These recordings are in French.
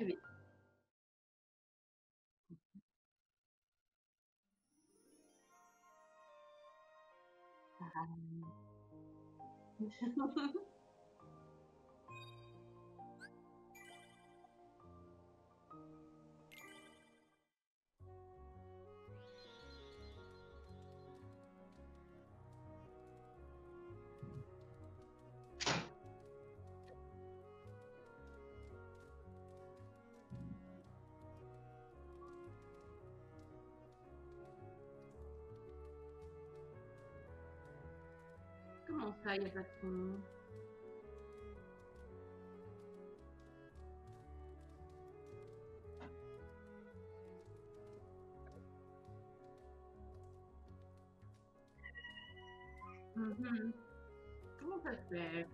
arriver. Comment ça, il n'y a pas de son? Mhm. Comment ça se fait?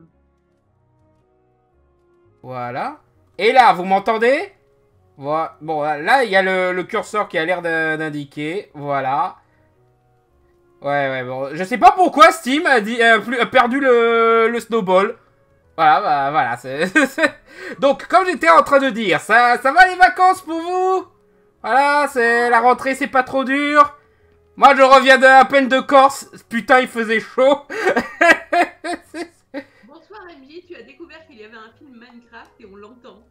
Voilà. Et là, vous m'entendez? Voilà. Bon, là, il y a le curseur qui a l'air d'indiquer. Voilà. Ouais, bon. Je sais pas pourquoi Steam a perdu le snowball. Voilà, bah, voilà. Donc, comme j'étais en train de dire, ça va les vacances pour vous? Voilà, c'est la rentrée, c'est pas trop dur. Moi, je reviens à peine de Corse. Putain, il faisait chaud. Bonsoir MJ, tu as découvert qu'il y avait un film Minecraft et on l'entend.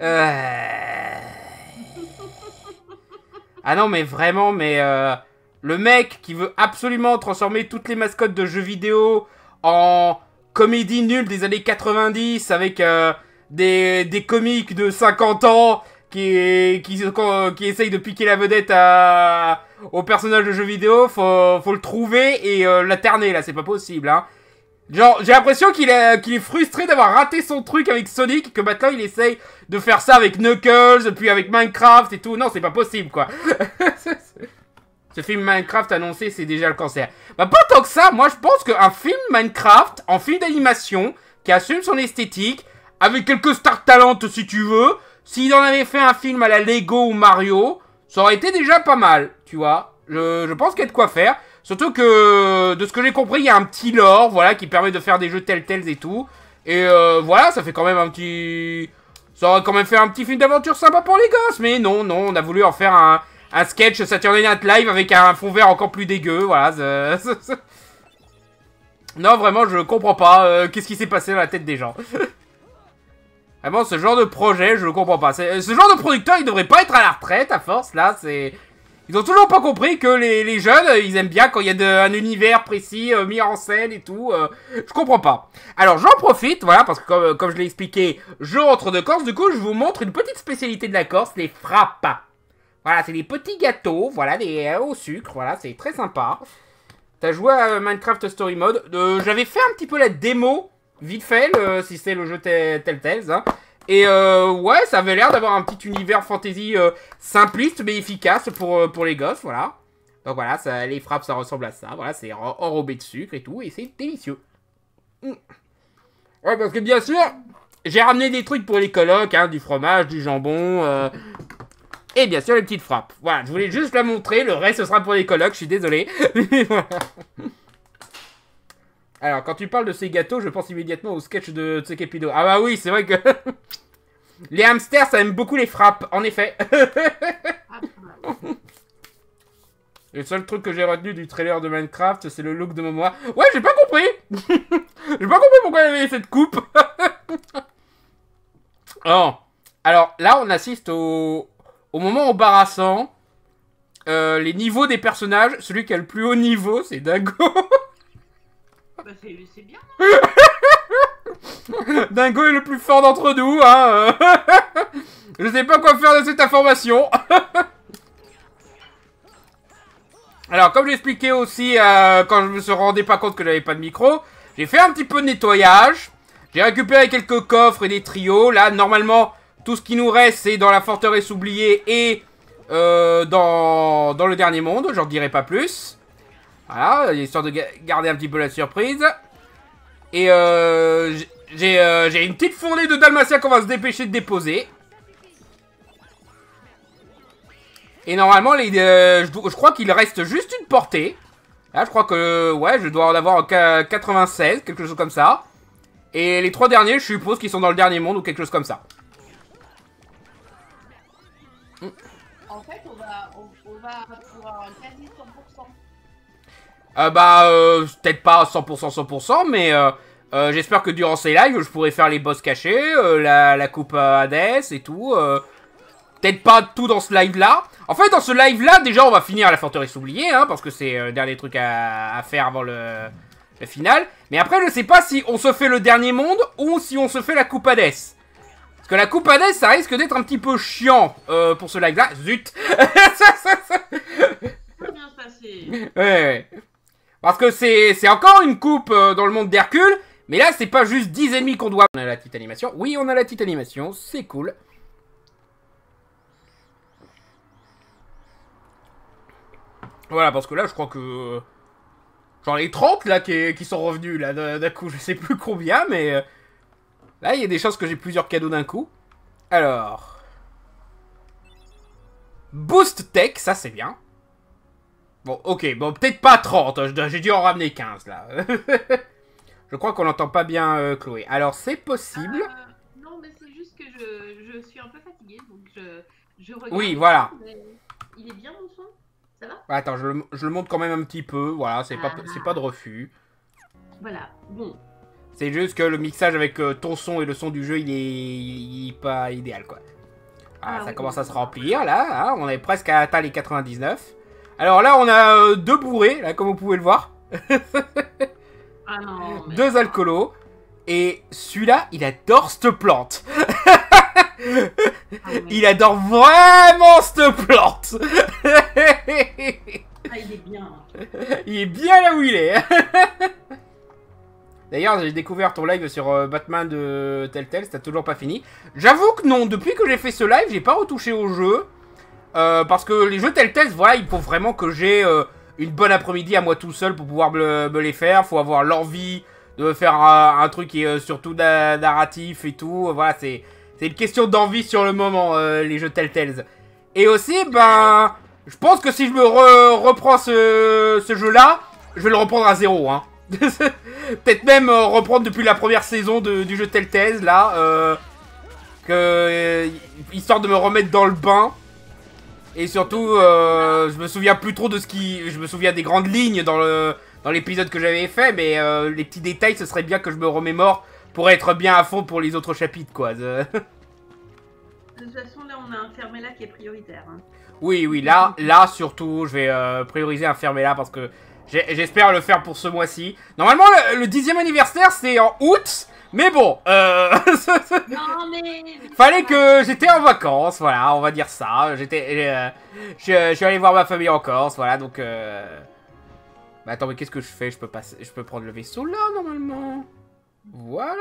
Ah non, mais vraiment, le mec qui veut absolument transformer toutes les mascottes de jeux vidéo en comédie nulle des années 90 avec des comiques de 50 ans qui essayent de piquer la vedette au personnage de jeux vidéo, faut le trouver et l'alterner là, c'est pas possible, hein. Genre, j'ai l'impression qu'il est frustré d'avoir raté son truc avec Sonic, et que maintenant il essaye de faire ça avec Knuckles, puis avec Minecraft et tout. Non, c'est pas possible, quoi. Ce film Minecraft annoncé, c'est déjà le cancer. Bah, pas tant que ça, moi je pense qu'un film Minecraft, en film d'animation, qui assume son esthétique, avec quelques stars talent si tu veux, s'il en avait fait un film à la Lego ou Mario, ça aurait été déjà pas mal, tu vois. Je pense qu'il y a de quoi faire. Surtout que, de ce que j'ai compris, il y a un petit lore, voilà, qui permet de faire des jeux Telltales et tout. Et voilà, ça fait quand même un petit... Ça aurait quand même fait un petit film d'aventure sympa pour les gosses. Mais non, on a voulu en faire un sketch Saturday Night Live avec un fond vert encore plus dégueu, voilà. Non, vraiment, je comprends pas qu'est-ce qui s'est passé dans la tête des gens. Vraiment, ce genre de projet, je le comprends pas. Ce genre de producteur, il devrait pas être à la retraite, à force, là, c'est... Ils ont toujours pas compris que les jeunes, ils aiment bien quand il y a un univers précis, mis en scène et tout. Je comprends pas. Alors, j'en profite, voilà, parce que comme je l'ai expliqué, je rentre de Corse. Du coup, je vous montre une petite spécialité de la Corse, les frappes. Voilà, c'est des petits gâteaux, voilà, au sucre, voilà, c'est très sympa. T'as joué à Minecraft Story Mode. J'avais fait un petit peu la démo, vite fait, si c'est le jeu Telltales, hein. Et ouais, ça avait l'air d'avoir un petit univers fantasy simpliste mais efficace pour les gosses, voilà. Donc voilà, les frappes, ça ressemble à ça. Voilà, c'est enrobé de sucre et tout, et c'est délicieux. Ouais, parce que bien sûr, j'ai ramené des trucs pour les colocs, hein, du fromage, du jambon, et bien sûr les petites frappes. Voilà, je voulais juste la montrer, le reste ce sera pour les colocs, je suis désolé. Voilà. Alors, quand tu parles de ces gâteaux, je pense immédiatement au sketch de Tsekepido. Ah bah oui, c'est vrai que... les hamsters, ça aime beaucoup les frappes, en effet. Le seul truc que j'ai retenu du trailer de Minecraft, c'est le look de Momoa. Ouais, j'ai pas compris. J'ai pas compris pourquoi il y avait cette coupe. Oh. Alors, là, on assiste au moment embarrassant. Les niveaux des personnages. Celui qui a le plus haut niveau, c'est Dingo. Bah c'est bien. Dingo est le plus fort d'entre nous, hein. Je sais pas quoi faire de cette information. Alors, comme j'expliquais aussi quand je me rendais pas compte que j'avais pas de micro, j'ai fait un petit peu de nettoyage. J'ai récupéré quelques coffres et des trios. Là, normalement, tout ce qui nous reste, c'est dans la forteresse oubliée et dans le dernier monde. J'en dirai pas plus. Voilà, histoire de garder un petit peu la surprise. Et j'ai une petite fournée de dalmatiens qu'on va se dépêcher de déposer. Et normalement, je crois qu'il reste juste une portée. Là, je crois que, ouais, je dois en avoir 96, quelque chose comme ça. Et les 3 derniers, je suppose qu'ils sont dans le dernier monde ou quelque chose comme ça. En fait, on va pour un quasi 100%. Peut-être pas 100%, 100%, mais j'espère que durant ces lives, je pourrai faire les boss cachés, la coupe Hades et tout. Peut-être pas tout dans ce live-là. En fait, dans ce live-là, déjà, on va finir la forteresse oubliée, hein, parce que c'est le dernier truc à faire avant le final. Mais après, je sais pas si on se fait le dernier monde ou si on se fait la coupe Hades. Parce que la coupe Hades, ça risque d'être un petit peu chiant pour ce live-là. Zut. Ça va bien se passer. Ouais. Parce que c'est encore une coupe dans le monde d'Hercule. Mais là, c'est pas juste 10 ennemis qu'on doit... On a la petite animation. Oui, on a la petite animation. C'est cool. Voilà, parce que là, je crois que... Genre les 30, là, qui sont revenus, là, d'un coup. Je sais plus combien, mais... Là, il y a des chances que j'ai plusieurs cadeaux d'un coup. Alors... Boost Tech, ça, c'est bien. Bon, ok, bon, peut-être pas 30. J'ai dû en ramener 15, là. Je crois qu'on n'entend pas bien Chloé. Alors, c'est possible. Non, mais c'est juste que je suis un peu fatiguée, donc je regarde. Oui, voilà. Il est bien, mon son? Ça va? Attends, je le monte quand même un petit peu. Voilà, c'est pas de refus. Voilà, bon. C'est juste que le mixage avec ton son et le son du jeu, il est pas idéal, quoi. Ah, ça commence à se remplir, là. Hein, on est presque à atteindre les 99. Alors là, on a 2 bourrés, là, comme vous pouvez le voir. Ah non, mais... 2 alcoolos. Et celui-là, il adore cette plante. Il adore vraiment cette plante. Ah, il est bien. Il est bien là où il est. D'ailleurs, j'ai découvert ton live sur Batman de Telltale, c'était toujours pas fini. J'avoue que non, depuis que j'ai fait ce live, j'ai pas retouché au jeu. Parce que les jeux Telltale, voilà, il faut vraiment que j'ai une bonne après-midi à moi tout seul pour pouvoir me les faire. Faut avoir l'envie de faire un truc qui est surtout narratif et tout. Voilà, c'est une question d'envie sur le moment, les jeux Telltale. Et aussi, ben, je pense que si je me reprends ce jeu-là, je vais le reprendre à 0, hein. Peut-être même reprendre depuis la première saison du jeu Telltale, là. Histoire de me remettre dans le bain. Et surtout, je me souviens plus trop de ce qui... Je me souviens des grandes lignes dans l'épisode que j'avais fait, mais les petits détails, ce serait bien que je me remémore pour être bien à fond pour les autres chapitres, quoi. De toute façon, là, on a un Fermella qui est prioritaire. Hein. Oui, oui, là surtout, je vais prioriser un Fermella parce que j'espère le faire pour ce mois-ci. Normalement, le 10e anniversaire, c'est en août. Mais bon, non, mais... fallait que j'étais en vacances, voilà, on va dire ça. Je suis allé voir ma famille en Corse, voilà, donc... Bah attends, mais qu'est-ce que je fais? Je peux prendre le vaisseau là, normalement. Voilà.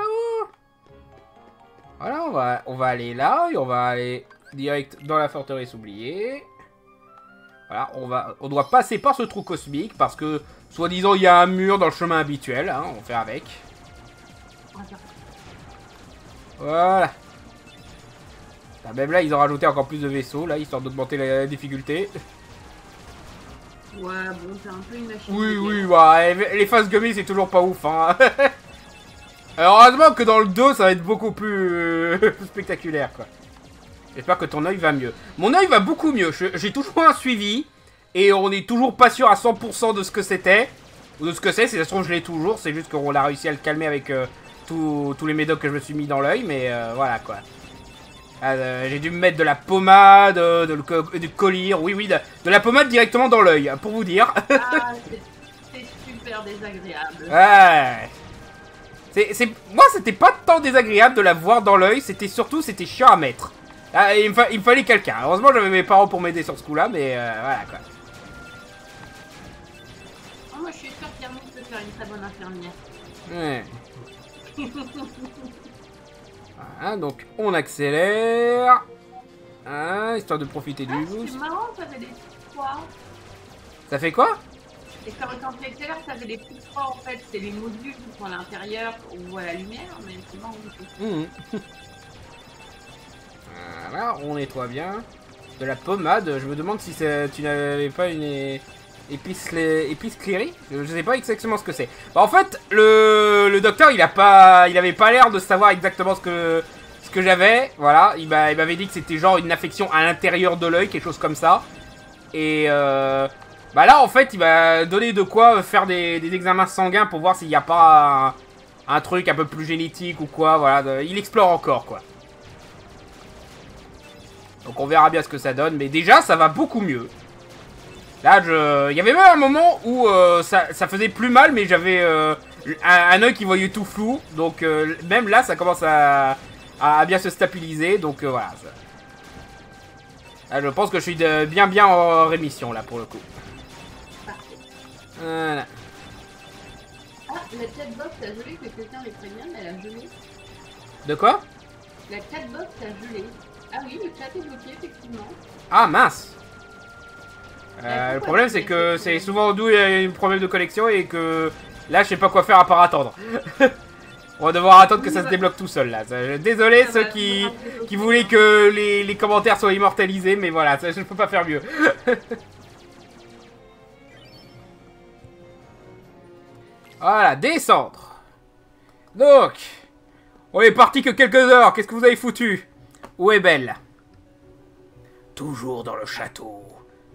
Voilà, on va aller là, et on va aller direct dans la forteresse oubliée. Voilà, on doit passer par ce trou cosmique, parce que, soi-disant, il y a un mur dans le chemin habituel, hein, on fait avec. Voilà. Ah, même là, ils ont rajouté encore plus de vaisseaux, là, histoire d'augmenter la difficulté. Ouais, bon, c'est un peu une machine. Oui, oui, ouais, les phases gummies, c'est toujours pas ouf, hein. Alors, heureusement que dans le 2, ça va être beaucoup plus spectaculaire, quoi. J'espère que ton œil va mieux. Mon œil va beaucoup mieux. J'ai toujours un suivi, et on n'est toujours pas sûr à 100% de ce que c'était. Ou de ce que c'est, si ça se trouve, je l'ai toujours. C'est juste qu'on a réussi à le calmer avec... tous les médocs que je me suis mis dans l'œil, mais voilà quoi. J'ai dû me mettre de la pommade, du collyre, oui, de la pommade directement dans l'œil, pour vous dire. Ah, c'est super désagréable. Ouais. Moi, c'était pas tant désagréable de la voir dans l'œil, c'était chiant à mettre. Ah, il me fallait quelqu'un. Heureusement, j'avais mes parents pour m'aider sur ce coup-là, mais voilà quoi. Oh, moi, je suis sûre qu'Hermine peut faire une très bonne infirmière. Ouais. Voilà, donc on accélère. Hein, histoire de profiter du boost. C'est marrant, ça fait des petits froids. Ça fait quoi? Et quand tu accélères, ça fait des petits froids en fait. C'est les modules qui sont à l'intérieur, on voit la lumière, mais c'est marrant du tout. Voilà, on nettoie bien. De la pommade, je me demande si tu n'avais pas une épice clairie. Je sais pas exactement ce que c'est. Bah, en fait, le docteur, il avait pas l'air de savoir exactement ce ce que j'avais, voilà, il m'avait dit que c'était genre une affection à l'intérieur de l'œil, quelque chose comme ça. Et bah là, en fait, il m'a donné de quoi faire des examens sanguins pour voir s'il n'y a pas un truc un peu plus génétique ou quoi, voilà. Il explore encore, quoi. Donc on verra bien ce que ça donne, mais déjà, ça va beaucoup mieux. Là, il y avait même un moment où ça faisait plus mal, mais j'avais un œil qui voyait tout flou. Donc même là, ça commence à bien se stabiliser. Donc voilà. Là, je pense que je suis bien en rémission, là, pour le coup. Parfait. Voilà. Ah, la chatbox a gelé, que quelqu'un les prévient, mais elle a gelé. De quoi? La chatbox a gelé. Ah oui, le chat est bloqué, effectivement. Ah, mince. Le problème, c'est que c'est souvent d'où il y a un problème de connexion et que là, je sais pas quoi faire à part attendre. On va devoir attendre que ça se débloque tout seul, là. Désolé, ceux qui voulaient que les commentaires soient immortalisés, mais voilà, je ne peux pas faire mieux. Voilà, descendre. Donc, on est parti que quelques heures. Qu'est-ce que vous avez foutu? Où est Belle? Toujours dans le château.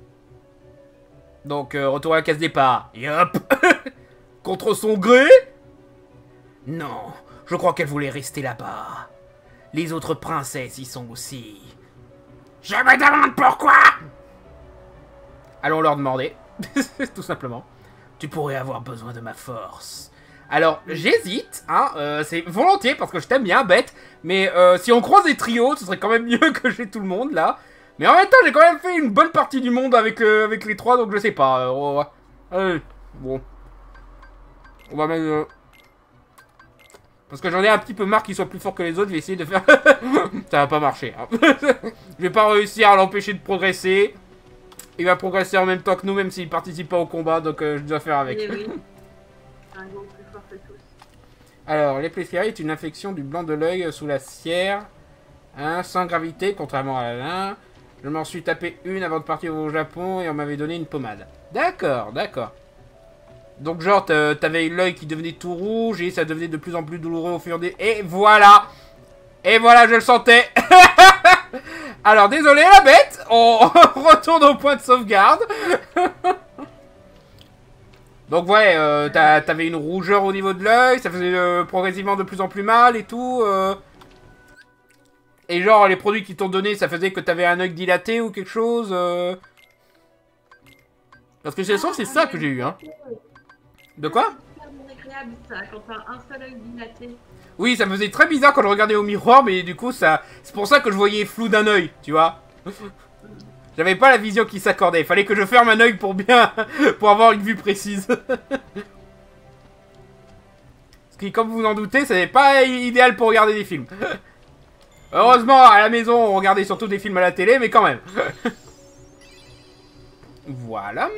Donc, retour à la case départ. Yop. Contre son gré? Non, je crois qu'elle voulait rester là-bas. Les autres princesses y sont aussi. Je me demande pourquoi. Allons leur demander. Tout simplement. Tu pourrais avoir besoin de ma force. Alors, j'hésite, hein, c'est volontiers parce que je t'aime bien, bête. Mais si on croise des trios, ce serait quand même mieux que j'ai tout le monde, là. Mais en même temps, j'ai quand même fait une bonne partie du monde avec les trois, donc je sais pas. Bon. On va mettre... Parce que j'en ai un petit peu marre qu'ils soient plus forts que les autres, je vais essayer de faire... Ça va pas marcher, hein. Je vais pas réussir à l'empêcher de progresser. Il va progresser en même temps que nous, même s'il participe pas au combat, donc je dois faire avec. Oui. Un gros plus fort que tous. Alors, l'épléphierie est une infection du blanc de l'œil sous la cierre, hein, sans gravité, contrairement à la lin. Je m'en suis tapé une avant de partir au Japon et on m'avait donné une pommade. D'accord, d'accord. Donc genre, t'avais l'œil qui devenait tout rouge et ça devenait de plus en plus douloureux au fur des... Et voilà! Et voilà, je le sentais. Alors, désolé la bête, on retourne au point de sauvegarde. Donc ouais, t'avais une rougeur au niveau de l'œil, ça faisait progressivement de plus en plus mal et tout. Et genre, les produits qu'ils t'ont donné, ça faisait que t'avais un œil dilaté ou quelque chose. Parce que c'est ça que j'ai eu, hein. De quoi? C'est agréable ça, quand t'as un seul œil dilaté. Oui, ça me faisait très bizarre quand je regardais au miroir, mais du coup, c'est pour ça que je voyais flou d'un œil, tu vois. J'avais pas la vision qui s'accordait. Il fallait que je ferme un œil pour pour avoir une vue précise. Ce qui, comme vous en doutez, c'est pas idéal pour regarder des films. Heureusement, à la maison, on regardait surtout des films à la télé, mais quand même. Voilà.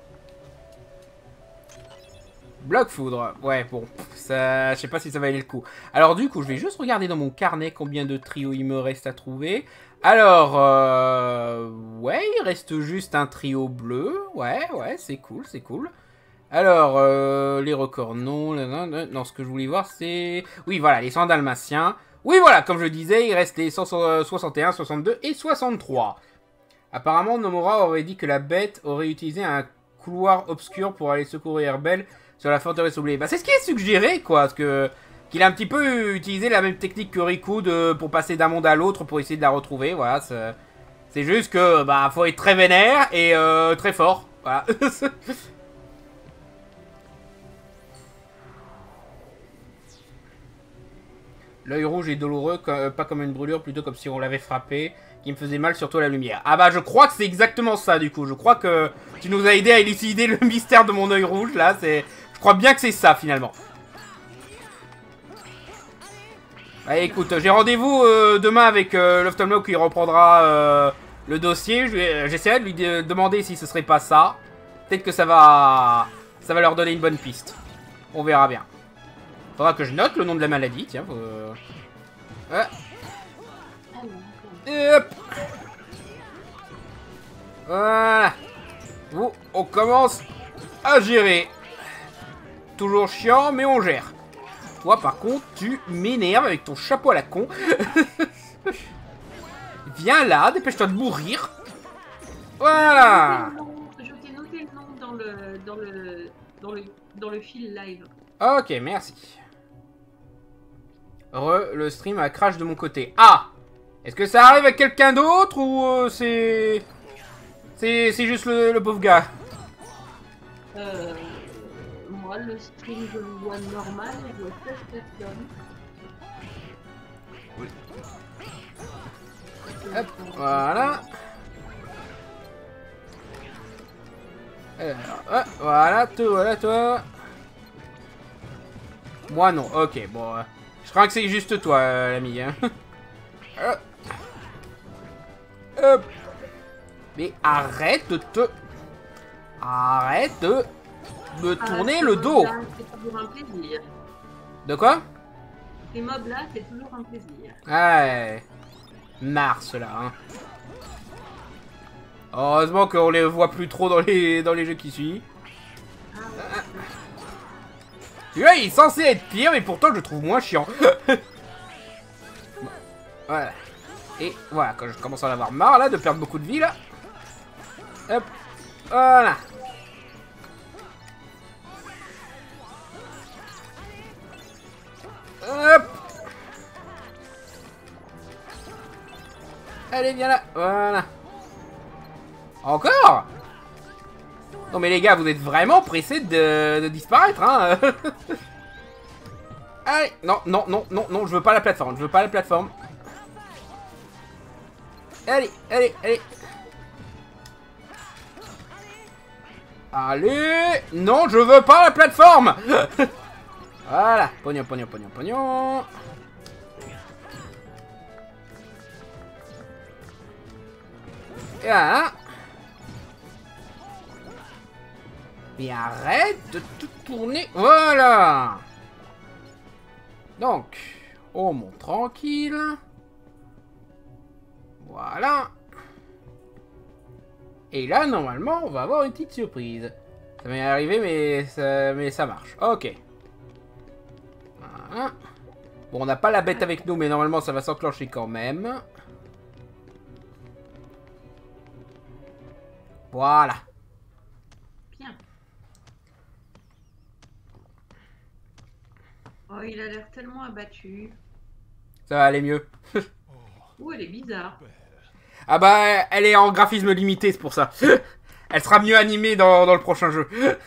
Bloc foudre. Ouais, bon. Ça, je sais pas si ça valait le coup. Alors, du coup, je vais juste regarder dans mon carnet combien de trios il me reste à trouver. Alors, ouais, il reste juste un trio bleu. Ouais, c'est cool, c'est cool. Alors, les records, non. Non, ce que je voulais voir, c'est... Oui, voilà, les 100 dalmatiens. Oui, voilà, comme je disais, il reste les 161, 62 et 63. Apparemment, Nomura aurait dit que la bête aurait utilisé un couloir obscur pour aller secourir Belle sur la forteresse oubliée. Bah, c'est ce qui est suggéré, quoi, parce que... Qu'il a un petit peu utilisé la même technique que Riku pour passer d'un monde à l'autre pour essayer de la retrouver, voilà. C'est juste que, bah, faut être très vénère et très fort, voilà. L'œil rouge est douloureux, pas comme une brûlure, plutôt comme si on l'avait frappé, qui me faisait mal, surtout à la lumière. Ah bah, je crois que c'est exactement ça, du coup. Je crois que tu nous as aidé à élucider le mystère de mon œil rouge, là. Je crois bien que c'est ça, finalement. Allez, écoute, j'ai rendez-vous demain avec l'ophtalmo qui reprendra le dossier. J'essaierai de lui demander si ce serait pas ça. Peut-être que ça va leur donner une bonne piste. On verra bien. Faudra que je note le nom de la maladie, tiens. Hop. Voilà. On commence à gérer. Toujours chiant, mais on gère. Toi, par contre, tu m'énerves avec ton chapeau à la con. Viens là, dépêche-toi de mourir. Voilà. Je t'ai noté le nom dans le fil live. Ok, merci. Le stream a crash de mon côté. Ah! Est-ce que ça arrive à quelqu'un d'autre ou c'est juste le pauvre gars? Moi, le stream, je le vois normal, je vois 16 personnes. Oui. Hop, voilà. Alors, voilà, toi. Moi non, ok, bon. Je crois que c'est juste toi, l'ami. Hein. Hop. Mais arrête de te... Arrête de me tourner le dos. C'est toujours un plaisir. De quoi? Ces mobs là, c'est toujours un plaisir. Ouais. Mars là. Hein. Heureusement qu'on les voit plus trop dans les jeux qui suivent. Celui-là, il est censé être pire, mais pourtant je le trouve moins chiant. Voilà. Et voilà, quand je commence à en avoir marre là, de perdre beaucoup de vie là. Hop. Voilà. Hop. Allez, viens là. Voilà. Encore? Non mais les gars, vous êtes vraiment pressés de disparaître, hein. Allez, non, je veux pas la plateforme, Allez. Allez, non, je veux pas la plateforme. Voilà, pognon. Et voilà. Mais arrête de tout tourner. Voilà. Donc, on monte tranquille. Voilà. Et là, normalement, on va avoir une petite surprise. Ça m'est arrivé, mais ça marche. Ok. Voilà. Bon, on n'a pas la bête avec nous, mais normalement, ça va s'enclencher quand même. Voilà. Bien. Oh, il a l'air tellement abattu. Ça va aller mieux. Oh, elle est bizarre. Ah bah, elle est en graphisme limité, c'est pour ça. Elle sera mieux animée dans le prochain jeu.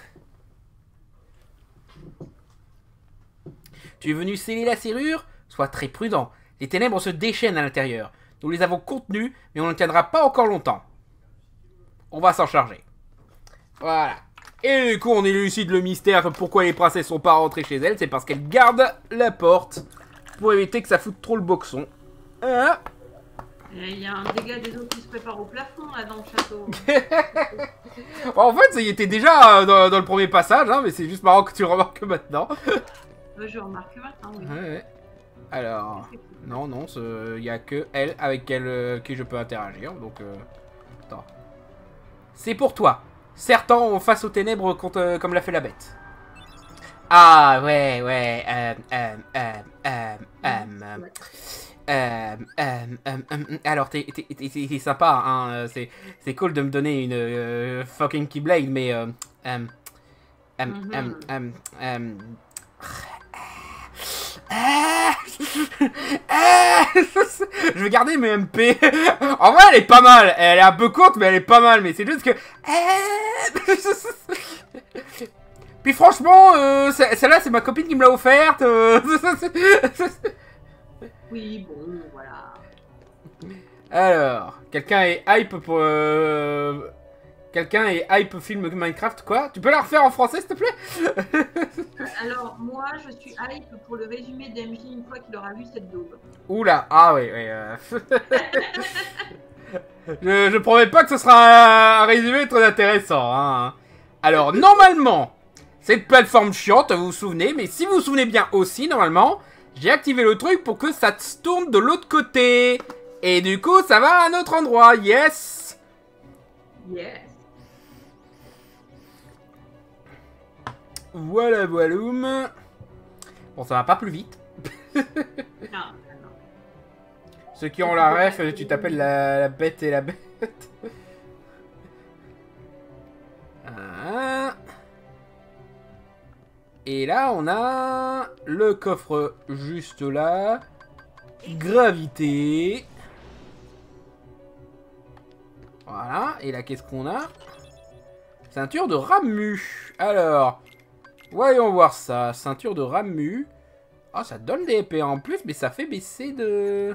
Tu es venu sceller la serrure? Sois très prudent. Les ténèbres se déchaînent à l'intérieur. Nous les avons contenues, mais on ne tiendra pas encore longtemps. On va s'en charger. Voilà. Et du coup, on élucide le mystère. Pourquoi les princesses sont pas rentrées chez elles? C'est parce qu'elles gardent la porte pour éviter que ça foute trop le boxon. Hein? Il y a un dégât des eaux qui se prépare au plafond là dans le château. En fait, ça y était déjà dans le premier passage, hein, mais c'est juste marrant que tu remarques maintenant. Je remarque maintenant, oui. Ouais. Alors, non, il n'y a que elle avec elle qui je peux interagir, donc attends. C'est pour toi. Certains face aux ténèbres comme l'a fait la bête. Ah ouais. Alors t'es sympa, hein. C'est cool de me donner une fucking Keyblade, mais je vais garder mes MP. En vrai, elle est pas mal. Elle est un peu courte, mais elle est pas mal. Mais c'est juste que... Puis franchement, celle-là, c'est ma copine qui me l'a offerte. Oui, bon, voilà. Alors, quelqu'un est hype pour... Quelqu'un est hype film Minecraft, quoi? Tu peux la refaire en français, s'il te plaît? Alors, moi, je suis hype pour le résumé d'MJ une fois qu'il aura vu cette daube. Oula, ah oui. Je promets pas que ce sera un résumé très intéressant, hein. Alors, normalement, cette plateforme chiante, vous vous souvenez, mais si vous vous souvenez bien aussi, normalement, j'ai activé le truc pour que ça se tourne de l'autre côté. Et du coup, ça va à un autre endroit, yes. Yes. Voilà. Bon, ça va pas plus vite. Non. Ceux qui ont la ref, tu t'appelles la bête et la bête. Et là, on a le coffre juste là. Gravité. Voilà. Et là, qu'est-ce qu'on a? Ceinture de Ramu. Alors, voyons voir ça. Ceinture de Ramu. Ah, ça donne des épées en plus, mais ça fait baisser de...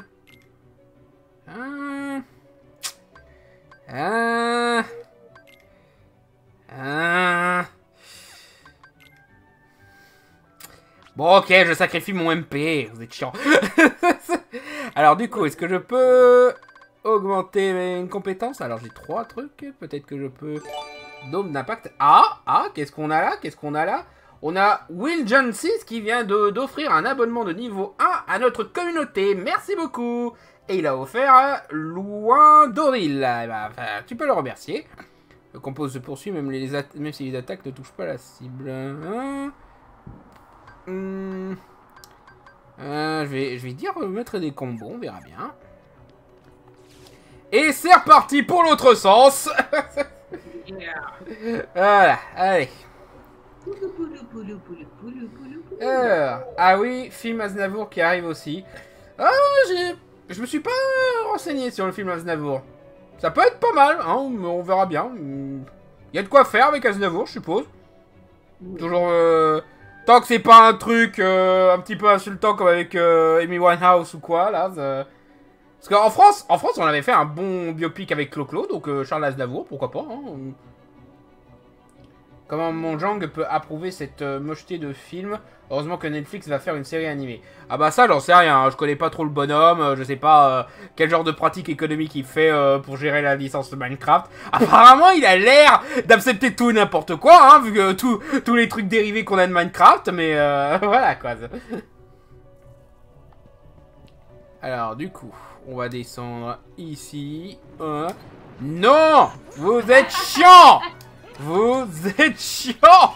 Bon, ok, je sacrifie mon MP. Vous êtes chiant. Alors, du coup, est-ce que je peux augmenter mes compétences? Alors, j'ai 3 trucs. Peut-être que je peux... Dôme d'impact. Qu'est-ce qu'on a là? Qu'est-ce qu'on a là? On a Will John 6 qui vient d'offrir un abonnement de niveau 1 à notre communauté. Merci beaucoup. Et il a offert Loin Doril. Tu peux le remercier. Le compo se poursuit même si les attaques ne touchent pas la cible. Je vais dire mettre des combos, on verra bien. Et c'est reparti pour l'autre sens. Voilà, allez. Ah oui, film Aznavour qui arrive aussi. Je me suis pas renseigné sur le film Aznavour. Ça peut être pas mal, hein, on verra bien. Il y a de quoi faire avec Aznavour, je suppose. Toujours... tant que c'est pas un truc un petit peu insultant comme avec Amy Winehouse ou quoi, là. Parce qu'en France, on avait fait un bon biopic avec Clo-Clo, donc Charles Aznavour, pourquoi pas, hein. Comment mon Jang peut approuver cette mocheté de film? Heureusement que Netflix va faire une série animée. Ah bah ça, j'en sais rien. Je connais pas trop le bonhomme. Je sais pas quel genre de pratique économique il fait pour gérer la licence de Minecraft. Apparemment, il a l'air d'accepter tout et n'importe quoi, hein, vu que tous les trucs dérivés qu'on a de Minecraft. Mais voilà, quoi. Alors, du coup, on va descendre ici. Non! Vous êtes chiant! Vous êtes chiant!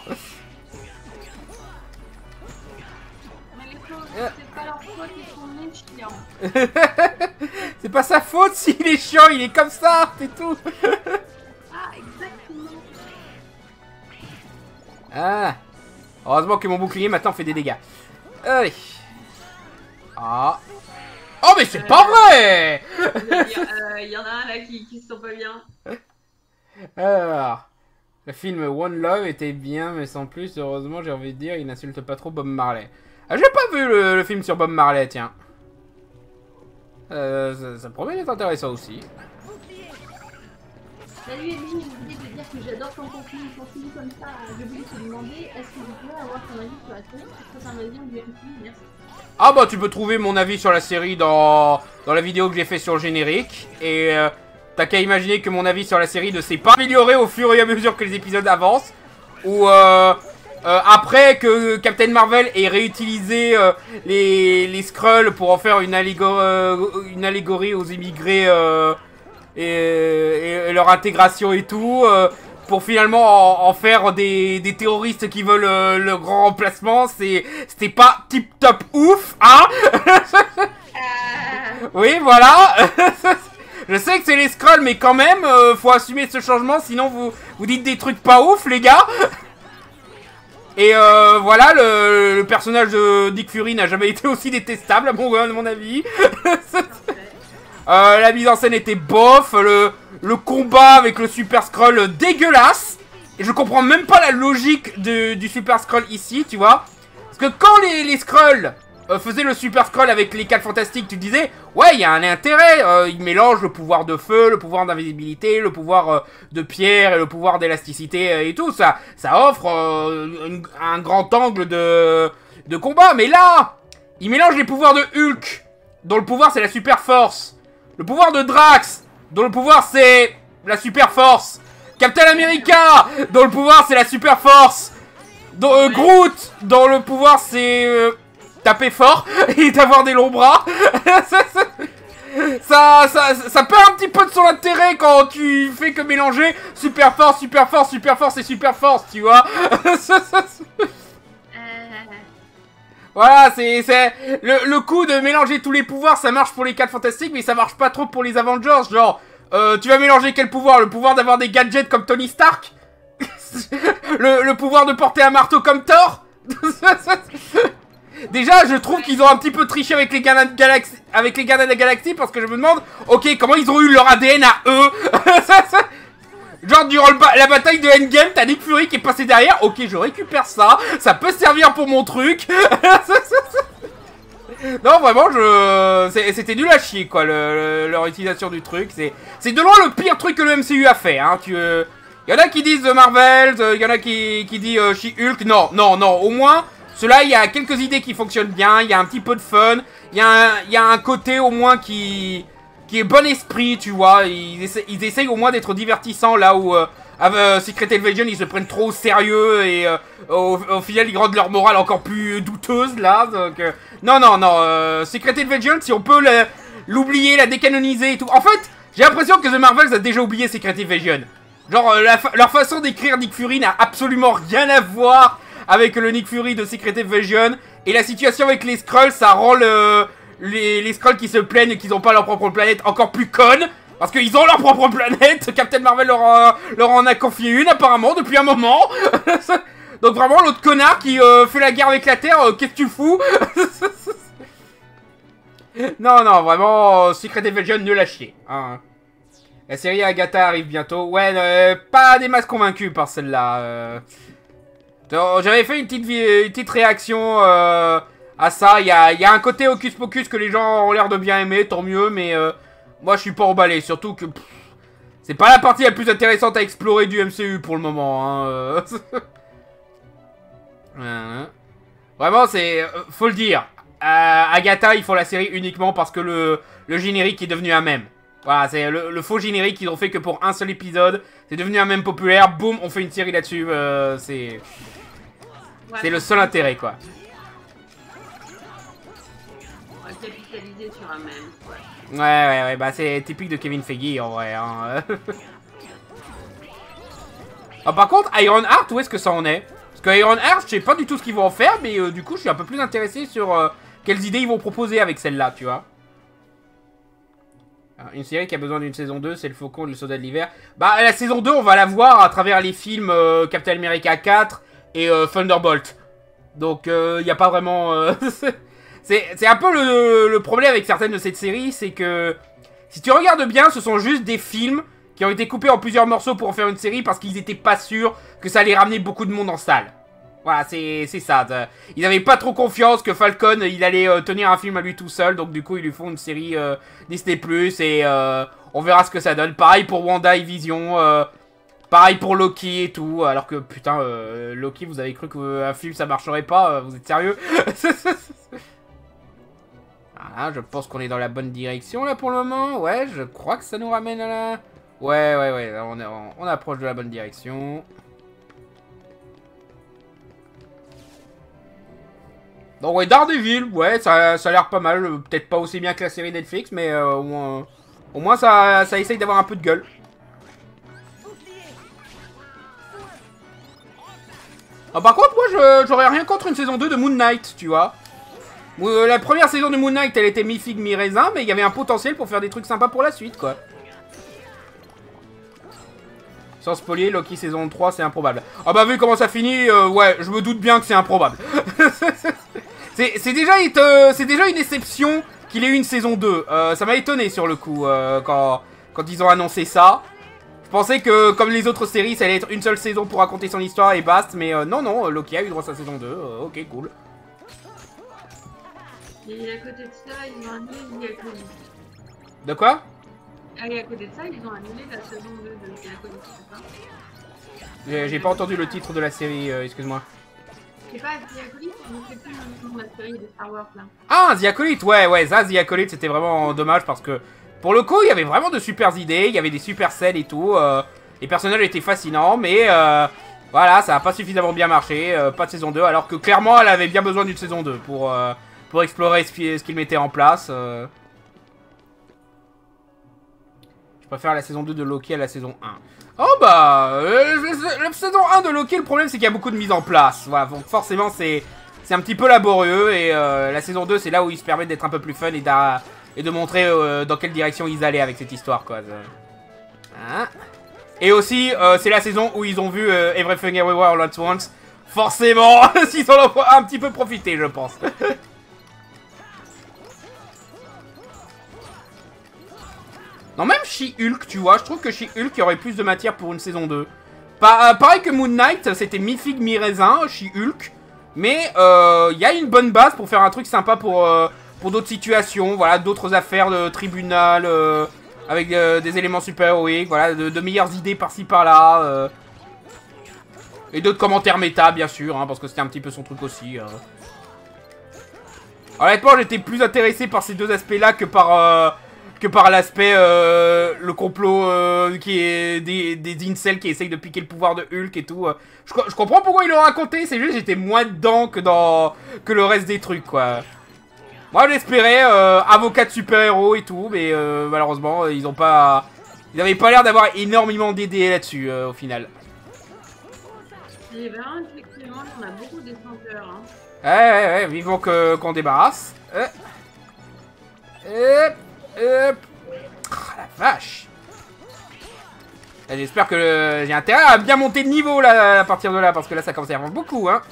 Mais les choses, c'est pas leur faute, ils sont chiants. C'est pas sa faute s'il est chiant, il est comme ça, c'est tout. Ah, exactement. Ah. Heureusement que mon bouclier maintenant fait des dégâts. Allez. Ah. Oh mais c'est pas vrai! Il y en a un là qui se sent pas bien. Alors. Le film One Love était bien, mais sans plus, heureusement, j'ai envie de dire, il n'insulte pas trop Bob Marley. Ah, j'ai pas vu le film sur Bob Marley, tiens. Ça promet d'être intéressant aussi. Salut Emily, j'ai oublié de dire que j'adore ton contenu comme ça. J'ai oublié de te demander, est-ce que je pourrais avoir ton avis sur la série? Est-ce que c'est un avis du MCU? Merci. Ah bah, tu peux trouver mon avis sur la série dans la vidéo que j'ai fait sur le générique. Et... t'as qu'à imaginer que mon avis sur la série ne s'est pas amélioré au fur et à mesure que les épisodes avancent. Ou après que Captain Marvel ait réutilisé les Skrulls pour en faire une allégorie aux immigrés et leur intégration et tout. Pour finalement en faire des terroristes qui veulent le grand remplacement. C'était pas tip top ouf, hein. Oui, voilà. Je sais que c'est les Skrulls, mais quand même, faut assumer ce changement, sinon vous dites des trucs pas ouf, les gars. Et voilà, le personnage de Nick Fury n'a jamais été aussi détestable, à mon avis. La mise en scène était bof, le combat avec le Super Skrull dégueulasse. Et je comprends même pas la logique du Super Skrull ici, tu vois. Parce que quand les Skrulls... faisait le Super Skrull avec les 4 fantastiques, tu te disais, ouais, il y a un intérêt, il mélange le pouvoir de feu, le pouvoir d'invisibilité, le pouvoir de pierre et le pouvoir d'élasticité et tout, ça offre un grand angle de combat, mais là, il mélange les pouvoirs de Hulk, dont le pouvoir c'est la super force, le pouvoir de Drax, dont le pouvoir c'est la super force, Captain America, dont le pouvoir c'est la super force, Groot, dont le pouvoir c'est... taper fort et d'avoir des longs bras. ça perd un petit peu de son intérêt quand tu fais que mélanger super force, super force, super force et super force, tu vois. Voilà, c'est le coup de mélanger tous les pouvoirs, ça marche pour les 4 fantastiques, mais ça marche pas trop pour les Avengers. Genre, tu vas mélanger quel pouvoir? Le pouvoir d'avoir des gadgets comme Tony Stark? le pouvoir de porter un marteau comme Thor? Déjà, je trouve qu'ils ont un petit peu triché avec les Gardiens de la Galaxie, parce que je me demande, ok, comment ils ont eu leur ADN à eux? Genre, durant la bataille de Endgame, t'as Nick Fury qui est passé derrière. Ok, je récupère ça. Ça peut servir pour mon truc. Non, vraiment, c'était nul à chier, quoi, leur utilisation du truc. C'est de loin le pire truc que le MCU a fait, hein. Y en a qui disent Marvel, y en a qui disent She-Hulk. Non, non, non. Au moins, cela, il y a quelques idées qui fonctionnent bien. Il y a un petit peu de fun. Il y a un côté, au moins, qui est bon esprit, tu vois. Ils essayent au moins d'être divertissants, là où Secret Invasion, ils se prennent trop au sérieux et au final, ils rendent leur morale encore plus douteuse, là. Donc, non, non, non. Secret Invasion, si on peut l'oublier, la décanoniser et tout. En fait, j'ai l'impression que The Marvels a déjà oublié Secret Invasion. Genre, leur façon d'écrire Nick Fury n'a absolument rien à voir avec le Nick Fury de Secret Invasion. Et la situation avec les Skrulls, ça rend les Skrulls qui se plaignent qu'ils n'ont pas leur propre planète encore plus connes. Parce qu'ils ont leur propre planète. Captain Marvel leur en a confié une apparemment depuis un moment. Donc vraiment l'autre connard qui fait la guerre avec la Terre, qu'est-ce que tu fous? Non, non, vraiment, Secret Invasion, nul à chier. Hein. La série Agatha arrive bientôt. Ouais, pas des masses convaincus par celle-là. J'avais fait une petite réaction à ça. Il y a un côté hocus pocus que les gens ont l'air de bien aimer, tant mieux, mais moi je suis pas emballé. Surtout que c'est pas la partie la plus intéressante à explorer du MCU pour le moment. Hein. Vraiment, faut le dire. Agatha, ils font la série uniquement parce que le générique est devenu un mème. Voilà, c'est le faux générique qu'ils ont fait que pour un seul épisode. C'est devenu un mème populaire. Boum, on fait une série là-dessus. C'est le seul intérêt, quoi. On va capitaliser sur un mème, ouais. Ouais, bah c'est typique de Kevin Feige, en vrai. Hein. Ah, par contre, Ironheart, où est-ce que ça en est? Parce que Ironheart, je sais pas du tout ce qu'ils vont en faire, mais du coup, je suis un peu plus intéressé sur quelles idées ils vont proposer avec celle-là, tu vois. Alors, une série qui a besoin d'une saison 2, c'est le Faucon et le Soldat de l'Hiver. Bah, la saison 2, on va la voir à travers les films Captain America 4 et Thunderbolt. Donc, il n'y a pas vraiment... c'est un peu le problème avec certaines de cette série, c'est que... Si tu regardes bien, ce sont juste des films qui ont été coupés en plusieurs morceaux pour en faire une série parce qu'ils n'étaient pas sûrs que ça allait ramener beaucoup de monde en salle. Voilà, c'est ça. Ils n'avaient pas trop confiance que Falcon, il allait tenir un film à lui tout seul. Donc du coup, ils lui font une série Disney+. Et on verra ce que ça donne. Pareil pour Wanda et Vision. Pareil pour Loki et tout. Alors que, putain, Loki, vous avez cru qu'un film, ça marcherait pas? Vous êtes sérieux? Voilà, je pense qu'on est dans la bonne direction, là, pour le moment. Ouais, je crois que ça nous ramène à la... Ouais, on approche de la bonne direction. Donc ouais, Daredevil, ouais, ça a l'air pas mal. Peut-être pas aussi bien que la série Netflix, mais au moins ça essaye d'avoir un peu de gueule. Ah, par contre, moi, j'aurais rien contre une saison 2 de Moon Knight, tu vois. La première saison de Moon Knight, elle était mi-figue, mi-raisin, mais il y avait un potentiel pour faire des trucs sympas pour la suite, quoi. Sans spoiler, Loki saison 3, c'est improbable. Ah bah vu comment ça finit, ouais, je me doute bien que c'est improbable. C'est déjà une déception qu'il ait eu une saison 2. Ça m'a étonné sur le coup, quand ils ont annoncé ça. Je pensais que, comme les autres séries, ça allait être une seule saison pour raconter son histoire et basta. Mais non, Loki a eu droit à sa saison 2. Ok, cool. Et à côté de ça, ils ont annulé Diacolis. De quoi? Et à côté de ça, ils ont annulé la saison 2 de Diacolis, c'est ça? J'ai pas entendu le titre de la série, excuse-moi. C'est pas Diacolis, mais c'est plus le nom de la série de Star Wars, là. Ah, The Acolyte, ouais, ça, The Acolyte, c'était vraiment dommage parce que, pour le coup, il y avait vraiment de super idées, il y avait des super scènes et tout, les personnages étaient fascinants, mais voilà, ça a pas suffisamment bien marché, pas de saison 2, alors que clairement, elle avait bien besoin d'une saison 2 pour explorer ce qu'il mettait en place. Je préfère la saison 2 de Loki à la saison 1. Oh bah, la saison 1 de Loki, le problème c'est qu'il y a beaucoup de mise en place. Voilà, donc forcément c'est c'est un petit peu laborieux. Et la saison 2, c'est là où ils se permettent d'être un peu plus fun et de montrer dans quelle direction ils allaient avec cette histoire, quoi. Hein. Et aussi, c'est la saison où ils ont vu Everything Everywhere All at Once. Forcément, ils en ont un petit peu profité, je pense. Non, même She-Hulk, tu vois, je trouve que She-Hulk, il y aurait plus de matière pour une saison 2. Pareil que Moon Knight, c'était mi-figue, mi-raisin, She-Hulk. Mais il y a une bonne base pour faire un truc sympa pour d'autres situations, voilà, d'autres affaires de tribunal, avec des éléments super-héroïques, voilà, de meilleures idées par-ci par-là. Et d'autres commentaires méta, bien sûr, hein, parce que c'était un petit peu son truc aussi. Honnêtement, j'étais plus intéressé par ces deux aspects-là que par l'aspect, le complot qui est des incels qui essayent de piquer le pouvoir de Hulk et tout. Je comprends pourquoi ils l'ont raconté, c'est juste que j'étais moins dedans que le reste des trucs, quoi. Moi, j'espérais avocat de super-héros et tout, mais malheureusement, ils n'avaient pas l'air d'avoir énormément d'idées là-dessus, au final. Et ben, effectivement, on a beaucoup de senteurs. Hein. Ouais, vivons qu'on débarrasse. Ah, la vache. J'espère que j'ai intérêt à bien monter de niveau là, à partir de là, parce que là ça commence à y avoir beaucoup, hein.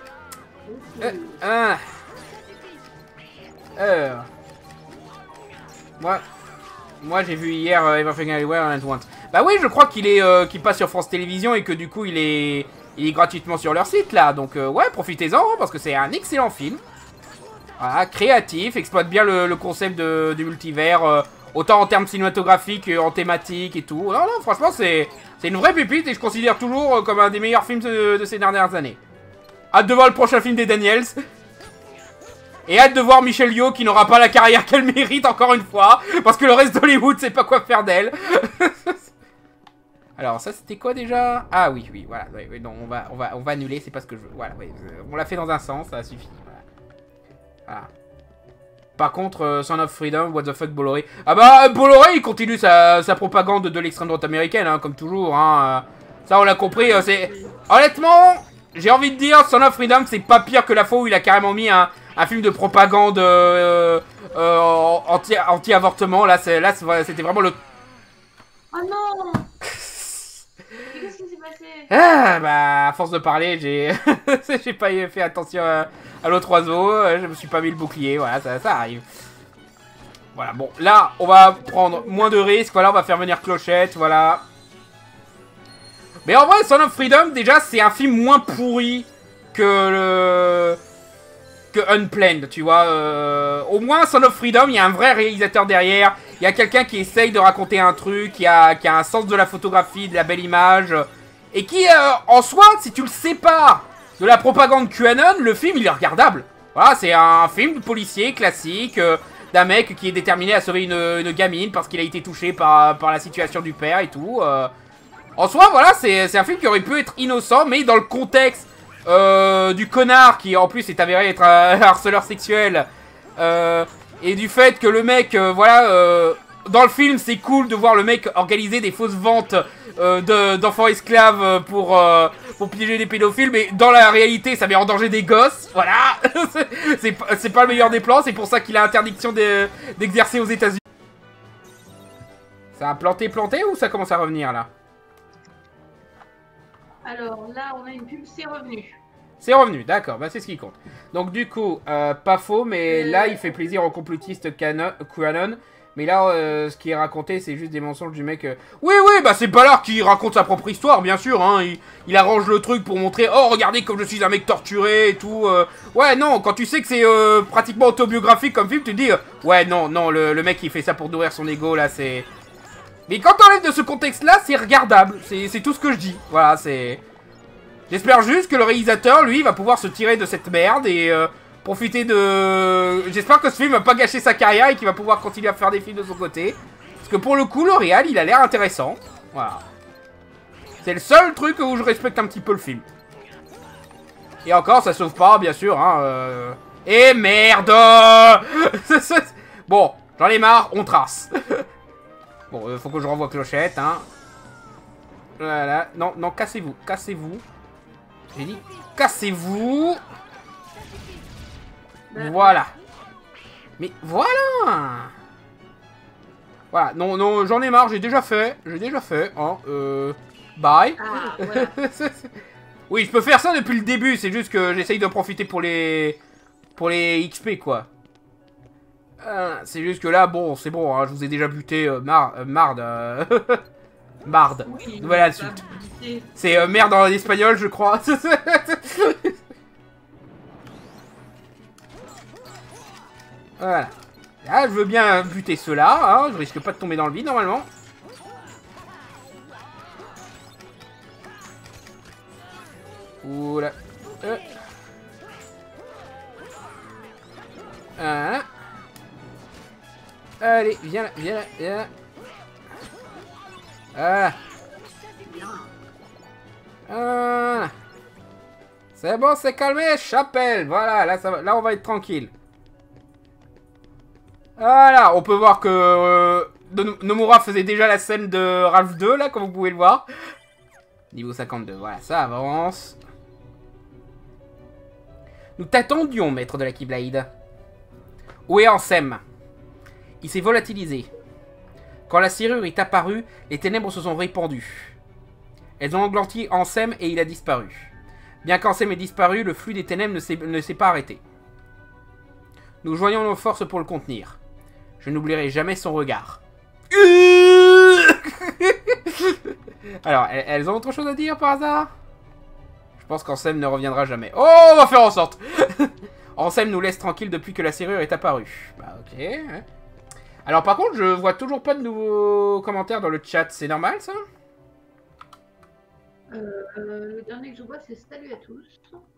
Moi j'ai vu hier Everything Everywhere All at Once. Bah oui, je crois qu'il passe sur France Télévisions et que du coup il est gratuitement sur leur site là. Donc ouais, profitez-en, hein, parce que c'est un excellent film. Voilà, créatif, exploite bien le concept du multivers, autant en termes cinématographiques qu'en thématique et tout. Non, franchement, c'est une vraie pépite et je considère toujours comme un des meilleurs films de ces dernières années. Hâte de voir le prochain film des Daniels. Et hâte de voir Michelle Yeoh qui n'aura pas la carrière qu'elle mérite encore une fois. Parce que le reste d'Hollywood sait pas quoi faire d'elle. Alors ça c'était quoi déjà? Ah oui, voilà. Oui, non, on va annuler, c'est pas ce que je veux. Voilà, oui, on l'a fait dans un sens, ça suffit. Voilà. Par contre, Son of Freedom, what the fuck Bolloré. Ah bah Bolloré il continue sa propagande de l'extrême droite américaine, hein, comme toujours. Hein. Ça on l'a compris. Honnêtement, j'ai envie de dire, Son of Freedom c'est pas pire que la fois où il a carrément mis un film de propagande anti-avortement. Là c'était vraiment le... Oh non. Qu'est-ce qui s'est passé? Ah bah à force de parler j'ai pas fait attention à l'autre oiseau, je me suis pas mis le bouclier, voilà, ça arrive. Voilà, bon, là on va prendre moins de risques, voilà, on va faire venir Clochette, voilà. Mais en vrai, Son of Freedom, déjà c'est un film moins pourri que Unplanned, tu vois. Au moins, Son of Freedom, il y a un vrai réalisateur derrière. Il y a quelqu'un qui essaye de raconter un truc, qui a un sens de la photographie, de la belle image. Et qui, en soi, si tu le sépares de la propagande QAnon, le film, il est regardable. Voilà, c'est un film de policier classique, d'un mec qui est déterminé à sauver une gamine parce qu'il a été touché par la situation du père et tout. En soi, voilà, c'est un film qui aurait pu être innocent, mais dans le contexte du connard qui en plus est avéré être un harceleur sexuel et du fait que le mec voilà dans le film c'est cool de voir le mec organiser des fausses ventes d'enfants esclaves pour piéger des pédophiles, mais dans la réalité ça met en danger des gosses, voilà. c'est pas le meilleur des plans, c'est pour ça qu'il a interdiction d'exercer aux États-Unis. Ça a planté ou ça commence à revenir là? Alors là, on a une pub, c'est revenu. C'est revenu, d'accord, bah c'est ce qui compte. Donc du coup, pas faux, mais là il fait plaisir aux complotistes QAnon. Mais là, ce qui est raconté, c'est juste des mensonges du mec. Oui, bah c'est Ballard qui raconte sa propre histoire, bien sûr. Hein. Il arrange le truc pour montrer, oh regardez comme je suis un mec torturé et tout. Ouais, non, quand tu sais que c'est pratiquement autobiographique comme film, tu te dis, ouais, non, le mec il fait ça pour nourrir son ego, là, c'est... Mais quand t'enlèves de ce contexte-là, c'est regardable. C'est tout ce que je dis. Voilà, c'est... J'espère juste que le réalisateur, lui, va pouvoir se tirer de cette merde et profiter de... J'espère que ce film va pas gâcher sa carrière et qu'il va pouvoir continuer à faire des films de son côté. Parce que pour le coup, le réal, il a l'air intéressant. Voilà. C'est le seul truc où je respecte un petit peu le film. Et encore, ça sauve pas, bien sûr. Hein, Et merde. Bon, j'en ai marre, on trace. Bon, faut que je renvoie Clochette, hein. Voilà. Non, cassez-vous. J'ai dit, cassez-vous. Voilà. Mais voilà. Voilà, non, non, j'en ai marre, j'ai déjà fait, hein, bye. Ah, voilà. Oui, je peux faire ça depuis le début, c'est juste que j'essaye de profiter pour les XP, quoi. C'est juste que là, bon, c'est bon, hein, je vous ai déjà buté, marde. Marde. Oui, Nouvelle insulte. buté. C'est merde en espagnol, je crois. Voilà. Là, je veux bien buter ceux-là, hein, je risque pas de tomber dans le vide, normalement. Oula. Voilà. Allez, viens là, viens là, viens là. Voilà. Voilà. C'est bon, c'est calmé, chapelle. Voilà, là, ça va, là, on va être tranquille. Voilà, on peut voir que Nomura faisait déjà la scène de Ralph 2, là, comme vous pouvez le voir. Niveau 52, voilà, ça avance. Nous t'attendions, maître de la Keyblade. Où est Ansem? Il s'est volatilisé. Quand la serrure est apparue, les ténèbres se sont répandues. Elles ont englouti Ansem et il a disparu. Bien qu'Ansem ait disparu, le flux des ténèbres ne s'est pas arrêté. Nous joignons nos forces pour le contenir. Je n'oublierai jamais son regard. Alors, elles ont autre chose à dire par hasard? Je pense qu'Ansem ne reviendra jamais. Oh, on va faire en sorte. Ansem nous laisse tranquille depuis que la serrure est apparue. Bah, ok. Hein. Alors, par contre, je vois toujours pas de nouveaux commentaires dans le chat. C'est normal, ça? Le dernier que je vois, c'est salut à tous.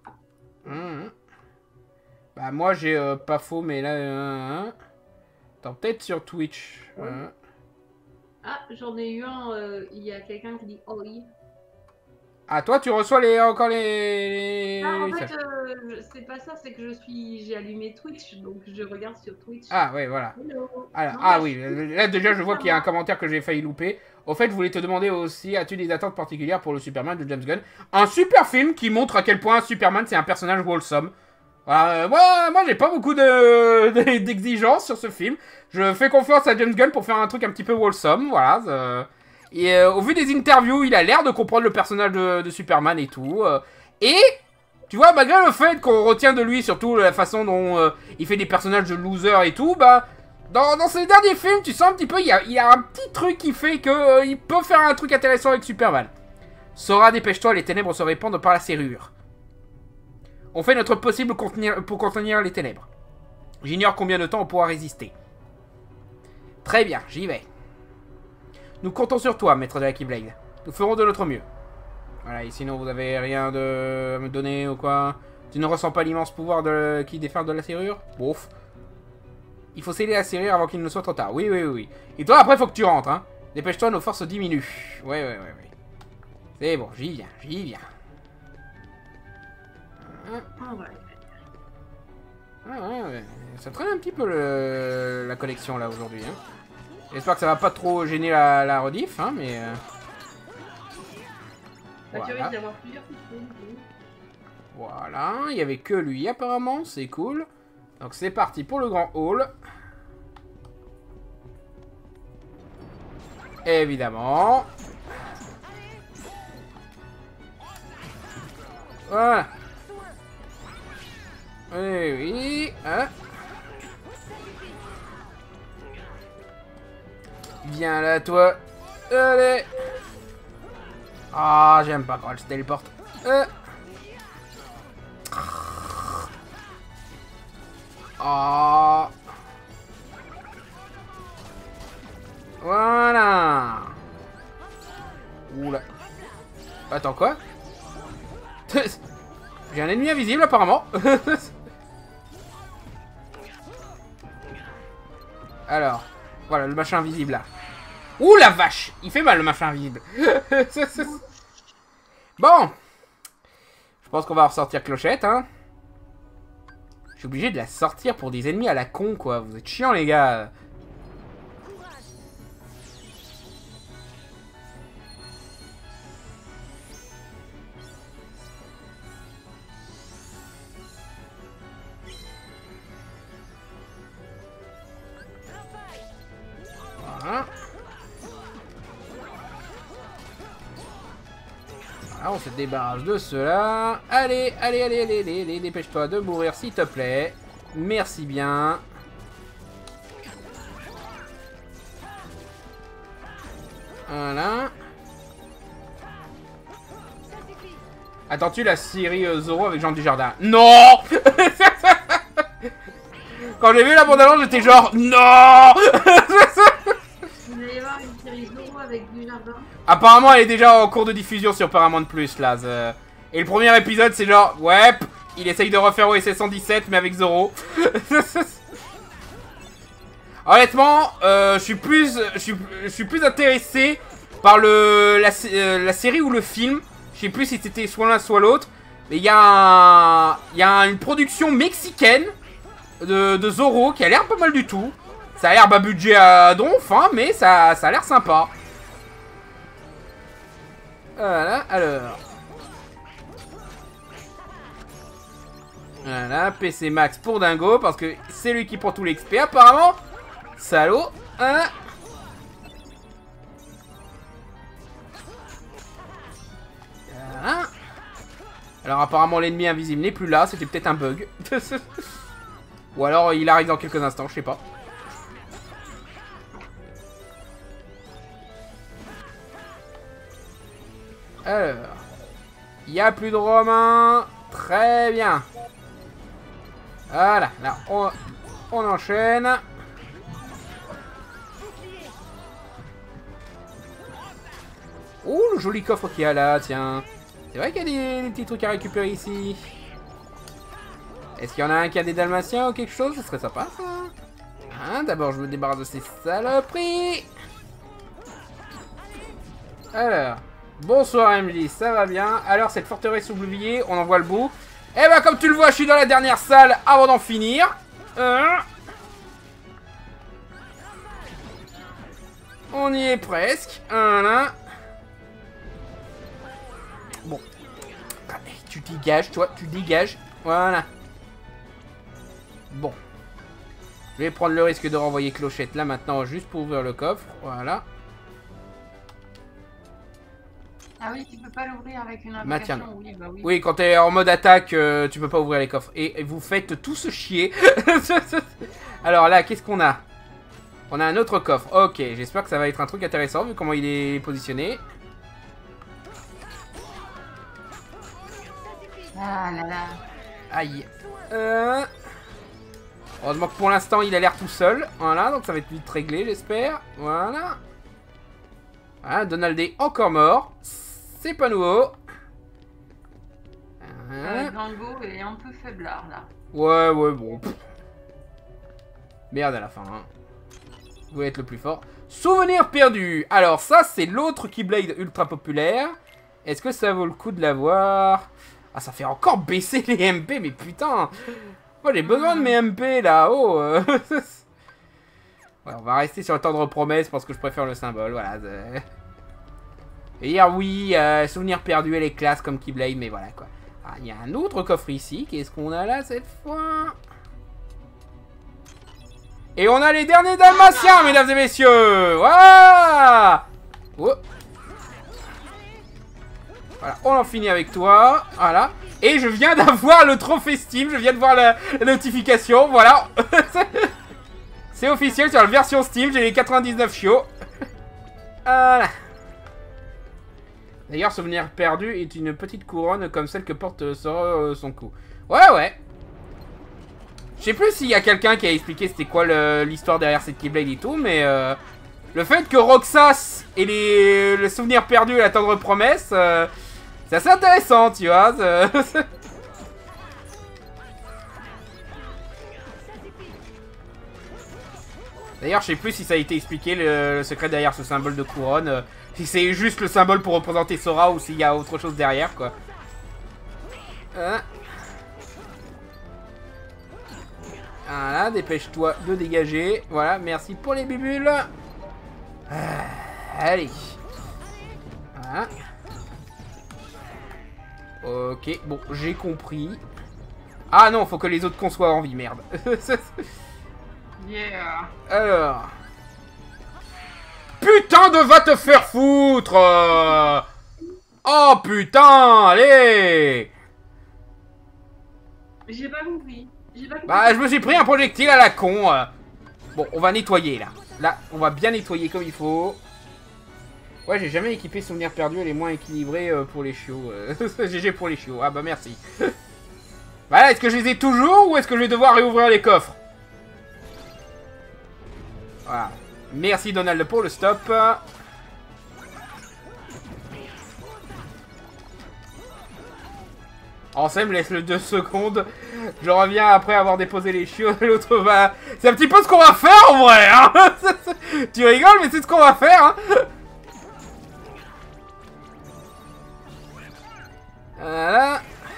Bah, moi, j'ai pas faux, mais là... Attends, peut-être sur Twitch. Ah, j'en ai eu un, il y a quelqu'un qui dit « Oi ». Ah, toi, tu reçois encore les... Ah, en fait, c'est pas ça, c'est que j'ai allumé Twitch, donc je regarde sur Twitch. Ah, ouais, voilà. Hello. Alors, Non, ah bah, oui, là déjà je vois qu'il y a un commentaire que j'ai failli louper. Au fait, je voulais te demander aussi, as-tu des attentes particulières pour le Superman de James Gunn? Un super film qui montre à quel point Superman c'est un personnage wholesome. Voilà, moi j'ai pas beaucoup d'exigences sur ce film. Je fais confiance à James Gunn pour faire un truc un petit peu wholesome, voilà. Et au vu des interviews, il a l'air de comprendre le personnage de Superman et tout. Et, tu vois, malgré le fait qu'on retient de lui, surtout la façon dont il fait des personnages de loser et tout, bah... Dans ces derniers films, tu sens un petit peu, il y a un petit truc qui fait que il peut faire un truc intéressant avec Superman. Sora, dépêche-toi, les ténèbres se répandent par la serrure. On fait notre possible pour contenir les ténèbres. J'ignore combien de temps on pourra résister. Très bien, j'y vais. Nous comptons sur toi, maître de la Keyblade. Nous ferons de notre mieux. Voilà, et sinon vous avez rien à me donner ou quoi? Tu ne ressens pas l'immense pouvoir qui déferle de la serrure? Bouf. Il faut sceller la serrure avant qu'il ne soit trop tard. Oui, oui, oui. Et toi, après, faut que tu rentres, hein. Dépêche-toi, nos forces diminuent. Ouais. C'est bon, j'y viens. Ouais. Ça traîne un petit peu la collection, là, aujourd'hui, hein. J'espère que ça va pas trop gêner la rediff, hein, mais... Voilà. Voilà, il y avait que lui, apparemment, c'est cool. Donc c'est parti pour le grand hall. Évidemment. Voilà. Oui. Hein. Viens là, toi. Allez. Ah, j'aime pas quand elle se téléporte. Oh. Voilà. Oula. Attends, quoi? J'ai un ennemi invisible, apparemment. Alors, voilà, le machin invisible, là. Ouh, la vache! Il fait mal, le machin invisible. Bon. Je pense qu'on va ressortir Clochette, hein. Je suis obligé de la sortir pour des ennemis à la con, quoi. Vous êtes chiants, les gars. Ah, on se débarrasse de cela. Allez, allez, allez, allez, allez, allez, dépêche-toi de mourir, s'il te plaît. Merci bien. Voilà. Attends-tu la série Zoro avec Jean Dujardin? Non. Quand j'ai vu la bande-annonce, j'étais genre non. Vous allez voir une série Zoro avec Dujardin. Apparemment, elle est déjà en cours de diffusion sur Paramount Plus là. Et le premier épisode, c'est genre ouais, il essaye de refaire OSS 117 mais avec Zoro. Honnêtement, je suis plus intéressé par la série ou le film. Je sais plus si c'était soit l'un soit l'autre. Mais il y a une production mexicaine de Zoro qui a l'air pas mal du tout. Ça a l'air bas budget à donf, hein, mais ça a l'air sympa. Voilà, alors. Voilà, PC Max pour Dingo, parce que c'est lui qui prend tout l'XP apparemment. Salaud, hein. Voilà. Alors apparemment l'ennemi invisible n'est plus là, c'était peut-être un bug. Ou alors il arrive dans quelques instants, je sais pas. Alors, il n'y a plus de Romain. Très bien. Voilà, là on enchaîne. Oh, le joli coffre qu'il y a là, tiens. C'est vrai qu'il y a des petits trucs à récupérer ici. Est-ce qu'il y en a un qui a des dalmatiens ou quelque chose? Ce serait sympa, ça. Hein, d'abord, je me débarrasse de ces saloperies. Alors, bonsoir MJ, ça va bien. Alors, cette forteresse oubliée, on en voit le bout. Et bah, comme tu le vois, je suis dans la dernière salle avant d'en finir. On y est presque. Voilà. Bon. Tu dégages, toi, tu dégages. Voilà. Bon. Je vais prendre le risque de renvoyer Clochette là maintenant, juste pour ouvrir le coffre. Voilà. Ah oui, tu peux pas l'ouvrir avec une invocation. Oui, bah oui. Oui, quand t'es en mode attaque, tu peux pas ouvrir les coffres. Et vous faites tous chier. Alors là, qu'est-ce qu'on a? On a un autre coffre. Ok, j'espère que ça va être un truc intéressant vu comment il est positionné. Ah là là. Aïe. Heureusement que pour l'instant, il a l'air tout seul. Voilà, donc ça va être vite réglé, j'espère. Voilà. Voilà, Donald est encore mort. C'est pas nouveau. Dingo est un peu faiblard là. Ouais, bon. Merde à la fin. Hein. Vous êtes le plus fort. Souvenir perdu. Alors ça, c'est l'autre Keyblade ultra populaire. Est-ce que ça vaut le coup de l'avoir? Ah, ça fait encore baisser les MP, mais putain. Moi, j'ai besoin de mes MP là. Oh. Ouais, on va rester sur le tendre promesse parce que je préfère le symbole. Voilà. Et dire oui, souvenir perdu, elle est classe comme Keyblade, mais voilà quoi. Ah, il y a un autre coffre ici. Qu'est-ce qu'on a là cette fois? Et on a les derniers Dalmatiens, mesdames et messieurs. Voilà. Oh. Voilà, on en finit avec toi. Voilà. Et je viens d'avoir le trophée Steam. Je viens de voir la notification. Voilà. C'est officiel sur la version Steam. J'ai les 99 chiots. Voilà. D'ailleurs, souvenir perdu est une petite couronne comme celle que porte Sora son cou. Ouais. Je sais plus s'il y a quelqu'un qui a expliqué c'était quoi l'histoire derrière cette Keyblade et tout, mais le fait que Roxas ait le souvenir perdu et la tendre promesse, c'est assez intéressant, tu vois. D'ailleurs, je sais plus si ça a été expliqué le secret derrière ce symbole de couronne. Si c'est juste le symbole pour représenter Sora ou s'il y a autre chose derrière, quoi. Voilà, dépêche-toi de dégager. Voilà, merci pour les bibules. Allez. Voilà. Ok, bon, j'ai compris. Ah non, faut que les autres cons soient en vie, merde. Yeah. Alors. Putain de va te faire foutre. Oh putain, allez. J'ai pas compris. Bah, je me suis pris un projectile à la con. Bon, on va nettoyer, là. Là, on va bien nettoyer comme il faut. Ouais, j'ai jamais équipé Souvenir perdu, elle est moins équilibrée pour les chiots. GG pour les chiots. Ah bah merci. Voilà, est-ce que je les ai toujours ou est-ce que je vais devoir réouvrir les coffres? Voilà. Merci Donald pour le stop. Ansem, laisse-le 2 secondes. Je reviens après avoir déposé les chiots. L'autre va... C'est un petit peu ce qu'on va faire en vrai, hein. Tu rigoles, mais c'est ce qu'on va faire, hein. Voilà.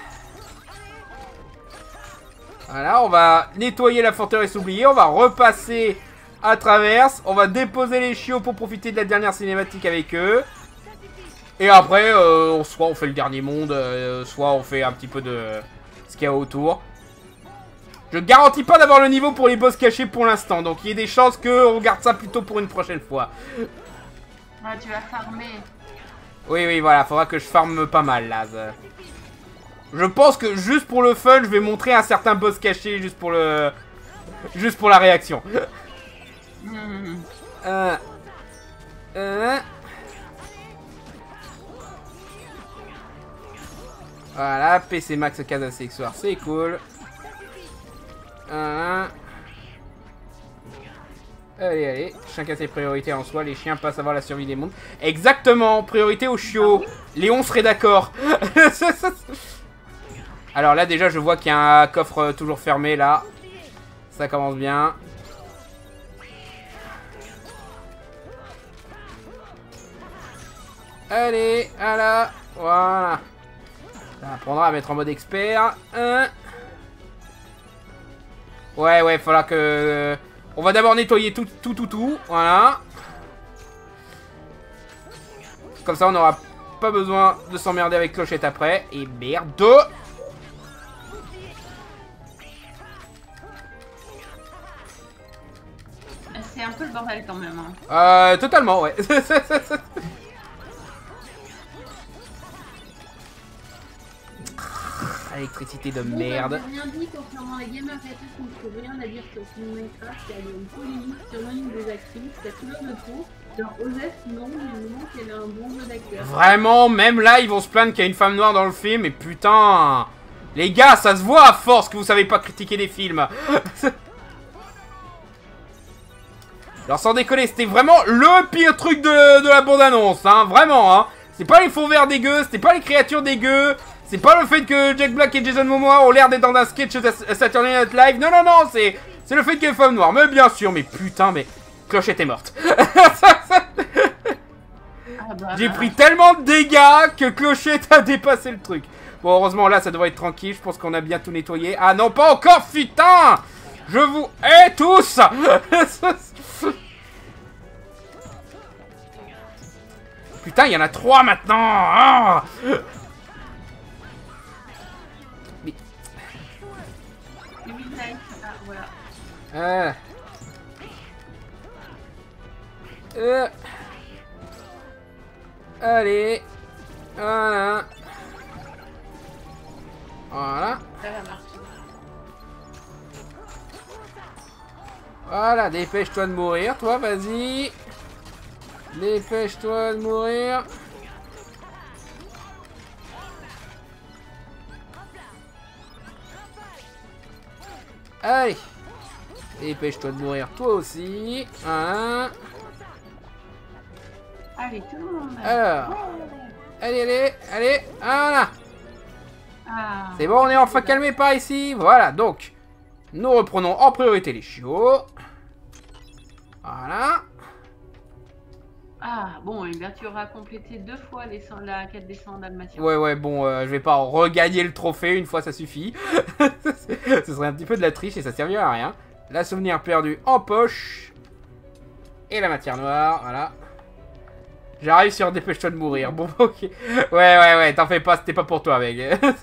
Voilà, on va nettoyer la forteresse oubliée. On va repasser à travers. On va déposer les chiots pour profiter de la dernière cinématique avec eux. Et après, soit on fait le dernier monde, soit on fait un petit peu de ce qu'il y a autour. Je garantis pas d'avoir le niveau pour les boss cachés pour l'instant. Donc il y a des chances qu'on garde ça plutôt pour une prochaine fois. Ouais, tu vas farmer. Oui, oui, voilà, faudra que je farme pas mal là. Je pense que juste pour le fun, je vais montrer un certain boss caché juste pour le... Juste pour la réaction. Voilà, PC Max case accessoire, c'est cool. Allez, allez, chacun ses priorités en soi, les chiens passent avant la survie des mondes. Exactement, priorité aux chiots. Léon serait d'accord. Alors là, déjà, je vois qu'il y a un coffre toujours fermé, là. Ça commence bien. Allez, voilà, voilà. Ça apprendra à mettre en mode expert. Ouais, ouais, faudra que... On va d'abord nettoyer tout. Voilà. Comme ça, on n'aura pas besoin de s'emmerder avec Clochette après. Et merde. C'est un peu le bordel quand même. Hein. Totalement, ouais. Électricité de merde. J'ai rien dit concernant les gamers et tout, je ne trouve rien à dire sur ce Minecraft. Il y a une polémique sur l'une des actrices, la couleur de peau. Genre Osef, non, mais il me manque qu'elle a un bon jeu d'acteur. Vraiment, même là, ils vont se plaindre qu'il y a une femme noire dans le film, et putain... Les gars, ça se voit à force que vous savez pas critiquer des films. Alors sans déconner, c'était vraiment le pire truc de la bande-annonce, hein, vraiment, hein. C'est pas les faux verts dégueux, c'était pas les créatures dégueux, c'est pas le fait que Jack Black et Jason Momoa ont l'air d'être dans un sketch de Saturday Night Live, non, non, non, c'est le fait qu'il y ait une femme noire, mais bien sûr, mais putain, mais Clochette est morte. J'ai pris tellement de dégâts que Clochette a dépassé le truc. Bon, heureusement, là, ça devrait être tranquille, je pense qu'on a bien tout nettoyé. Ah non, pas encore, putain. Je vous hais tous. Putain, il y en a 3 maintenant. Ah mais... voilà. Allez. Voilà. Voilà. Ça va marcher. Voilà, dépêche-toi de mourir, toi, vas-y. Dépêche-toi de mourir. Allez. Dépêche-toi de mourir, toi aussi. Voilà. Allez, tout le monde. Alors. Allez, allez, allez. Voilà. Ah, c'est bon, on est enfin calmé par ici. Voilà, donc. Nous reprenons en priorité les chiots. Voilà. Ah, bon, et bien tu auras complété 2 fois la quête des 100 dalmatiens. Ouais, ouais, bon, je vais pas regagner le trophée, une fois ça suffit. Ce serait un petit peu de la triche et ça servirait à rien. La souvenir perdu en poche. Et la matière noire, voilà. J'arrive sur dépêche-toi de mourir. Bon, ok. Ouais, ouais, ouais, t'en fais pas, c'était pas pour toi, mec.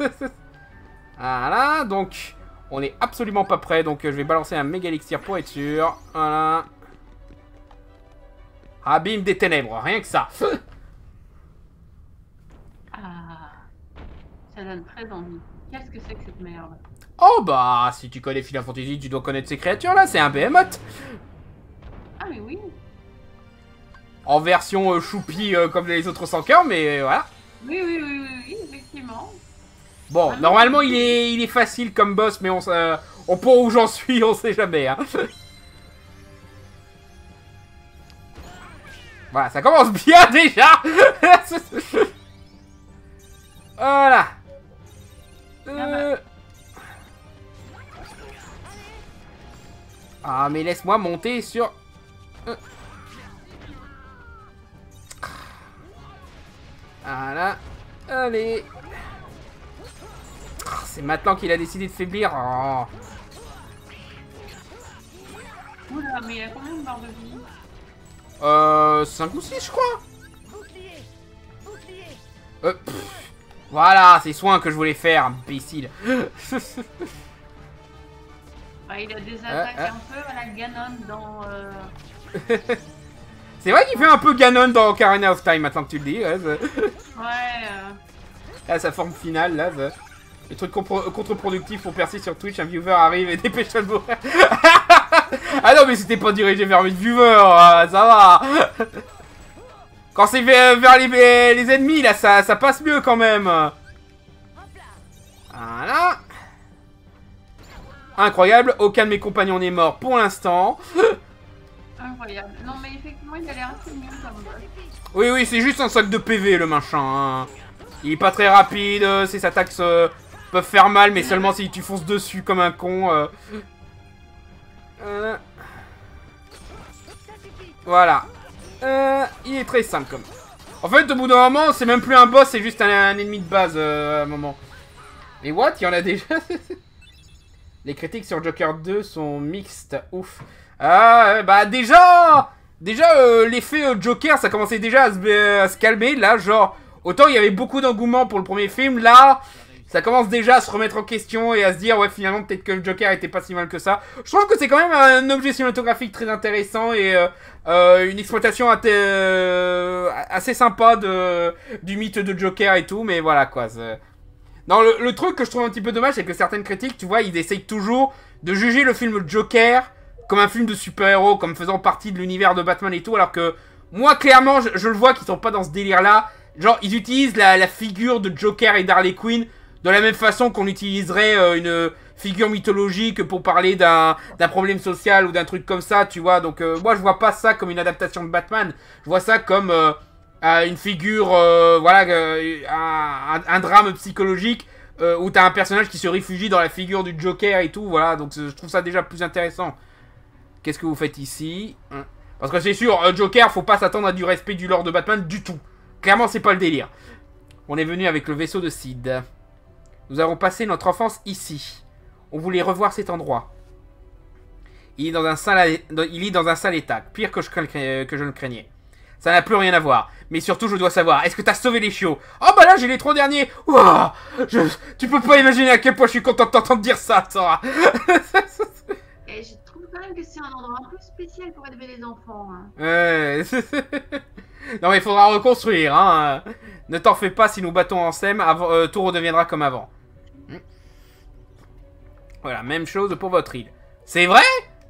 Voilà, donc... On est absolument pas prêt, donc je vais balancer un méga elixir pour être sûr. Voilà. Abîme des ténèbres, rien que ça. Ah. Ça donne très envie. Qu'est-ce que c'est que cette merde? Oh bah, si tu connais Final Fantasy, tu dois connaître ces créatures-là, c'est un Behemoth. Ah mais oui. En version choupi comme les autres sans cœur, mais voilà. Oui, effectivement. Bon, Ah, normalement il est facile comme boss, mais au point où j'en suis, on sait jamais. Hein. Voilà, ça commence bien déjà. Voilà. Ah, mais laisse-moi monter sur... Voilà. Allez. C'est maintenant qu'il a décidé de faiblir. Oh. Oula, mais il a combien de barres de vie? 5 ou 6, je crois. Voilà, c'est soin que je voulais faire, imbécile. Bah, il a des attaques un peu à la Ganon dans... C'est vrai qu'il fait un peu Ganon dans Ocarina of Time, maintenant que tu le dis. Ouais. Là, sa forme finale, là. Les trucs contre-productifs pour percer sur Twitch, un viewer arrive et dépêche-toi de mourir. Ah non, mais c'était pas dirigé vers mes viewers, ça va. Quand c'est vers les ennemis, là, ça passe mieux quand même. Voilà. Incroyable, aucun de mes compagnons n'est mort pour l'instant. Incroyable. Non, mais effectivement, il a l'air assez mieux comme boss. Oui, c'est juste un sac de PV, le machin. Hein. Il est pas très rapide, ses attaques peuvent faire mal, mais seulement si tu fonces dessus comme un con. Voilà. Il est très simple comme. En fait, au bout d'un moment, c'est même plus un boss, c'est juste un ennemi de base à un moment. Mais what? Il y en a déjà. Les critiques sur Joker 2 sont mixtes. Ouf. Ah, bah déjà l'effet Joker, ça commençait déjà à se calmer. Là, genre, autant il y avait beaucoup d'engouement pour le premier film. Là, ça commence déjà à se remettre en question et à se dire, ouais, finalement, peut-être que le Joker était pas si mal que ça. Je trouve que c'est quand même un objet cinématographique très intéressant et une exploitation assez sympa du mythe de Joker et tout. Mais voilà, quoi. Non, le truc que je trouve un petit peu dommage, c'est que certaines critiques, tu vois, ils essayent toujours de juger le film Joker comme un film de super-héros, comme faisant partie de l'univers de Batman et tout, alors que moi, clairement, je le vois qu'ils sont pas dans ce délire-là. Genre, ils utilisent la figure de Joker et d'Harley Quinn de la même façon qu'on utiliserait une figure mythologique pour parler d'un problème social ou d'un truc comme ça, tu vois. Donc, moi, je vois pas ça comme une adaptation de Batman. Je vois ça comme une figure, voilà, un drame psychologique où t'as un personnage qui se réfugie dans la figure du Joker et tout, voilà. Donc, je trouve ça déjà plus intéressant. Qu'est-ce que vous faites ici? Parce que c'est sûr, Joker, faut pas s'attendre à du respect du lore de Batman du tout. Clairement, c'est pas le délire. On est venu avec le vaisseau de Sid. Nous avons passé notre enfance ici. On voulait revoir cet endroit. Il est dans un sale état. Pire que je ne le craignais. Ça n'a plus rien à voir. Mais surtout, je dois savoir, est-ce que t'as sauvé les chiots? Oh bah là, j'ai les 3 derniers. Ouah, tu peux pas imaginer à quel point je suis content de t'entendre dire ça, toi. Et je trouve quand même que c'est un endroit un peu spécial pour élever les enfants. Hein. Non mais il faudra reconstruire, hein. Ne t'en fais pas, si nous battons en SEM, tout redeviendra comme avant. Voilà, même chose pour votre île. C'est vrai?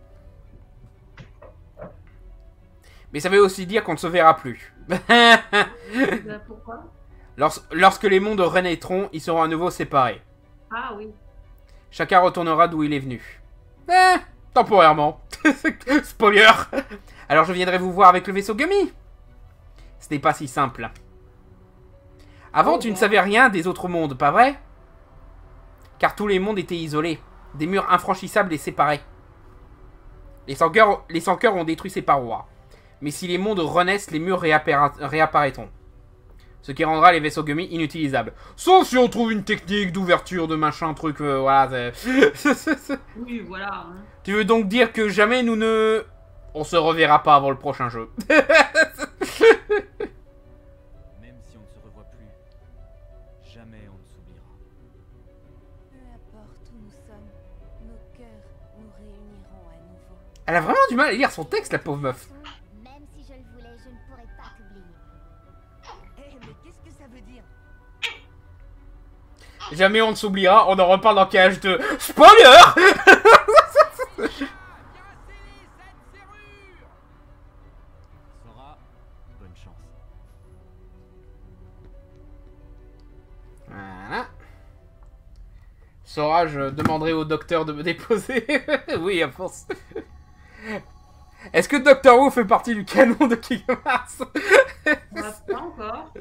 Mais ça veut aussi dire qu'on ne se verra plus. Pourquoi? Lorsque les mondes renaîtront, ils seront à nouveau séparés. Ah oui. Chacun retournera d'où il est venu. Temporairement. Spoiler. Alors je viendrai vous voir avec le vaisseau Gummy. Ce n'est pas si simple. Avant, tu ne savais rien des autres mondes, pas vrai? Car tous les mondes étaient isolés. Des murs infranchissables les séparaient. Les sans-cœurs ont détruit ces parois. Mais si les mondes renaissent, les murs réapparaîtront. Ce qui rendra les vaisseaux Gummy inutilisables. Sauf si on trouve une technique d'ouverture de machin, truc, voilà. Oui, voilà. Hein. Tu veux donc dire que jamais nous ne... On se reverra pas avant le prochain jeu. Même si on ne se revoit plus, jamais on ne s'oubliera. Peu importe où nous sommes, nos cœurs nous réuniront à nouveau. Elle a vraiment du mal à lire son texte, la pauvre meuf. Même si je le voulais, je ne pourrais pas t'oublier. Mais qu'est-ce que ça veut dire? Jamais on ne s'oubliera, on en reparle dans KH2. Spoiler. Sora, bonne chance. Voilà. Sora, je demanderai au docteur de me déposer. Oui, à force. Est-ce que Doctor Who fait partie du canon de Kingdom Hearts? Pas encore.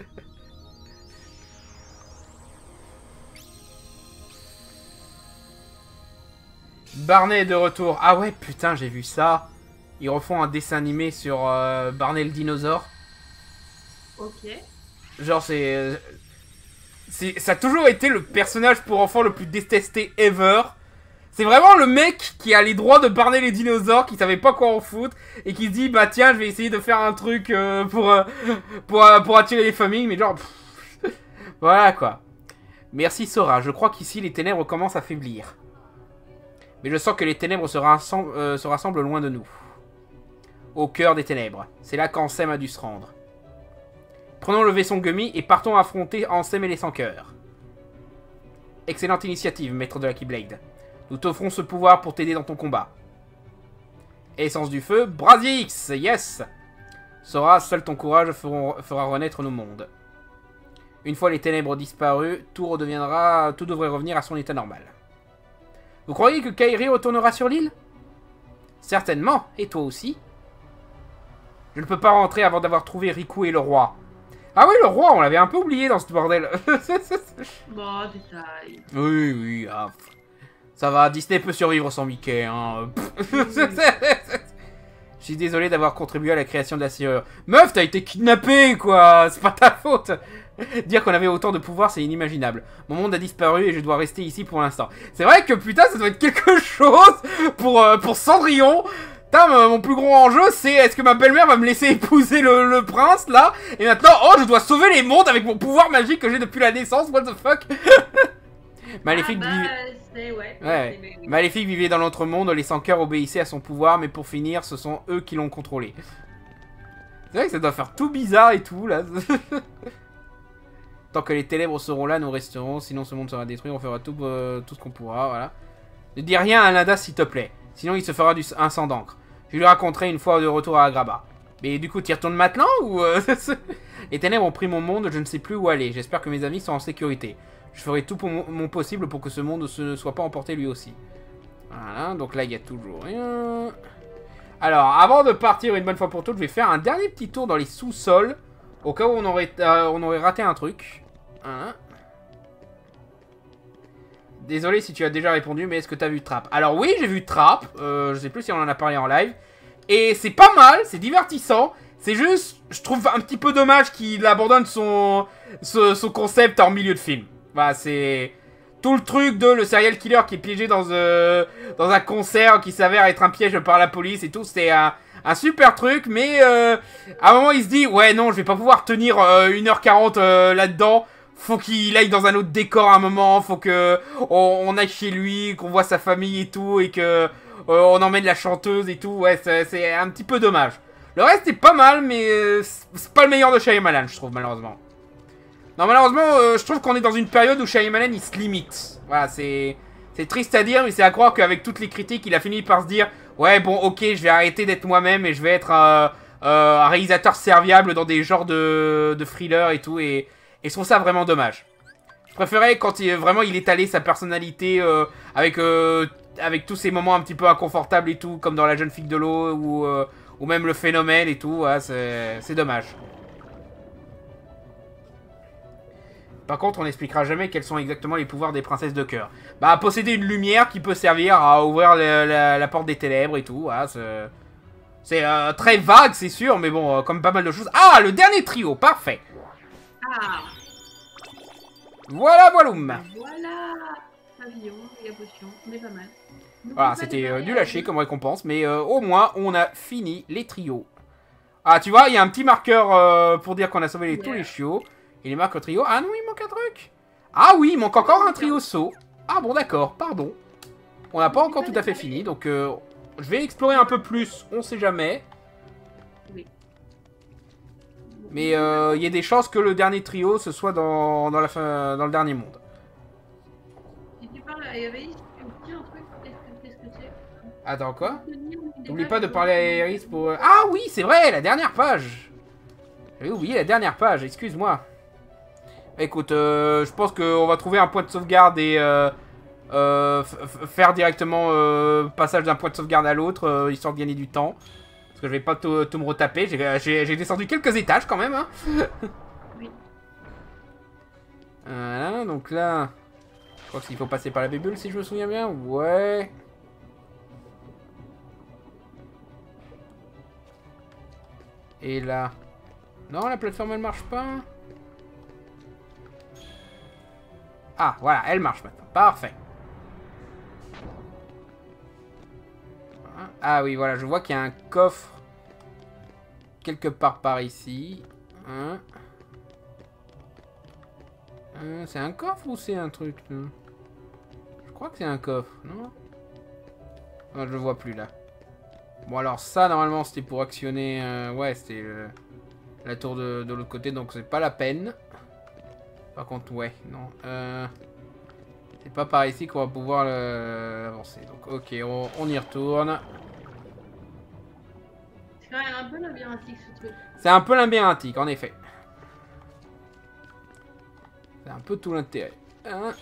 Barney est de retour. Ah ouais, putain, j'ai vu ça. Ils refont un dessin animé sur Barney le dinosaure. Ok. Genre, ça a toujours été le personnage pour enfants le plus détesté ever. C'est vraiment le mec qui a les droits de Barney les dinosaures, qui savait pas quoi en foutre, et qui se dit, bah tiens, je vais essayer de faire un truc pour attirer les familles, mais genre... Voilà, quoi. Merci Sora, je crois qu'ici les ténèbres commencent à faiblir. Mais je sens que les ténèbres se rassemblent loin de nous. Au cœur des ténèbres. C'est là qu'Ansem a dû se rendre. Prenons le vaisseau Gummy et partons affronter Ansem et les Sans-Cœurs. Excellente initiative, maître de la Keyblade. Nous t'offrons ce pouvoir pour t'aider dans ton combat. Essence du feu, Brazix, yes. Sora, seul ton courage fera renaître nos mondes. Une fois les ténèbres disparues, tout devrait revenir à son état normal. Vous croyez que Kairi retournera sur l'île? Certainement, et toi aussi. Je ne peux pas rentrer avant d'avoir trouvé Riku et le roi. Ah oui, le roi, on l'avait un peu oublié dans ce bordel. Bon, détail. Oui, oui, ah, ça va, Disney peut survivre sans Mickey, hein. Je suis désolé d'avoir contribué à la création de la serrure. Meuf, t'as été kidnappée, quoi. C'est pas ta faute. Dire qu'on avait autant de pouvoir, c'est inimaginable. Mon monde a disparu et je dois rester ici pour l'instant. C'est vrai que, putain, ça doit être quelque chose pour Cendrillon. Putain, mon plus gros enjeu, c'est est-ce que ma belle-mère va me laisser épouser le prince, là? Et maintenant, oh, je dois sauver les mondes avec mon pouvoir magique que j'ai depuis la naissance, what the fuck. Maléfique Maléfique vivait dans l'autre-monde, les Sans-Cœurs obéissaient à son pouvoir, mais pour finir, ce sont eux qui l'ont contrôlé. C'est vrai que ça doit faire tout bizarre et tout, là. Tant que les ténèbres seront là, nous resterons, sinon ce monde sera détruit, on fera tout ce qu'on pourra, voilà. Ne dis rien à Linda, s'il te plaît, sinon il se fera un sang d'encre. Je lui raconterai une fois de retour à Agrabah. Mais du coup, t'y retournes maintenant, ou... Les ténèbres ont pris mon monde, je ne sais plus où aller, j'espère que mes amis sont en sécurité. Je ferai tout mon possible pour que ce monde ne soit pas emporté lui aussi. Voilà, donc là, il y a toujours rien. Alors, avant de partir une bonne fois pour toutes, je vais faire un dernier petit tour dans les sous-sols. Au cas où on aurait raté un truc. Voilà. Désolé si tu as déjà répondu, mais est-ce que tu as vu Trap? Alors oui, j'ai vu Trap. Je sais plus si on en a parlé en live. Et c'est pas mal, c'est divertissant. C'est juste, je trouve un petit peu dommage qu'il abandonne son concept en milieu de film. Voilà, c'est tout le truc de le serial killer qui est piégé dans un concert qui s'avère être un piège par la police et tout. C'est un super truc, mais à un moment il se dit ouais non, je vais pas pouvoir tenir 1h40 là-dedans. Faut qu'il aille dans un autre décor à un moment, faut que on aille chez lui, qu'on voit sa famille et tout, et que on emmène la chanteuse et tout. Ouais, c'est un petit peu dommage. Le reste est pas mal, mais c'est pas le meilleur de Shyamalan, je trouve, malheureusement. Non, malheureusement, je trouve qu'on est dans une période où Shyamalan, il se limite. Voilà, c'est triste à dire, mais c'est à croire qu'avec toutes les critiques, il a fini par se dire ouais, bon, ok, je vais arrêter d'être moi-même et je vais être un réalisateur serviable dans des genres de thrillers et tout, et je trouve ça vraiment dommage. Je préférais quand vraiment il étalait sa personnalité avec tous ces moments un petit peu inconfortables et tout, comme dans La Jeune Fille de l'eau ou même Le Phénomène et tout, ouais, c'est dommage. Par contre, on n'expliquera jamais quels sont exactement les pouvoirs des princesses de cœur. Bah, posséder une lumière qui peut servir à ouvrir la porte des ténèbres et tout, ouais, c'est très vague, c'est sûr, mais bon, comme pas mal de choses. Ah, le dernier trio, parfait. Ah. Voilà, voiloum. Voilà. Pavillon, méga potion, on est pas mal. Voilà, c'était du lâcher comme récompense, mais au moins, on a fini les trios. Ah, tu vois, il y a un petit marqueur pour dire qu'on a sauvé tous les chiots. Il marque au trio. Ah non, il manque un truc. Ah oui, il manque encore un trio saut. Ah bon, d'accord, pardon. On n'a pas encore tout à fait fini, donc je vais explorer un peu plus, on sait jamais. Oui. Mais il y a des chances que le dernier trio, ce soit dans le dernier monde. il y avait ici aussi un truc, qu'est-ce que c'est? Attends, quoi? N'oublie N'oublie pas de parler à Iris pour... Ah oui, c'est vrai, la dernière page. J'avais oublié la dernière page, excuse-moi. Écoute, je pense qu'on va trouver un point de sauvegarde et faire directement passage d'un point de sauvegarde à l'autre, histoire de gagner du temps. Parce que je vais pas tout me retaper, j'ai descendu quelques étages quand même. Hein. Oui. Voilà, donc là... Je crois qu'il faut passer par la bébule si je me souviens bien. Ouais... Et là... Non, la plateforme elle marche pas. Ah, voilà, elle marche maintenant. Parfait. Ah oui, voilà, je vois qu'il y a un coffre quelque part par ici. Hein. C'est un coffre ou c'est un truc? Je crois que c'est un coffre, non? Non, je le vois plus là. Bon, alors ça, normalement, c'était pour actionner... ouais, c'était la tour de l'autre côté, donc c'est pas la peine. Par contre, ouais, non. C'est pas par ici qu'on va pouvoir avancer. Donc, ok, on y retourne. C'est quand même un peu labyrinthique ce truc. C'est un peu labyrinthique, en effet. C'est un peu tout l'intérêt. Hein?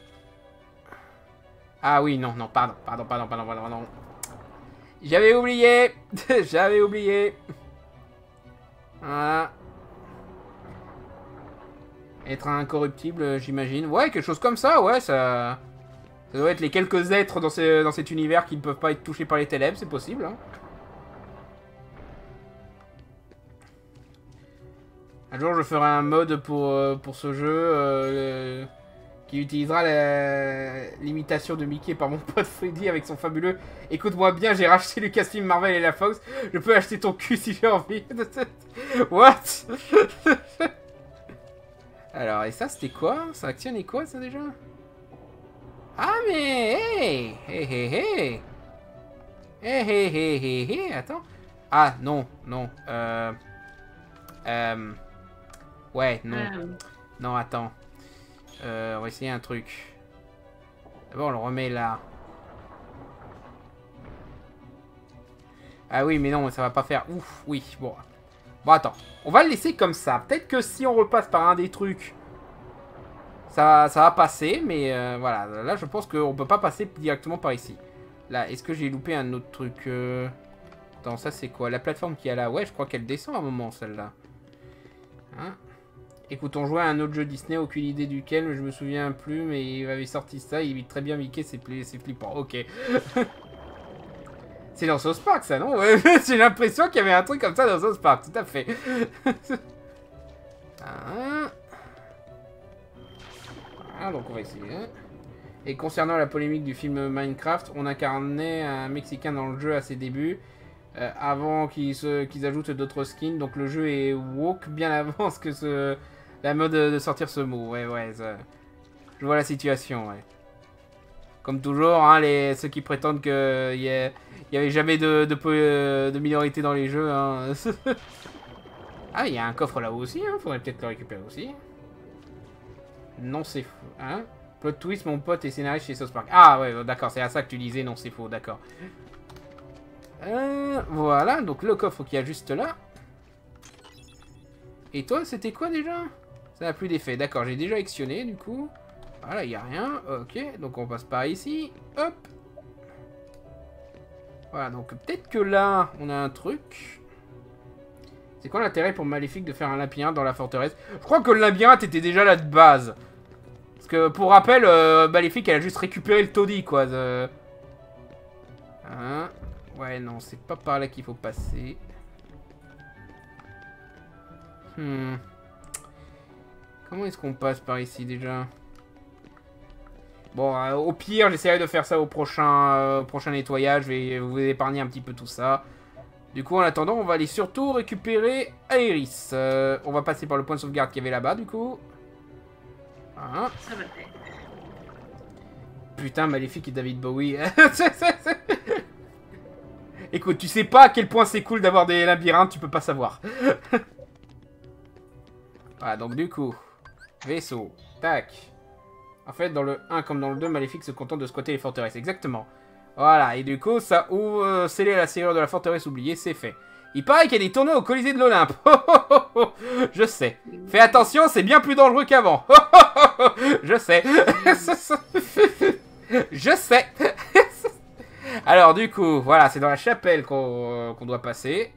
Ah oui, non, non, pardon. J'avais oublié. J'avais oublié. Voilà. Être incorruptible, j'imagine. Ouais, quelque chose comme ça, ouais, ça... Ça doit être les quelques êtres dans cet univers qui ne peuvent pas être touchés par les ténèbres, c'est possible. Hein. Un jour, je ferai un mode pour ce jeu qui utilisera l'imitation de Mickey par mon pote Freddy avec son fabuleux « Écoute-moi bien, j'ai racheté Lucasfilm, Marvel et la Fox. Je peux acheter ton cul si j'ai envie. » What? Alors, et ça, c'était quoi? Ça actionnait quoi, ça, déjà? Ah, mais... Hey! Hey, hey, hey! Hey, hey, hey, hey, hey! Attends. Ah, non, non. Ouais, non. Non, attends. On va essayer un truc. D'abord, on le remet là. Ah oui, mais non, ça va pas faire... Ouf, oui, bon. Bon, attends. On va le laisser comme ça. Peut-être que si on repasse par un des trucs, ça va passer. Mais voilà, là, je pense qu'on peut pas passer directement par ici. Là, est-ce que j'ai loupé un autre truc Attends, ça, c'est quoi? La plateforme qu'il y a là? Ouais, je crois qu'elle descend à un moment, celle-là. Hein? Écoute, on jouait à un autre jeu Disney, aucune idée duquel, mais je me souviens plus, mais il avait sorti ça, il vit très bien Mickey, c'est flippant, ok. C'est dans South Park, ça, non? Ouais, j'ai l'impression qu'il y avait un truc comme ça dans South Park, tout à fait. Voilà, donc on va essayer. Et concernant la polémique du film Minecraft, on incarnait un Mexicain dans le jeu à ses débuts, avant qu'ils ajoutent d'autres skins, donc le jeu est woke bien avant que la mode de sortir ce mot, ouais, ça... Je vois la situation, ouais. Comme toujours, hein, ceux qui prétendent qu'il y avait jamais de minorité dans les jeux. Hein. Ah, il y a un coffre là-haut aussi, hein. Faudrait peut-être le récupérer aussi. Non, c'est faux. Hein? Plot twist, mon pote est scénariste chez South Park. Ah ouais, d'accord, c'est à ça que tu disais, non, c'est faux, d'accord. Voilà, donc le coffre qu'il y a juste là. Et toi, c'était quoi déjà? Ça n'a plus d'effet, d'accord, j'ai déjà actionné du coup. Voilà, il n'y a rien. Ok, donc on passe par ici. Hop. Voilà, donc peut-être que là, on a un truc. C'est quoi l'intérêt pour Maléfique de faire un labyrinthe dans la forteresse? Je crois que le labyrinthe était déjà là de base. Parce que, pour rappel, Maléfique, elle a juste récupéré le taudis, quoi. Hein? Ouais, non, c'est pas par là qu'il faut passer. Comment est-ce qu'on passe par ici, déjà? Bon, au pire, j'essaierai de faire ça au prochain nettoyage. Je vais vous épargner un petit peu tout ça. Du coup, en attendant, on va aller surtout récupérer Iris. On va passer par le point de sauvegarde qu'il y avait là-bas, du coup. Hein. Ça va être. Putain, Maléfique et David Bowie. Écoute, tu sais pas à quel point c'est cool d'avoir des labyrinthes, tu peux pas savoir. Voilà, donc du coup, vaisseau, tac. En fait, dans le 1 comme dans le 2, Maléfique se contente de squatter les forteresses. Exactement. Voilà, et du coup, ça ouvre sceller la serrure de la forteresse oubliée, c'est fait. Il paraît qu'il y a des tournois au Colisée de l'Olympe. Je sais. Fais attention, c'est bien plus dangereux qu'avant. Je sais. Je sais. Alors, du coup, voilà, c'est dans la chapelle qu'on doit passer.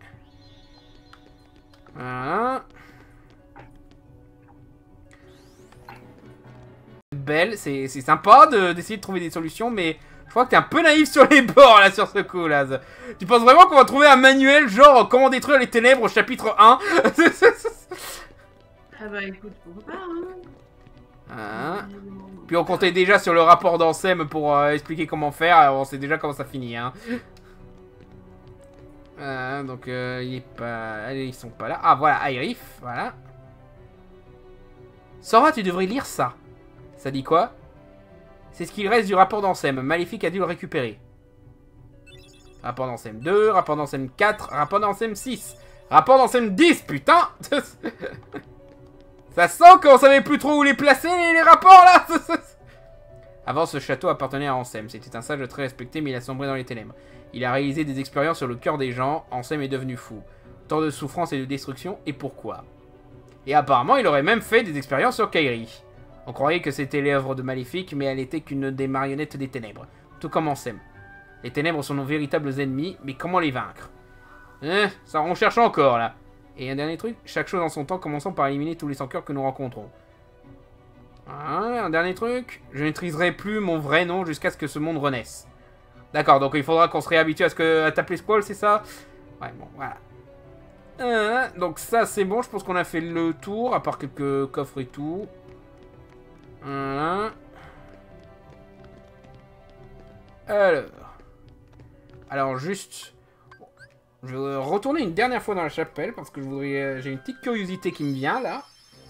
Voilà. Belle, c'est sympa d'essayer de trouver des solutions, mais je crois que t'es un peu naïf sur les bords, là, sur ce coup, là. Tu penses vraiment qu'on va trouver un manuel, genre, comment détruire les ténèbres au chapitre 1? Ah bah écoute, pourquoi pas, Hein. Puis on comptait déjà sur le rapport d'Ansem pour expliquer comment faire, on sait déjà comment ça finit, hein. Donc, il est pas... Allez, ils sont pas là. Ah, voilà, Aerith, voilà. Sora, tu devrais lire ça. Ça dit quoi? C'est ce qu'il reste du rapport d'Ansem. Maléfique a dû le récupérer. Rapport d'Ansem 2, rapport d'Ansem 4, rapport d'Ansem 6, rapport d'Ansem 10, putain. Ça sent qu'on savait plus trop où les placer, les rapports, là. Avant, ce château appartenait à Ansem. C'était un sage très respecté, mais il a sombré dans les ténèbres. Il a réalisé des expériences sur le cœur des gens. Ansem est devenu fou. Tant de souffrance et de destruction, et pourquoi? Et apparemment, il aurait même fait des expériences sur Kairi. On croyait que c'était l'œuvre de Maléfique, mais elle était qu'une des marionnettes des ténèbres. Tout comme Ansem. Les ténèbres sont nos véritables ennemis, mais comment les vaincre? Ça on cherche encore, là. Et un dernier truc, chaque chose en son temps, commençons par éliminer tous les sans-cœurs que nous rencontrons. Un dernier truc, je ne maîtriserai plus mon vrai nom jusqu'à ce que ce monde renaisse. D'accord, donc il faudra qu'on se réhabitue à t'appeler Squall, c'est ça? Ouais, bon, voilà. Donc ça, c'est bon, je pense qu'on a fait le tour, à part quelques coffres et tout. Voilà. Alors juste, je vais retourner une dernière fois dans la chapelle parce que j'ai une petite curiosité qui me vient là.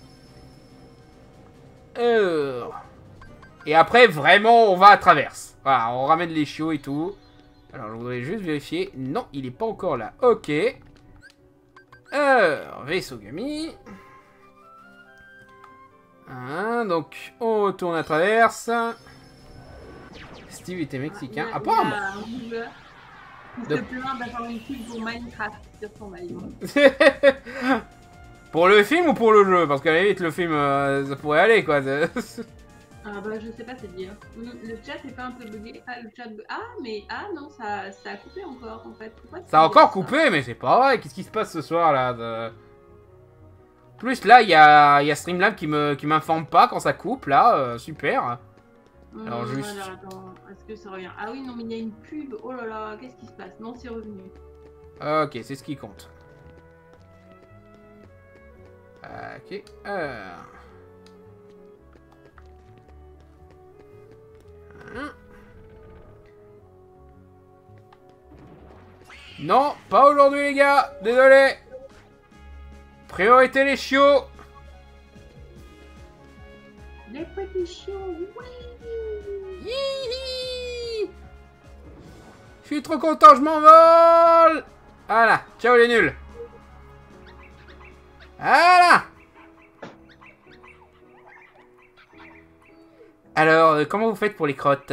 Et après vraiment on va à traverse. Voilà, on ramène les chiots et tout. Alors je voudrais juste vérifier. Non, il est pas encore là. Ok. Vaisseau Gumi. Donc, on retourne à traverse. Steve était mexicain. Apparemment. Il se plaint d'avoir une pub pour Minecraft sur son maillot. Pour le film ou pour le jeu? Parce qu'à la limite, le film, ça pourrait aller, quoi. Ah bah, je sais pas te dire. Oui, le chat est pas un peu bugué. Ah, le chat... Ah, mais... Ah, non, ça a coupé encore, en fait. Pourquoi ça a encore coupé, mais c'est pas vrai. Qu'est-ce qui se passe ce soir, là Plus là, il y a Streamlab qui m'informe pas quand ça coupe, là, super. Alors juste... Alors, attends, est-ce que ça revient? Ah oui, non, mais il y a une pub, oh là là, qu'est-ce qui se passe? Non, c'est revenu. Ok, c'est ce qui compte. Ok, Non, pas aujourd'hui les gars, désolé. Priorité les chiots. Les petits chiots, oui. Hihi. Je suis trop content, je m'envole. Voilà, ciao les nuls. Voilà. Alors, comment vous faites pour les crottes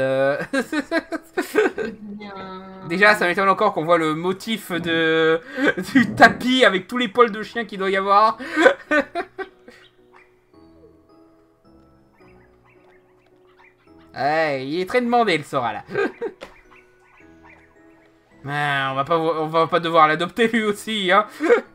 Déjà, ça m'étonne encore qu'on voit le motif du tapis avec tous les poils de chien qu'il doit y avoir. Ouais, il est très demandé le Sora là. Mais on va pas devoir l'adopter lui aussi, hein.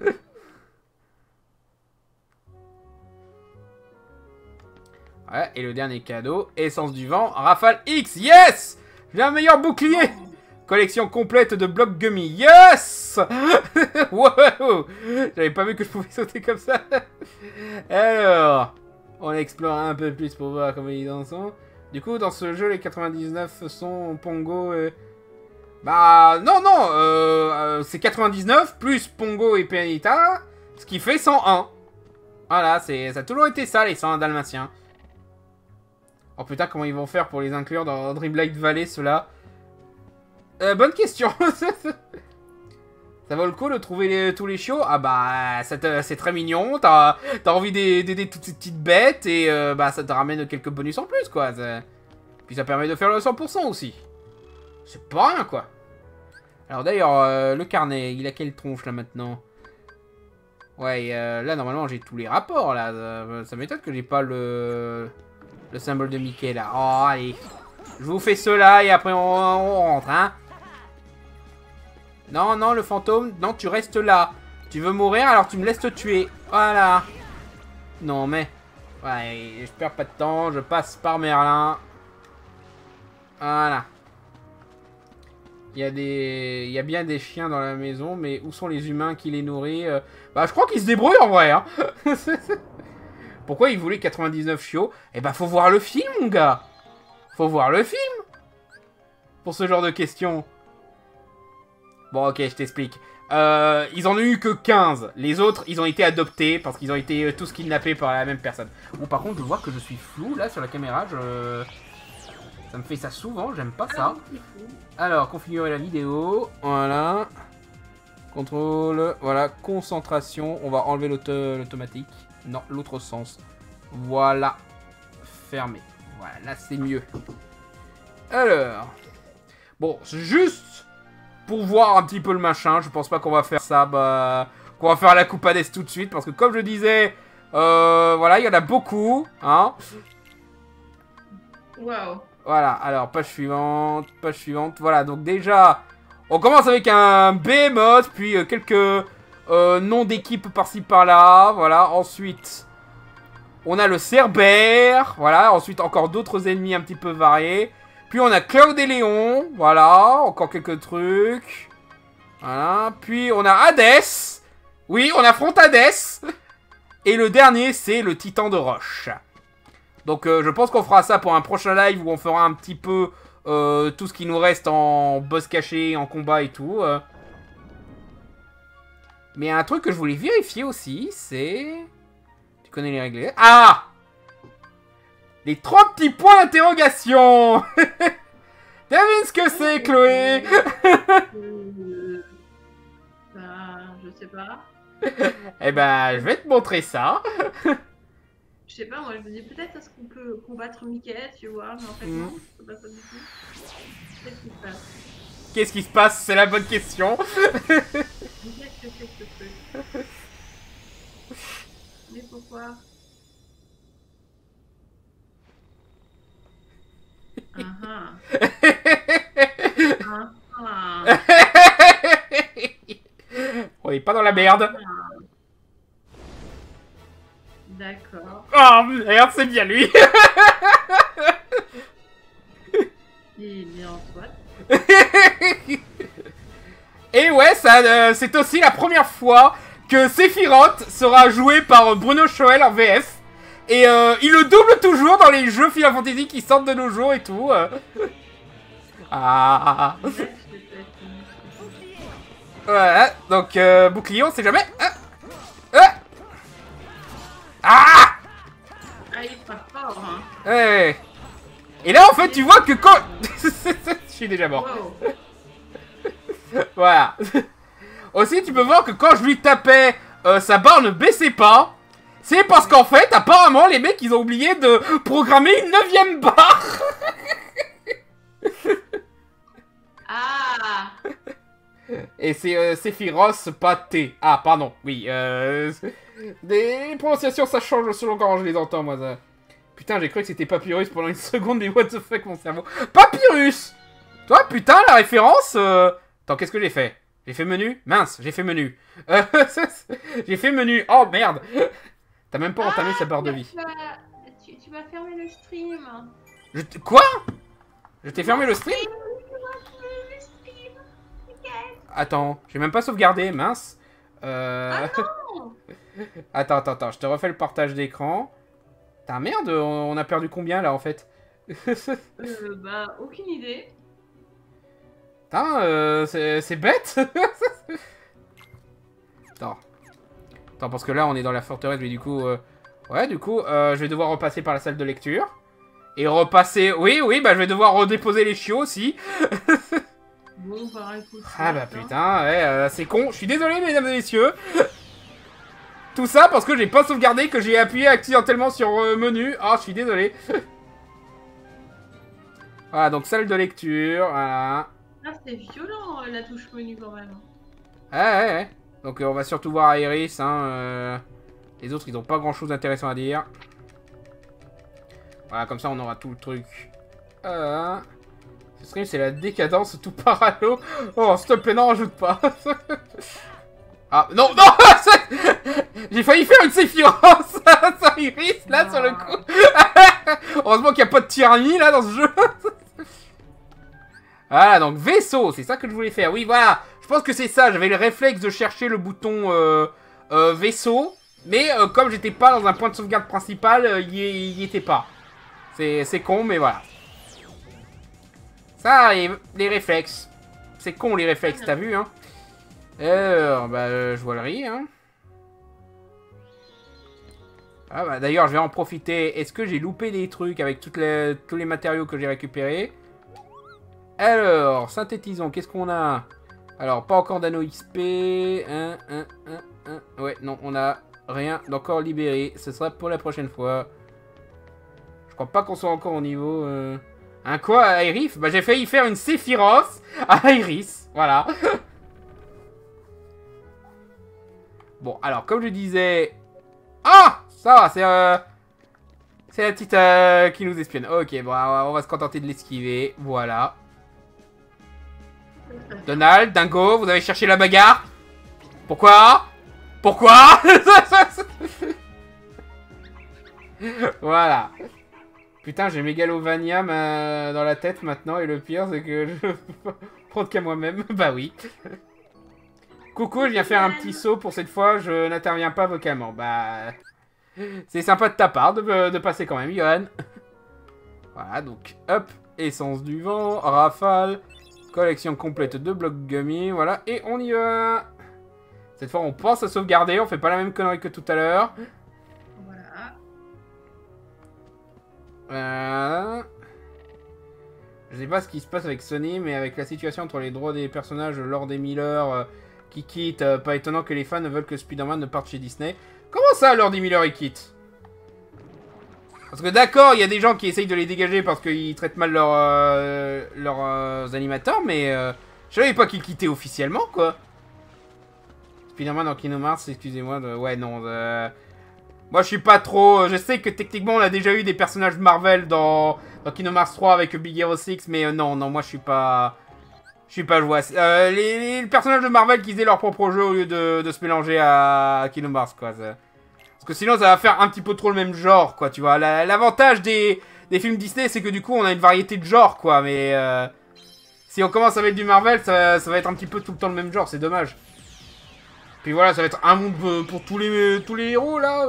Ouais, et le dernier cadeau, essence du vent, Rafale X, yes! J'ai un meilleur bouclier! Collection complète de blocs gummy, yes! Wow! J'avais pas vu que je pouvais sauter comme ça. Alors, on explore un peu plus pour voir comment ils en sont. Du coup, dans ce jeu, les 99 sont Pongo et... Bah, non, c'est 99 plus Pongo et Pianita, ce qui fait 101. Voilà, ça a toujours été ça, les 101 dalmatiens. Oh putain, comment ils vont faire pour les inclure dans Dreamlight Valley, ceux-là? Bonne question. Ça vaut le coup de trouver tous les chiots? Ah bah, c'est très mignon, t'as envie d'aider toutes ces petites bêtes, et bah ça te ramène quelques bonus en plus, quoi. Puis ça permet de faire le 100% aussi. C'est pas rien, quoi. Alors d'ailleurs, le carnet, il a quelle tronche, là, maintenant? Ouais, là, normalement, j'ai tous les rapports, là. Ça m'étonne que j'ai pas le symbole de Mickey, là. Oh, allez. Je vous fais cela, et après, on rentre, hein. Non, non, le fantôme, non, tu restes là. Tu veux mourir, alors tu me laisses te tuer. Voilà. Non, mais... Ouais, je perds pas de temps, je passe par Merlin. Voilà. Il y a bien des chiens dans la maison, mais où sont les humains qui les nourrissent? Bah, je crois qu'ils se débrouillent en vrai, hein. Pourquoi ils voulaient 99 chiots? Eh bah, faut voir le film, mon gars. Faut voir le film. Pour ce genre de questions. Bon, ok, je t'explique. Ils en ont eu que 15. Les autres, ils ont été adoptés parce qu'ils ont été tous kidnappés par la même personne. Bon, par contre, je vois que je suis flou, là, sur la caméra. Ça me fait ça souvent, j'aime pas ça. Alors, configurer la vidéo. Voilà. Contrôle. Voilà, concentration. On va enlever l'automatique. Non, l'autre sens. Voilà. Fermé. Voilà, là, c'est mieux. Alors. Bon, c'est juste... pour voir un petit peu le machin, je pense pas qu'on va faire ça, bah... qu'on va faire la Coupa tout de suite, parce que comme je disais, voilà, il y en a beaucoup, hein. Waouh. Voilà, alors, page suivante, voilà, donc déjà, on commence avec un Behemoth, puis quelques noms d'équipes par-ci par-là, voilà, ensuite, on a le Cerbère, voilà, ensuite encore d'autres ennemis un petit peu variés. Puis on a Claude et Léon, voilà, encore quelques trucs. Voilà, puis on a Hades. Oui, on affronte Hades. Et le dernier, c'est le Titan de Roche. Donc je pense qu'on fera ça pour un prochain live où on fera un petit peu tout ce qui nous reste en boss caché, en combat et tout. Mais un truc que je voulais vérifier aussi, c'est... Tu connais les règles? Ah! Les 3 petits points d'interrogation. Devine ce que c'est, Chloé. Bah, je sais pas. Eh ben, je vais te montrer ça. Je sais pas, moi je me dis peut-être est-ce qu'on peut combattre Mickey, tu vois, mais en fait non, c'est pas ça du tout. Qu'est-ce qui se passe? Qu'est-ce qui se passe? C'est la bonne question. Qu'est-ce que c'est que ce truc? Mais pourquoi? On est pas dans la merde. D'accord. Oh merde, c'est bien lui. Et bien soit. Et ouais, ça, c'est aussi la première fois que Sephiroth sera joué par Bruno Choel en VF. Et il le double toujours dans les jeux Final Fantasy qui sortent de nos jours et tout. Ah. Voilà, donc bouclier, on sait jamais. Ah. Ah, il frappe fort, hein. Ouais. Et là, en fait, tu vois que quand... Je suis déjà mort. Wow. Voilà. Aussi, tu peux voir que quand je lui tapais, sa barre ne baissait pas. C'est parce qu'en fait, apparemment, les mecs, ils ont oublié de programmer une 9ème barre. Ah. Et c'est Sephiroth, pas T. Ah, pardon, oui. Des prononciations, ça change selon quand je les entends, moi. Ça. Putain, j'ai cru que c'était Papyrus pendant une seconde, mais what the fuck, mon cerveau. Papyrus. Toi, putain, la référence... Attends, qu'est-ce que j'ai fait? J'ai fait menu? Mince, j'ai fait menu. J'ai fait menu. Oh, merde. T'as même pas entamé sa barre de vie. Tu vas fermer le stream. Quoi? Je t'ai fermé le stream? Attends, j'ai même pas sauvegardé, mince. Ah non. Attends, je te refais le partage d'écran. Putain, merde, on a perdu combien là en fait? Bah, aucune idée. Putain, c'est bête. Attends, parce que là on est dans la forteresse, mais du coup... Ouais, du coup, je vais devoir repasser par la salle de lecture. Et repasser... Oui, bah je vais devoir redéposer les chiots aussi. Bon, par écoute. Ah bah putain, ouais, c'est con. Je suis désolé, mesdames et messieurs. Tout ça parce que j'ai pas sauvegardé, que j'ai appuyé accidentellement sur menu. Ah, je suis désolé. Voilà, donc salle de lecture, voilà. Ah, c'est violent la touche menu quand même. Ouais. Donc on va surtout voir Iris, hein. Les autres, ils ont pas grand chose d'intéressant à dire. Voilà, comme ça on aura tout le truc. Ce stream, c'est la décadence tout parano. Oh, s'il te plaît, n'en rajoute pas. Ah, non. J'ai failli faire une Sephiroth. Ça Iris, là, sur le coup. Heureusement qu'il n'y a pas de tyrannie, là, dans ce jeu. Voilà, donc vaisseau, c'est ça que je voulais faire. Oui, voilà, je pense que c'est ça. J'avais le réflexe de chercher le bouton vaisseau. Mais comme j'étais pas dans un point de sauvegarde principal, il y était pas. C'est con, mais voilà. Ça, les réflexes. C'est con, les réflexes, t'as vu, hein. Alors, bah, je vois le riz, hein. Ah, bah, d'ailleurs, je vais en profiter. Est-ce que j'ai loupé des trucs avec tous les matériaux que j'ai récupérés? Alors, synthétisons, qu'est-ce qu'on a? Alors, pas encore d'anneau XP. Ouais, non, on a rien d'encore libéré. Ce sera pour la prochaine fois. Je crois pas qu'on soit encore au niveau... Un quoi à Iris? Bah, j'ai failli faire une Sephiroth à Iris. Voilà. Bon, alors, comme je disais... Ah! Ça va, c'est la petite qui nous espionne. Ok, bon, on va se contenter de l'esquiver. Voilà. Donald, Dingo, vous avez cherché la bagarre? Pourquoi? Voilà. Putain, j'ai Megalovania dans la tête maintenant, et le pire, c'est que je peux prendre qu'à moi-même. Bah oui. Coucou, je viens faire un petit saut pour cette fois, je n'interviens pas vocalement. Bah... C'est sympa de ta part de passer quand même, Johan. Voilà, donc, hop, essence du vent, rafale, collection complète de blocs gummy, voilà, et on y va. Cette fois, on pense à sauvegarder, on fait pas la même connerie que tout à l'heure. Voilà. Je sais pas ce qui se passe avec Sony, mais avec la situation entre les droits des personnages Lord et Miller qui quittent, pas étonnant que les fans ne veulent que Spider-Man ne parte chez Disney. Comment ça, Lord et Miller, ils quittent? Parce que d'accord, il y a des gens qui essayent de les dégager parce qu'ils traitent mal leurs animateurs, mais je savais pas qu'ils quittaient officiellement, quoi. Spider-Man dans Kingdom Hearts, excusez-moi, ouais, non, moi, je suis pas trop... Je sais que techniquement, on a déjà eu des personnages Marvel dans Kingdom Hearts 3 avec Big Hero 6, mais non, moi, je suis pas... Je suis pas joué. Les personnages de Marvel qui faisaient leur propre jeu au lieu de se mélanger à Kingdom Hearts, quoi. Parce que sinon, ça va faire un petit peu trop le même genre, quoi, tu vois. L'avantage des films Disney, c'est que du coup, on a une variété de genres, quoi, mais... si on commence à mettre du Marvel, ça va être un petit peu tout le temps le même genre, c'est dommage. Puis voilà, ça va être un monde pour tous les héros, là.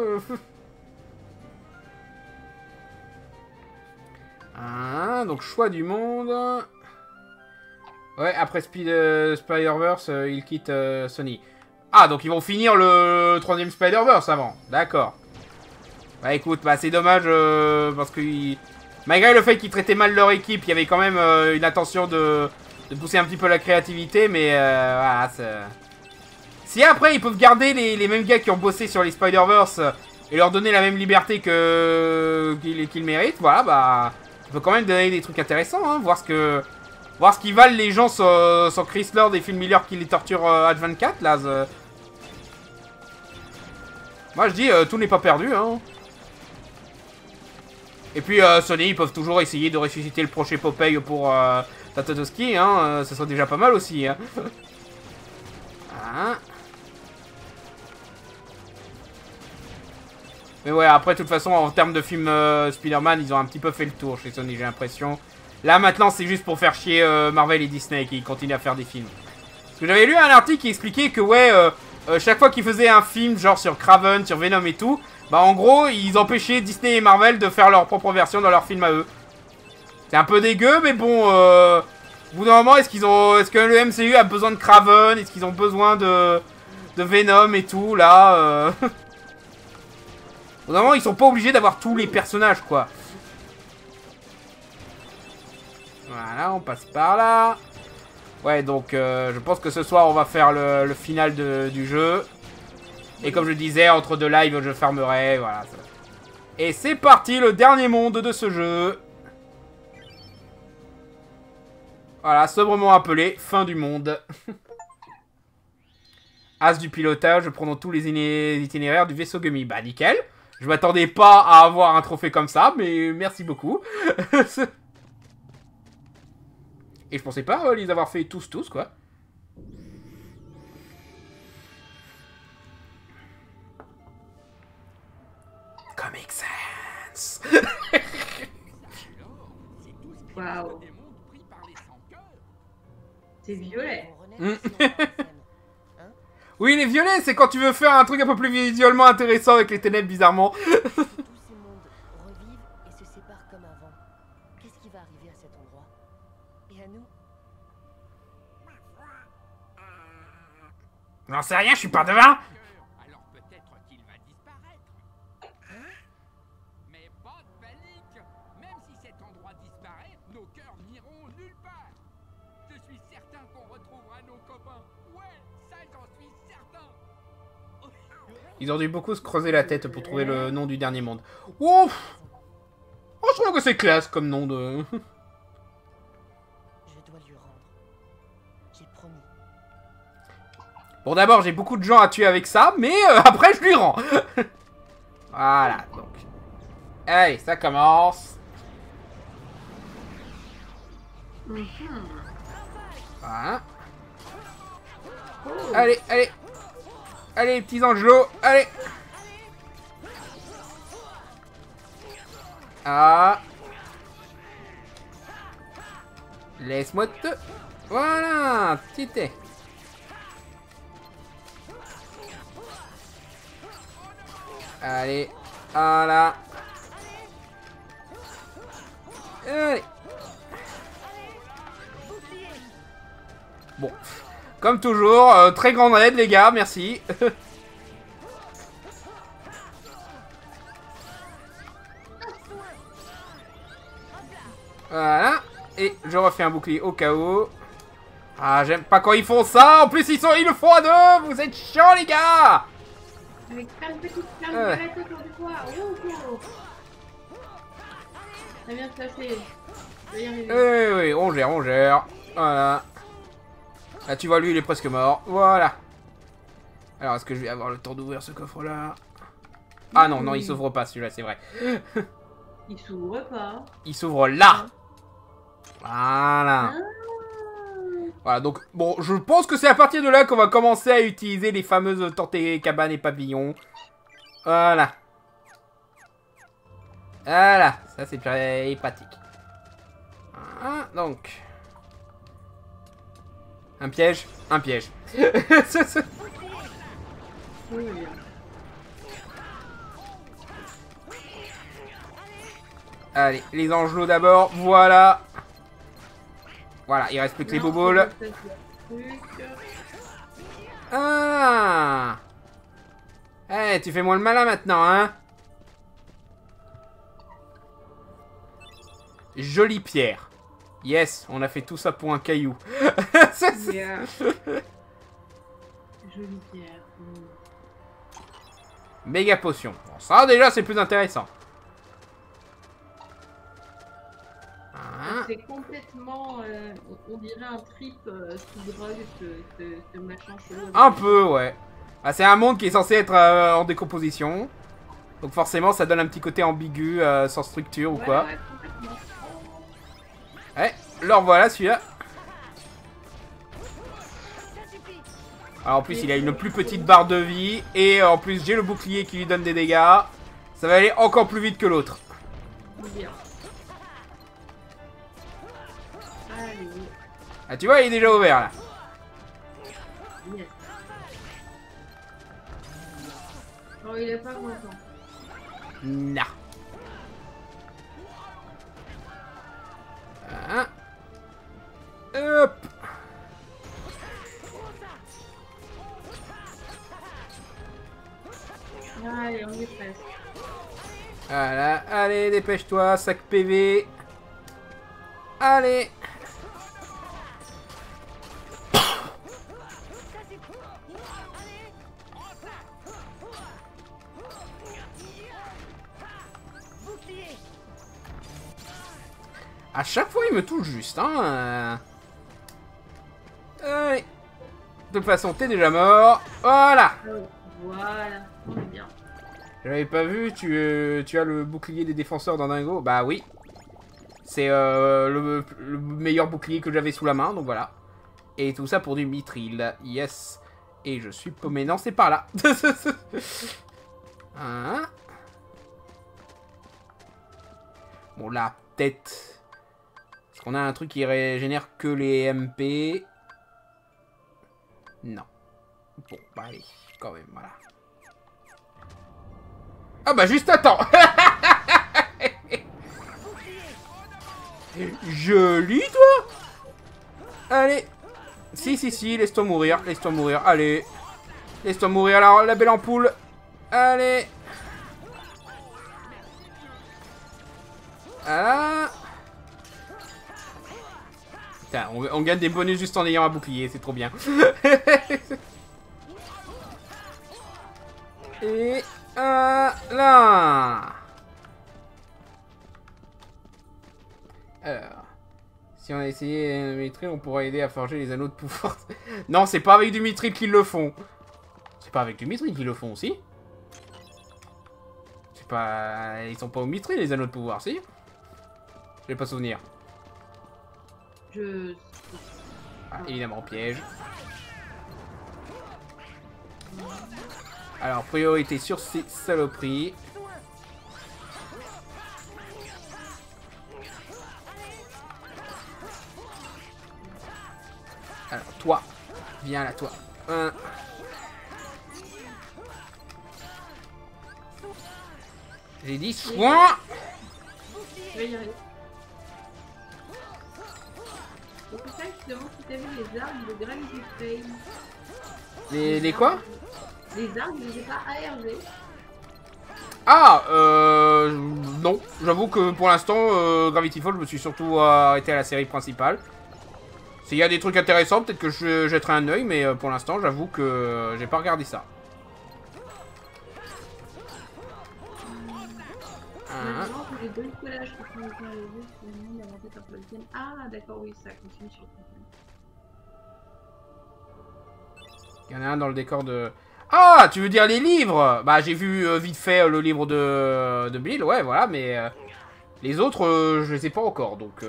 Donc choix du monde. Ouais, après Spider-Verse, ils quittent Sony. Ah, donc ils vont finir le 3ème Spider-Verse avant. D'accord. Bah écoute, bah c'est dommage parce que malgré le fait qu'ils traitaient mal leur équipe, il y avait quand même une intention de pousser un petit peu la créativité, mais voilà, si après ils peuvent garder les mêmes gars qui ont bossé sur les Spider-Verse et leur donner la même liberté qu'ils méritent, voilà, bah on peut quand même donner des trucs intéressants, hein, voir ce qu'ils valent les gens sur Chris Lord et Phil Miller qui les torturent H24, là. Moi je dis, tout n'est pas perdu, hein. Et puis Sony, ils peuvent toujours essayer de ressusciter le prochain Popeye pour Tatatoski, hein, ça serait déjà pas mal aussi, hein. Mais ouais, après, de toute façon, en termes de film Spider-Man, ils ont un petit peu fait le tour chez Sony, j'ai l'impression. Là, maintenant, c'est juste pour faire chier Marvel et Disney qui continuent à faire des films. Parce que j'avais lu un article qui expliquait que, ouais, chaque fois qu'ils faisaient un film, genre sur Kraven, sur Venom et tout, bah, en gros, ils empêchaient Disney et Marvel de faire leur propre version dans leur film à eux. C'est un peu dégueu, mais bon, au bout d'un moment, est-ce que le MCU a besoin de Kraven? Est-ce qu'ils ont besoin de Venom et tout, là Au bout d'un moment, ils sont pas obligés d'avoir tous les personnages, quoi. Voilà, on passe par là. Ouais, donc je pense que ce soir on va faire le final du jeu. Et comme je disais, entre deux lives, je fermerai, voilà. Et c'est parti, le dernier monde de ce jeu. Voilà, sobrement appelé fin du monde. As du pilotage, prenons tous les itinéraires du vaisseau Gummy. Bah nickel. Je m'attendais pas à avoir un trophée comme ça, mais merci beaucoup. Et je pensais pas les avoir fait tous, quoi. Comic Sans. Waouh. C'est violet. Oui, les violets, c'est quand tu veux faire un truc un peu plus visuellement intéressant avec les ténèbres, bizarrement. Tous ces mondes revivent et se séparent comme avant. Qu'est-ce qui va arriver à cet endroit? Et à nous? J'en sais rien, je suis pas devin. Alors peut-être qu'il va disparaître. Hein? Mais pas de panique. Même si cet endroit disparaît, nos cœurs n'iront nulle part. Je suis certain qu'on retrouvera nos copains. Ouais, ça j'en suis certain. Ils ont dû beaucoup se creuser la tête pour trouver le nom du dernier monde. Ouf. Oh, je trouve que c'est classe comme nom de... Je dois lui rendre. J'ai promis. Bon, d'abord, j'ai beaucoup de gens à tuer avec ça, mais après, je lui rends. Voilà, donc. Allez, ça commence. Voilà. Allez, allez. Allez, les petits angelots, allez. Ah. Laisse-moi te... Voilà, tité. Allez, voilà. Allez. Bon, comme toujours, très grande aide les gars, merci. Voilà. Et je refais un bouclier au cas où. Ah, j'aime pas quand ils font ça. En plus, ils le font à deux. Vous êtes chiants les gars. Avec plein de petites flammes violettes autour de toi. Oh. Ça vient de passer. Je vais y arriver. Oui, on gère. Voilà. Là, tu vois, lui, il est presque mort. Voilà. Alors, est-ce que je vais avoir le temps d'ouvrir ce coffre-là? Ah non, non, il s'ouvre pas, celui-là, c'est vrai. Il s'ouvre pas. Il s'ouvre là. Voilà. Voilà, donc, bon, je pense que c'est à partir de là qu'on va commencer à utiliser les fameuses tortées, cabanes et papillons. Voilà. Voilà, ça c'est très pratique. Voilà, donc. Un piège. Oui. Allez, les angelots d'abord, voilà. Voilà, il reste plus que les boboles. Ah. Eh, tu fais moins le malin maintenant, hein. Jolie pierre. Yes, on a fait tout ça pour un caillou. Yeah. Jolie pierre. Méga potion. Bon, ça déjà c'est plus intéressant. C'est complètement, on dirait un trip sous drogue, ce machin chelou. Un peu, ouais. Ah, c'est un monde qui est censé être en décomposition. Donc forcément, ça donne un petit côté ambigu, sans structure ou quoi. Ouais, complètement. Ouais, alors voilà celui-là. Alors en plus, il a une plus petite barre de vie. Et en plus, j'ai le bouclier qui lui donne des dégâts. Ça va aller encore plus vite que l'autre. Bien. Allez. Ah, tu vois, il est déjà ouvert là. Yes. Oh, il est pas content. Nah. Ah. Hop. Allez, on y est presque. Voilà, allez, dépêche-toi, sac PV. Allez. À chaque fois, il me touche juste, hein. Allez. De toute façon, t'es déjà mort. Voilà. Ah ouais. Voilà, on est bien. J'avais pas vu, tu as le bouclier des défenseurs dans Dingo. Bah oui. C'est le meilleur bouclier que j'avais sous la main, donc voilà. Et tout ça pour du mithril. Yes. Et je suis paumé. Non, c'est par là. Hein? Bon, la tête. Est-ce qu'on a un truc qui régénère que les MP? Non. Bon, bah allez, quand même, voilà. Ah bah juste attends. Joli, toi. Allez. Si, laisse-toi mourir, allez. Laisse-toi mourir, la belle ampoule. Allez. Ah. Putain, on gagne des bonus juste en ayant un bouclier, c'est trop bien. Et là. Alors, si on a essayé le mithril, on pourra aider à forger les anneaux de pouvoir. Non, c'est pas avec du mithril qu'ils le font. C'est pas avec du mithril qu'ils le font, si? C'est pas... Ils sont pas au mithril, les anneaux de pouvoir, si? J'ai pas souvenir. Ah, évidemment, piège. Alors, priorité sur ces saloperies. Alors, toi. Viens là, toi. J'ai dit soin. Je vais y arriver. Et c'est ça que je demande si t'as vu les armes de Gravity Flame. Les quoi? Les armes, je les ai pas ARG. Ah, non. J'avoue que pour l'instant, Gravity Falls, je me suis surtout arrêté à la série principale. S'il y a des trucs intéressants, peut-être que je jetterai un œil, mais pour l'instant, j'avoue que j'ai pas regardé ça. Maintenant, les bricolages qui sont réalisés, c'est le monde inventé par Tolkien. Ah, d'accord, oui, ça continue sur le contenu. Il y en a un dans le décor de... Ah, tu veux dire les livres? Bah, j'ai vu vite fait le livre de Bill, ouais, voilà, mais... les autres, je les ai pas encore, donc...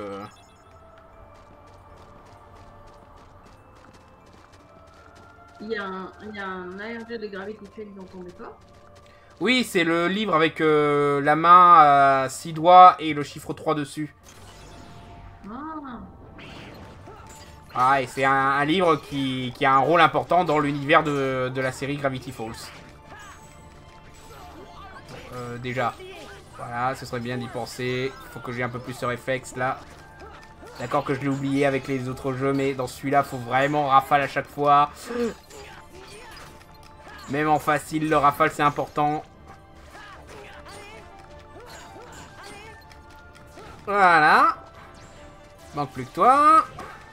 Il y a un ARG de Gravity Flame dans ton décor. Oui, c'est le livre avec la main à 6 doigts et le chiffre 3 dessus. Ah, Ah, et c'est un livre qui a un rôle important dans l'univers de la série Gravity Falls. Déjà. Voilà, ce serait bien d'y penser. Faut que j'ai un peu plus ce réflexe là. D'accord que je l'ai oublié avec les autres jeux, mais dans celui-là, faut vraiment rafale à chaque fois. Même en facile, le rafale c'est important. Voilà. Manque plus que toi.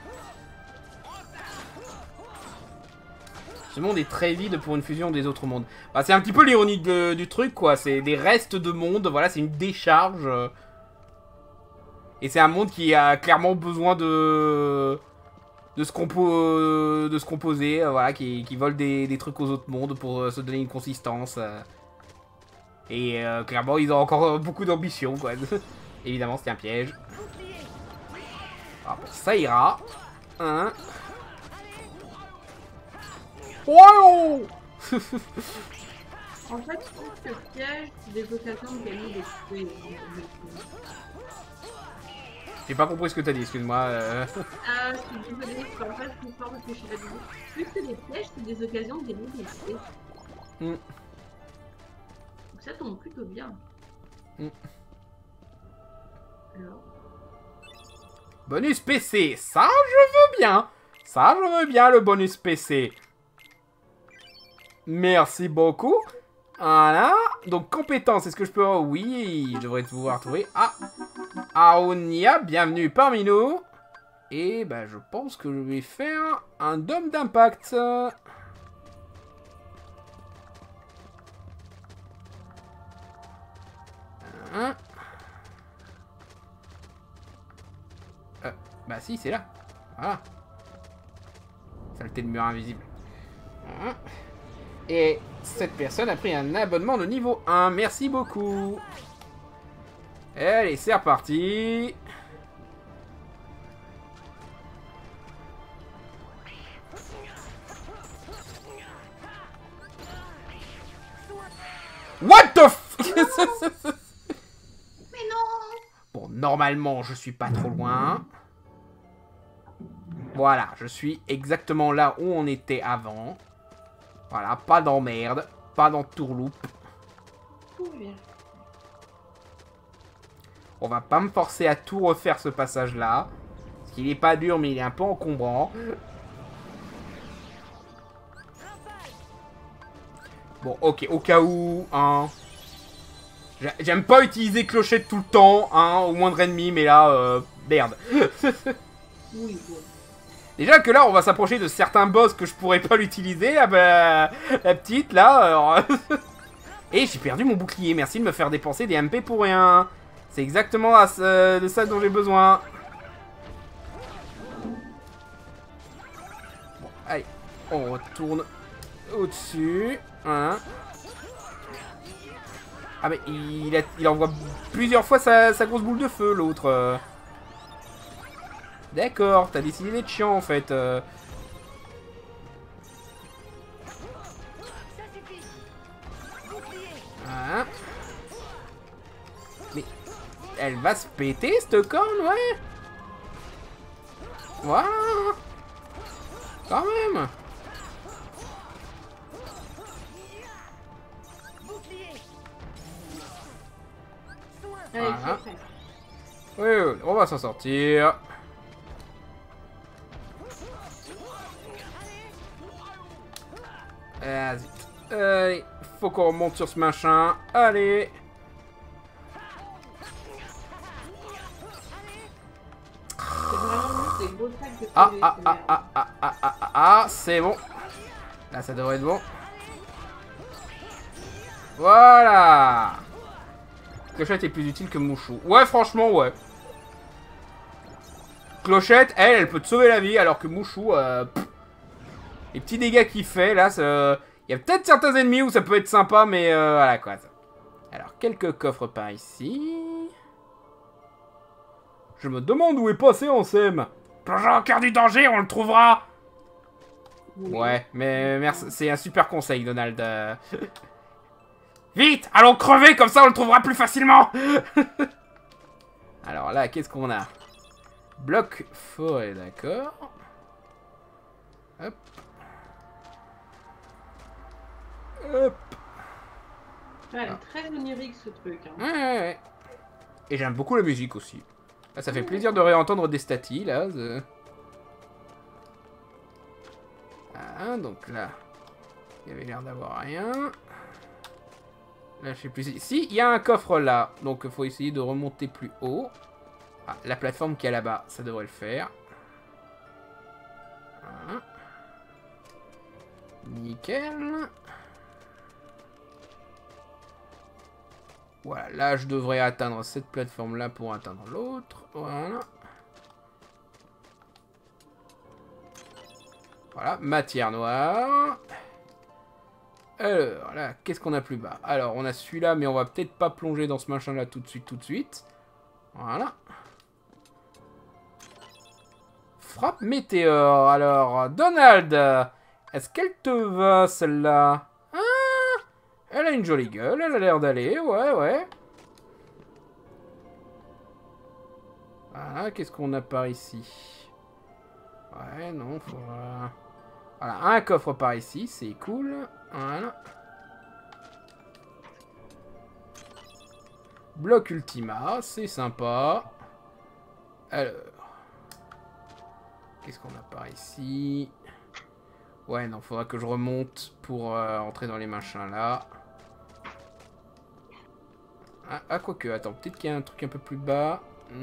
Ce monde est très vide pour une fusion des autres mondes. Bah, c'est un petit peu l'ironie du truc, quoi. C'est des restes de monde. Voilà, c'est une décharge. Et c'est un monde qui a clairement besoin de se composer. Voilà, qui vole des trucs aux autres mondes pour se donner une consistance. Et clairement, ils ont encore beaucoup d'ambition, quoi. Évidemment, c'était un piège. Ah, bon, ça ira. Hein. Wow. en fait, je trouve que le piège, c'est des occasions de gagner des fruits. J'ai pas compris ce que t'as dit, excuse-moi. Ah, je suis désolée, en fait, c'est fort parce que je suis pas désolée. Vu que c'est des pièges, c'est des occasions de gagner des fruits. Mm. Donc ça tombe plutôt bien. Mm. Alors. Bonus PC, ça je veux bien. Ça je veux bien le bonus PC. Merci beaucoup. Voilà. Donc compétence, est-ce que je peux... Oui, je devrais pouvoir trouver. Ah, Aonia, bienvenue parmi nous. Et bah je pense que je vais faire un dôme d'impact. Hein. Bah si, c'est là. Voilà. Saleté de mur invisible. Voilà. Et cette personne a pris un abonnement de niveau 1. Merci beaucoup. Allez, c'est reparti. What the f... Mais non! Bon, normalement, je suis pas trop loin. Voilà, je suis exactement là où on était avant. Voilà, pas d'emmerde, pas d'entourloupe. Tout bien. On va pas me forcer à tout refaire ce passage-là. Parce qu'il est pas dur, mais il est un peu encombrant. Bon, ok, au cas où, hein. J'aime pas utiliser clochette tout le temps, hein, au moindre ennemi, mais là, merde. Oui, bon. Déjà que là, on va s'approcher de certains boss que je pourrais pas l'utiliser. Ah bah, la petite, là. Alors... Et j'ai perdu mon bouclier. Merci de me faire dépenser des MP pour rien. C'est exactement de ça dont j'ai besoin. Bon, allez. On retourne au-dessus. Voilà. Ah mais il envoie plusieurs fois sa grosse boule de feu, l'autre. D'accord, t'as décidé d'être chiant en fait. Voilà. Mais elle va se péter cette corne, ouais. Voilà. Quand même. Allez, Voilà. c'est prêt. Oui, oui, on va s'en sortir. Vas-y. Allez, faut qu'on remonte sur ce machin. Allez. C'est vraiment juste des gros sacs de Ah, PV, ah, c'est ah, merde. ah, ah, ah, ah, ah, ah, c'est bon. Là, ça devrait être bon. Voilà. Clochette est plus utile que Mouchou. Ouais, franchement, ouais. Clochette, elle peut te sauver la vie, alors que Mouchou, les petits dégâts qu'il fait, là, il y a peut-être certains ennemis où ça peut être sympa, mais voilà, quoi. Alors, quelques coffres par ici. Je me demande où est passé Ansem. Plongeons au cœur du danger, on le trouvera. Oui. Ouais, mais merci, c'est un super conseil, Donald. Vite, allons crever, comme ça on le trouvera plus facilement. Alors là, qu'est-ce qu'on a? Bloc forêt, d'accord. Hop. Hop. Ouais, très onirique ce truc. Hein. Ouais, ouais, ouais. Et j'aime beaucoup la musique aussi. Là, ça fait plaisir de réentendre des statis, là. Ah, donc là, il y avait l'air d'avoir rien. Là, je sais plus si... il y a un coffre là. Donc, il faut essayer de remonter plus haut. Ah, la plateforme qui est là-bas, ça devrait le faire. Voilà. Nickel. Voilà, là, je devrais atteindre cette plateforme-là pour atteindre l'autre. Voilà. Voilà, matière noire. Alors, là, qu'est-ce qu'on a plus bas? Alors, on a celui-là, mais on va peut-être pas plonger dans ce machin-là tout de suite. Voilà. Frappe météore. Alors, Donald, est-ce qu'elle te va, celle-là? Ah, elle a une jolie gueule, elle a l'air d'aller, ouais, ouais. Voilà, qu'est-ce qu'on a par ici? Ouais, non, faudra... Voilà, un coffre par ici, c'est cool. Voilà. Bloc Ultima, c'est sympa. Alors. Qu'est-ce qu'on a par ici? Ouais, non, faudra que je remonte pour entrer dans les machins là. Ah, quoique, attends, peut-être qu'il y a un truc un peu plus bas.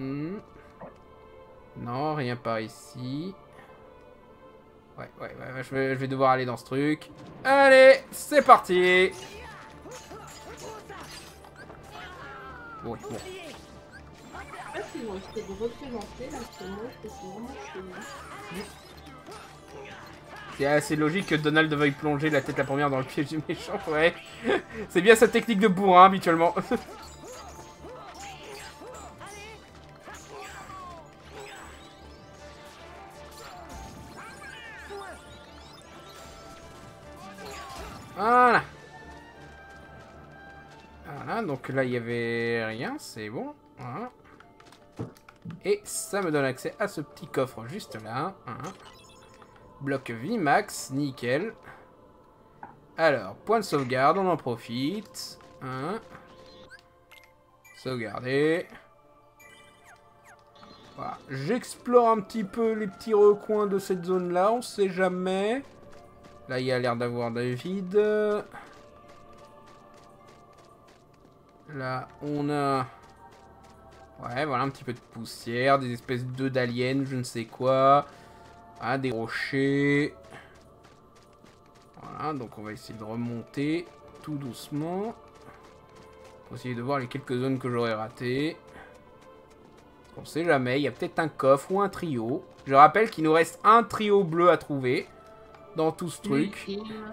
Non, rien par ici. Ouais, je vais devoir aller dans ce truc. Allez, c'est parti. Oui, bon. Ah, c'est ont essayé de représenter, là, c'est moi, c'est vraiment chelou. C'est assez logique que Donald veuille plonger la tête la première dans le piège du méchant, ouais. C'est bien sa technique de bourrin, habituellement. Voilà. Voilà, donc là, il n'y avait rien, c'est bon. Voilà. Et ça me donne accès à ce petit coffre juste là. Voilà. Bloc VMAX, nickel. Alors, point de sauvegarde, on en profite. Hein. Sauvegarder. Voilà. J'explore un petit peu les petits recoins de cette zone-là, on sait jamais. Là, il y a l'air d'avoir des vides. Là, on a... Ouais, voilà, un petit peu de poussière, des espèces d'œufs d'aliens, je ne sais quoi. Ah, des rochers. Voilà, donc on va essayer de remonter tout doucement. Pour essayer de voir les quelques zones que j'aurais ratées. On sait jamais, il y a peut-être un coffre ou un trio. Je rappelle qu'il nous reste un trio bleu à trouver dans tout ce truc.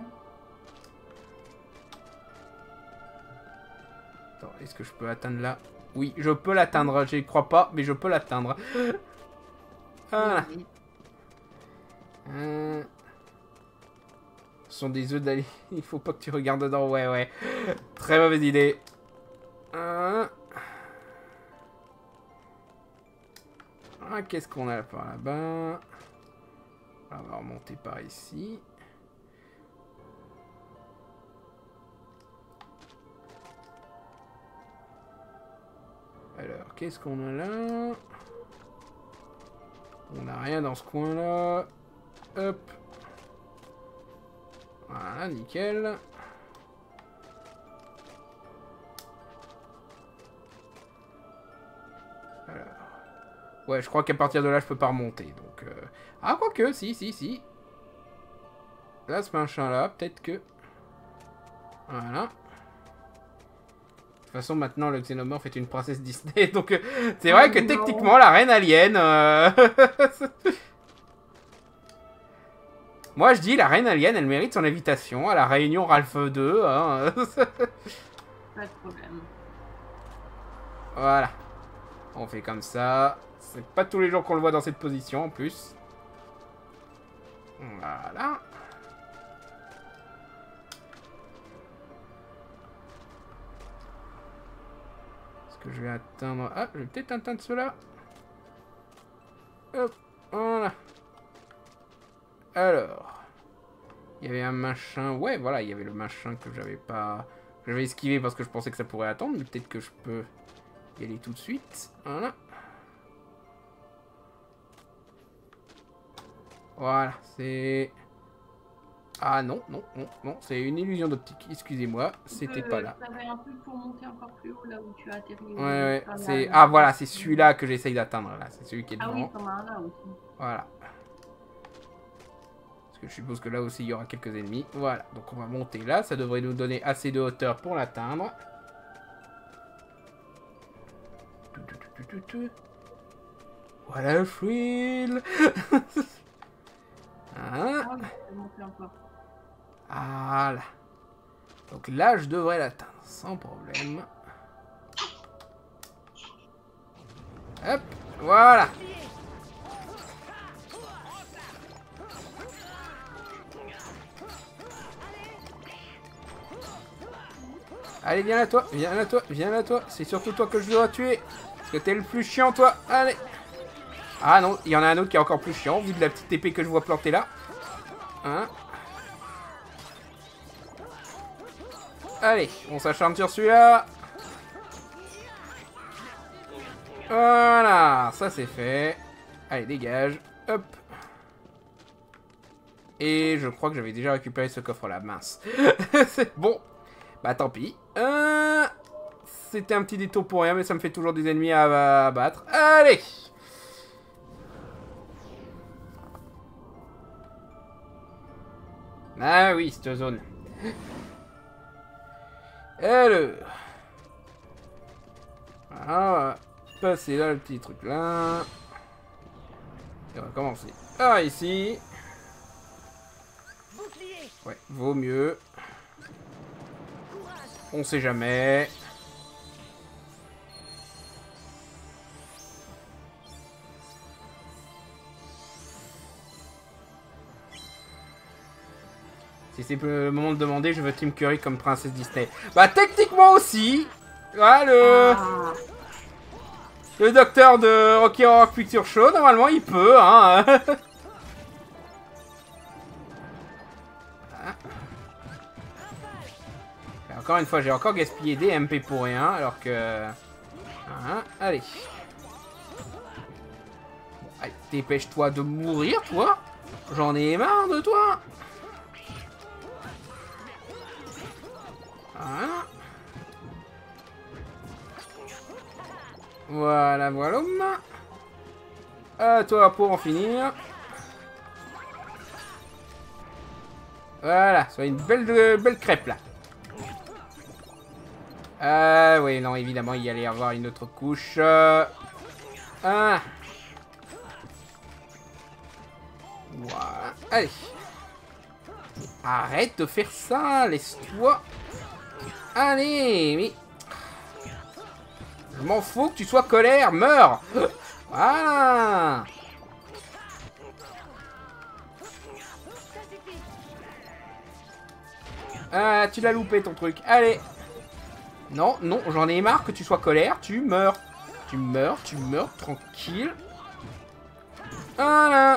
Attends, est-ce que je peux atteindre là? Oui, je peux l'atteindre. Je ne crois pas, mais je peux l'atteindre. Voilà. Ce sont des œufs d'ali. Il faut pas que tu regardes dedans. Ouais, ouais. Très mauvaise idée. Ah, qu'est-ce qu'on a par là-bas? On va remonter par ici. Alors, qu'est-ce qu'on a là? On n'a rien dans ce coin-là. Hop. Voilà, nickel. Alors. Ouais, je crois qu'à partir de là, je peux pas remonter. Donc, Ah, quoique, si. Là, ce machin-là, peut-être que... Voilà. De toute façon, maintenant, le xénomorphe est une princesse Disney. Donc, c'est vrai que techniquement, la reine alien... Moi, je dis, la reine alien, elle mérite son invitation à la réunion Ralph 2. Hein. Pas de problème. Voilà. On fait comme ça. C'est pas tous les jours qu'on le voit dans cette position, en plus. Voilà. Est-ce que je vais atteindre... Ah, je vais peut-être atteindre ceux-là. Hop, voilà. Alors, il y avait un machin. Ouais, voilà, il y avait le machin que j'avais pas... J'avais esquivé parce que je pensais que ça pourrait attendre. Mais peut-être que je peux y aller tout de suite. Voilà. Voilà, c'est... Ah non, c'est une illusion d'optique. Excusez-moi, c'était pas là. T'avais un truc pour monter encore plus haut là où tu as atterri. Ouais, c'est... Ah voilà, c'est celui-là que j'essaye d'atteindre là. C'est celui qui est devant. Ah oui, t'en as un là aussi. Voilà. Parce que je suppose que là aussi il y aura quelques ennemis. Voilà, donc on va monter là. Ça devrait nous donner assez de hauteur pour l'atteindre. Voilà le thrill. Hein? Ah oui, je vais monter encore. Voilà. Donc là, je devrais l'atteindre sans problème. Hop, voilà. Allez, viens là, toi, viens là, toi, viens là, toi. C'est surtout toi que je dois tuer. Parce que t'es le plus chiant, toi. Allez. Ah non, il y en a un autre qui est encore plus chiant, vu de la petite épée que je vois plantée là. Hein? Allez, on s'acharne sur celui-là. Voilà, ça c'est fait. Allez, dégage. Hop. Et je crois que j'avais déjà récupéré ce coffre-là, mince. Bon, bah tant pis. C'était un petit détour pour rien, mais ça me fait toujours des ennemis à battre. Allez! Ah oui, cette zone. Alors. Ah, c'est là le petit truc là. Et on va commencer par ici. Ouais, vaut mieux. On sait jamais. Si c'est le moment de demander, je veux Tim Curry comme princesse Disney. Bah techniquement aussi. Voilà le docteur de Rocky Horror Picture Show, normalement il peut, hein. Encore une fois, j'ai encore gaspillé des MP pour rien, alors que... Hein, allez. Bon, allez, dépêche-toi de mourir, toi. J'en ai marre de toi. Voilà. Voilà. À toi pour en finir. Voilà, soit une belle crêpe là. Oui, non, évidemment, il y allait avoir une autre couche. Voilà. Allez. Arrête de faire ça, laisse-toi. Allez, mais... Je m'en fous que tu sois colère, meurs. Voilà. Ah, tu l'as loupé ton truc. Allez. Non, non, j'en ai marre que tu sois colère. Tu meurs. Tu meurs, tranquille. Voilà.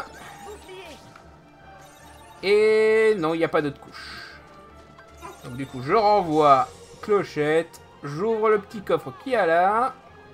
Et non, il n'y a pas d'autre couche. Donc du coup, je renvoie Clochette. J'ouvre le petit coffre qu'il y a là.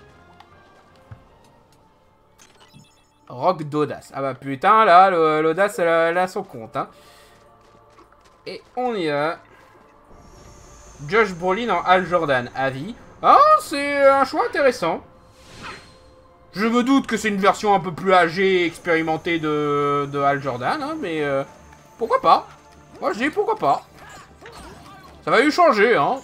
Rock d'audace. Ah bah putain, là, l'audace, elle a son compte. Hein. Et on y va. Josh Brolin en Hal Jordan. Avis. Ah, c'est un choix intéressant. Je me doute que c'est une version un peu plus âgée et expérimentée de Hal Jordan. Hein, mais pourquoi pas? Moi, je dis pourquoi pas. Ça va lui changer, hein.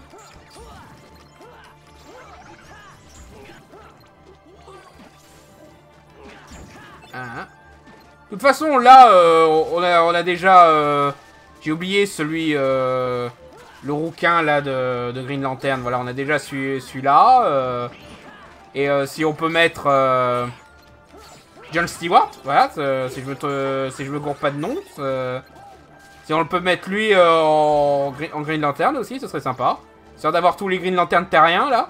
De toute façon, là, on a déjà... J'ai oublié celui... le rouquin, là, de Green Lantern. Voilà, on a déjà celui-là. Et si on peut mettre... John Stewart, voilà, si je me gourre pas de nom. Si on peut mettre lui en Green Lantern aussi, ce serait sympa. Histoire d'avoir tous les Green Lantern terriens, là.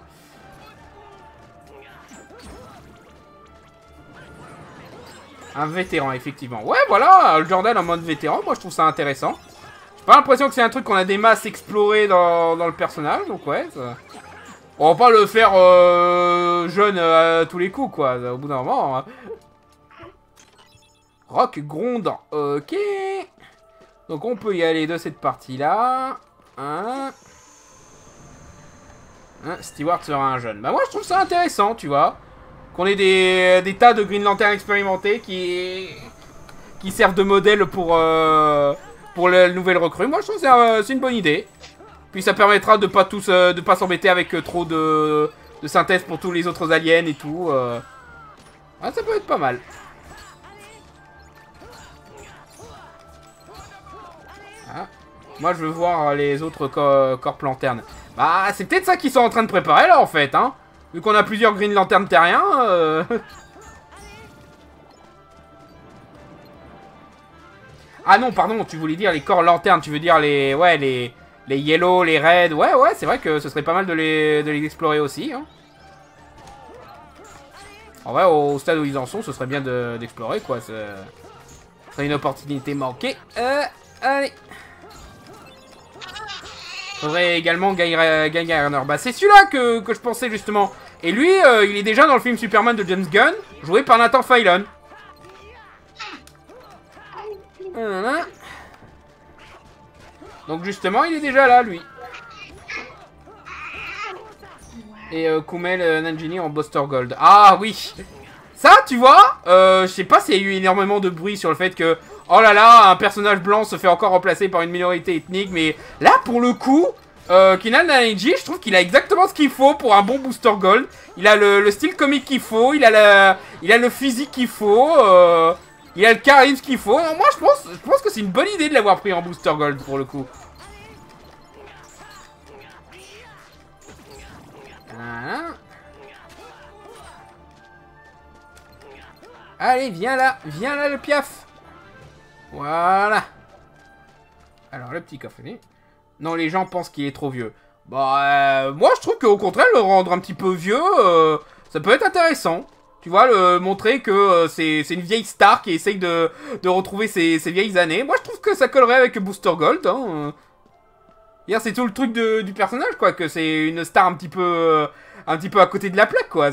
Un vétéran, effectivement. Ouais, voilà, Jordan en mode vétéran, moi je trouve ça intéressant. J'ai pas l'impression que c'est un truc qu'on a des masses explorées dans le personnage, donc ouais. Ça... On va pas le faire jeune à tous les coups, quoi, au bout d'un moment. Hein. Rock grondant, ok. Donc on peut y aller de cette partie-là. Stewart sera un jeune. Bah moi je trouve ça intéressant, tu vois. Qu'on ait des tas de Green Lantern expérimentés qui servent de modèle pour la nouvelle recrue. Moi, je trouve que c'est une bonne idée. Puis ça permettra de pas s'embêter avec trop de synthèse pour tous les autres aliens et tout. Ah, ça peut être pas mal. Ah. Moi, je veux voir les autres corps lanternes. Bah, c'est peut-être ça qu'ils sont en train de préparer là, en fait, hein. Vu qu'on a plusieurs Green Lantern terriens. Ah non, pardon, tu voulais dire les corps lanternes, tu veux dire les... Ouais, les yellow, les red. Ouais, c'est vrai que ce serait pas mal de les explorer aussi. Hein. En vrai, au stade où ils en sont, ce serait bien d'explorer, quoi. Ce serait une opportunité manquée. Allez. Faudrait également Guy Garner. Bah, c'est celui-là que je pensais, justement. Et lui, il est déjà dans le film Superman de James Gunn, joué par Nathan Fillion. Voilà. Donc, justement, il est déjà là, lui. Et Kumail Nanjiani en Buster Gold. Ah, oui. Ça, tu vois, je sais pas s'il y a eu énormément de bruit sur le fait que... Oh là là, un personnage blanc se fait encore remplacer par une minorité ethnique, mais là, pour le coup, Keenan Naiji, je trouve qu'il a exactement ce qu'il faut pour un bon Booster Gold. Il a le style comique qu'il faut, il a le physique qu'il faut, il a le charisme qu'il faut. Non, moi, je pense que c'est une bonne idée de l'avoir pris en Booster Gold, pour le coup. Voilà. Allez, viens là le piaf. Voilà. Alors, le petit coffre. Non, les gens pensent qu'il est trop vieux. Bah, moi, je trouve qu'au contraire, le rendre un petit peu vieux, ça peut être intéressant. Tu vois, montrer que c'est une vieille star qui essaye de retrouver ses vieilles années. Moi, je trouve que ça collerait avec Booster Gold. Hein. C'est tout le truc du personnage, quoi. Que c'est une star un petit peu à côté de la plaque, quoi.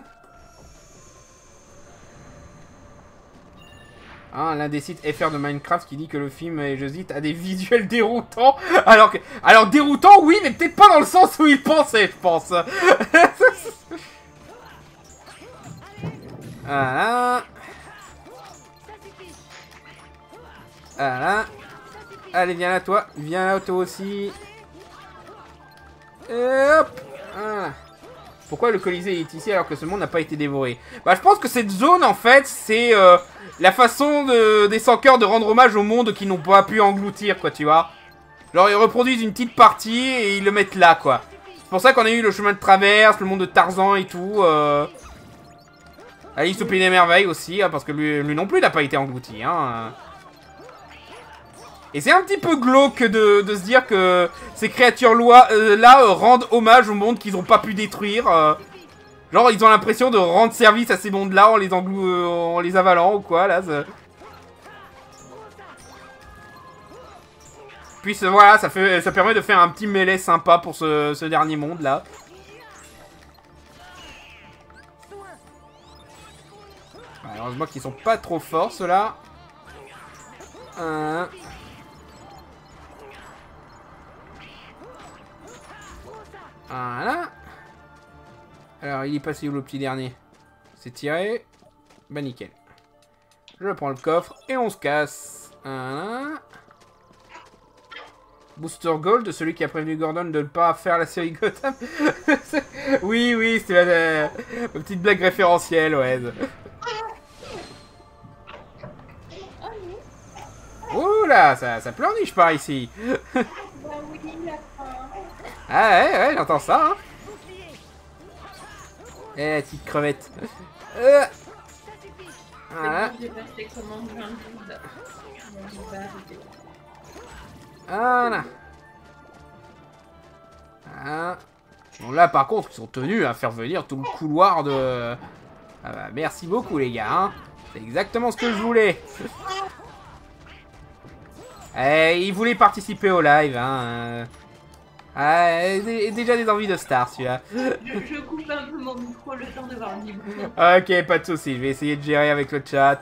Hein, l'un des sites FR de Minecraft qui dit que le film, et je cite, a des visuels déroutants. Alors déroutant, oui, mais peut-être pas dans le sens où il pensait, je pense. Voilà. Voilà. Allez, viens là, toi. Viens là, toi aussi. Et hop. Voilà. Pourquoi le Colisée est ici alors que ce monde n'a pas été dévoré? Bah, je pense que cette zone, en fait, c'est la façon des sans-cœurs de rendre hommage au monde qu'ils n'ont pas pu engloutir, quoi, tu vois. Genre, ils reproduisent une petite partie et ils le mettent là, quoi. C'est pour ça qu'on a eu le chemin de traverse, le monde de Tarzan et tout. Alice au Pays des Merveilles aussi, hein, parce que lui non plus n'a pas été englouti, hein. Et c'est un petit peu glauque de se dire que ces créatures-là rendent hommage au monde qu'ils n'ont pas pu détruire. Genre, ils ont l'impression de rendre service à ces mondes-là en les avalant ou quoi, là. Puis voilà, ça permet de faire un petit mêlée sympa pour ce dernier monde-là. Heureusement qu'ils sont pas trop forts, ceux-là. Voilà. Alors, il est passé où le petit dernier? C'est tiré. Bah, nickel. Je prends le coffre et on se casse. Voilà. Booster Gold, celui qui a prévenu Gordon de ne pas faire la série Gotham. Oui, c'était la petite blague référentielle, ouais. Oula, ça pleurniche par ici. Ah ouais, j'entends ça, hein. Eh, petite crevette. Voilà. Voilà. Voilà. Bon, là, par contre, ils sont tenus à faire venir tout le couloir de... Ah bah, merci beaucoup, les gars, hein. C'est exactement ce que je voulais. Il voulait participer au live, hein. Déjà des envies de star, celui-là. Je coupe un peu mon micro le temps de voir libre. Ok, pas de soucis. Je vais essayer de gérer avec le chat.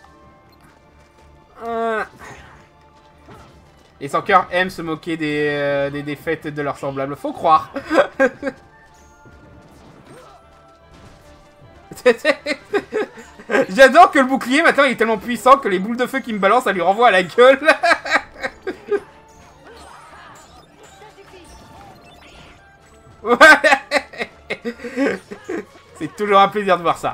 Les sans-cœurs aiment se moquer des défaites de leurs semblables. Faut croire. J'adore que le bouclier, maintenant, il est tellement puissant que les boules de feu qui me balancent, ça lui renvoie à la gueule. C'est toujours un plaisir de voir ça.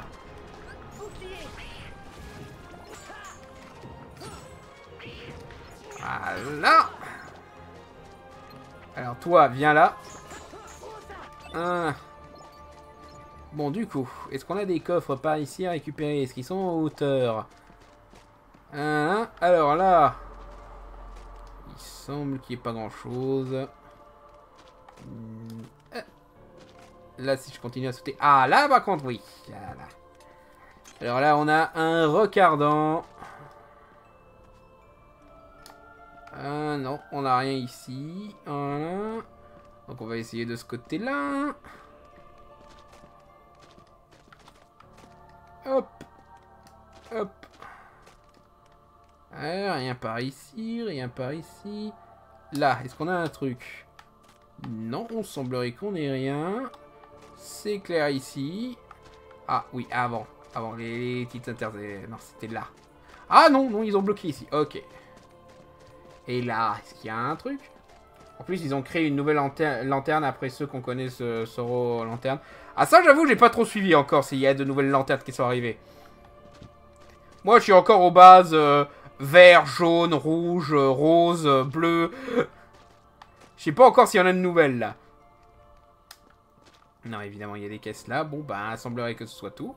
Voilà. Alors toi, viens là. Bon, du coup, est-ce qu'on a des coffres par ici à récupérer? Est-ce qu'ils sont en hauteur? Alors là, il semble qu'il n'y ait pas grand-chose. Là, si je continue à sauter... Ah, là, par contre, oui. Là. Alors là, on a un recardant. Non, on n'a rien ici. Voilà. Donc, on va essayer de ce côté-là. Hop. Rien par ici, rien par ici. Là, est-ce qu'on a un truc? Non, on semblerait qu'on ait rien. C'est clair ici. Ah oui, avant les petites non, c'était là. Ah non, ils ont bloqué ici. Ok. Et là, est-ce qu'il y a un truc? En plus, ils ont créé une nouvelle lanterne après ceux qu'on connaît, ce Soro lanterne. Ah ça, j'avoue, j'ai pas trop suivi encore s'il y a de nouvelles lanternes qui sont arrivées. Moi, je suis encore aux bases vert, jaune, rouge, rose, bleu. Je sais pas encore s'il y en a de nouvelles, là. Non, évidemment, il y a des caisses là. Bon, bah, il semblerait que ce soit tout.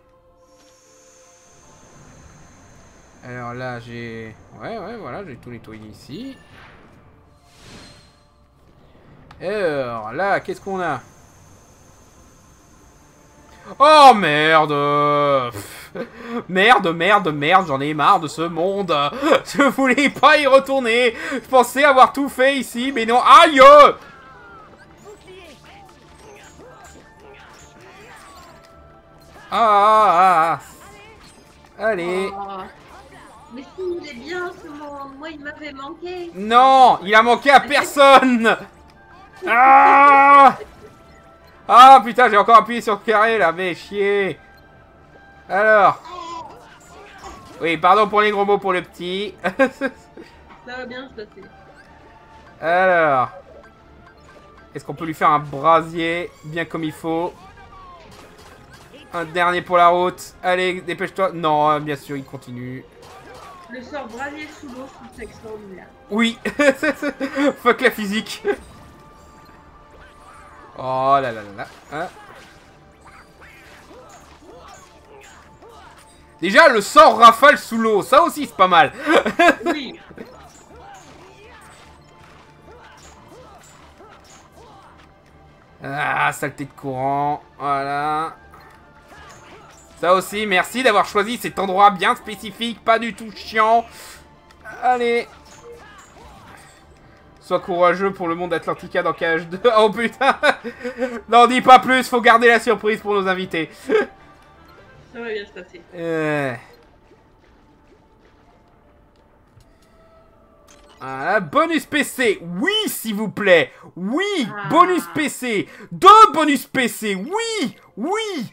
Alors là, j'ai... Ouais, voilà, j'ai tout nettoyé ici. Alors, là, qu'est-ce qu'on a? Oh, merde! Merde, j'en ai marre de ce monde. Je voulais pas y retourner. Je pensais avoir tout fait ici, mais non. Aïe! Ah. Allez. Oh. Mais si, il est bien ce monde. Moi, il m'avait manqué. Non, il a manqué à personne. Ah! Ah putain, j'ai encore appuyé sur le carré là, mais chier. Alors. Oui, pardon pour les gros mots pour le petit. Ça va bien se passer. Alors. Est-ce qu'on peut lui faire un brasier bien comme il faut? Un dernier pour la route. Allez, dépêche-toi. Non, bien sûr, il continue. Le sort brasier sous l'eau, je trouve ça extraordinaire. Oui. Fuck la physique. Oh là là là là. Hein. Déjà, le sort rafale sous l'eau. Ça aussi, c'est pas mal. Oui. Ah, saleté de courant. Voilà. Ça aussi, merci d'avoir choisi cet endroit bien spécifique. Pas du tout chiant. Allez. Sois courageux pour le monde Atlantica dans KH2. Oh putain. N'en dis pas plus, faut garder la surprise pour nos invités. Ça va bien se passer. Voilà, bonus PC. Oui, s'il vous plaît. Oui, Ah. bonus PC. 2 bonus PC. Oui.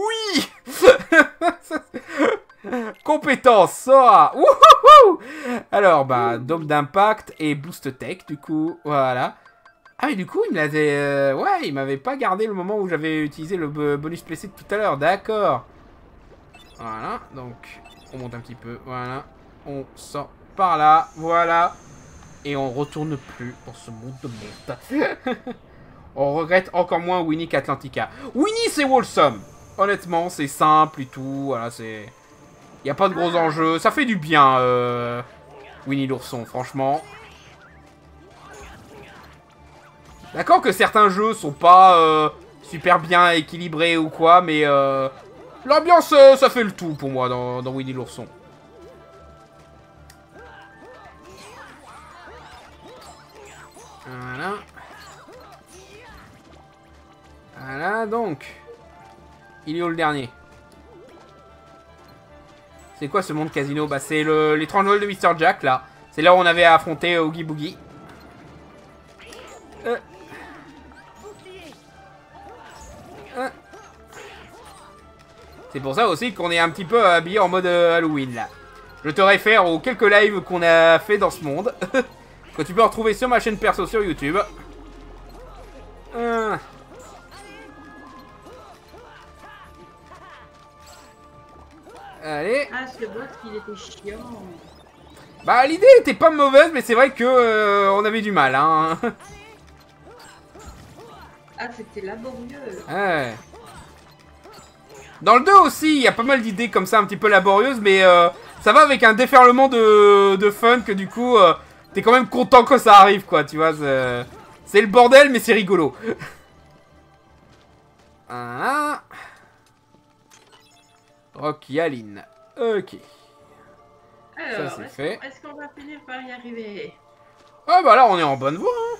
Compétence, Sora. Wouhouhou. Alors, bah, dôme d'impact et boost tech, du coup, voilà. Ah, mais du coup, il me l'avait... ouais, il m'avait pas gardé le moment où j'avais utilisé le bonus PC de tout à l'heure, d'accord. Voilà, donc, on monte un petit peu, voilà. On sort par là, voilà. Et on retourne plus dans ce monde de merde. On regrette encore moins Winnie qu'Atlantica. Winnie, c'est wholesome. Honnêtement, c'est simple et tout, voilà, c'est... Y a pas de gros enjeux. Ça fait du bien, Winnie l'ourson, franchement. D'accord que certains jeux sont pas super bien équilibrés ou quoi, mais l'ambiance, ça fait le tout pour moi dans Winnie l'ourson. Voilà. Voilà, donc. Il est où le dernier ? C'est quoi ce monde casino? Bah c'est l'étrange Noël de Mr. Jack là. C'est là où on avait affronté Oogie Boogie. C'est pour ça aussi qu'on est un petit peu habillé en mode Halloween là. Je te réfère aux quelques lives qu'on a fait dans ce monde. Que tu peux retrouver sur ma chaîne perso sur YouTube. Allez. Ah, ce boss, il était chiant. Bah l'idée était pas mauvaise, mais c'est vrai que on avait du mal, hein. Ah, c'était laborieux. Ouais. Dans le 2 aussi, il y a pas mal d'idées comme ça, un petit peu laborieuses, mais ça va avec un déferlement de fun que du coup, t'es quand même content que ça arrive, quoi, tu vois. C'est le bordel, mais c'est rigolo. Voilà. Rocky Aline. Ok. Alors, ça c'est fait. Est-ce qu'on va finir par y arriver? Ah bah là, on est en bonne voie, hein.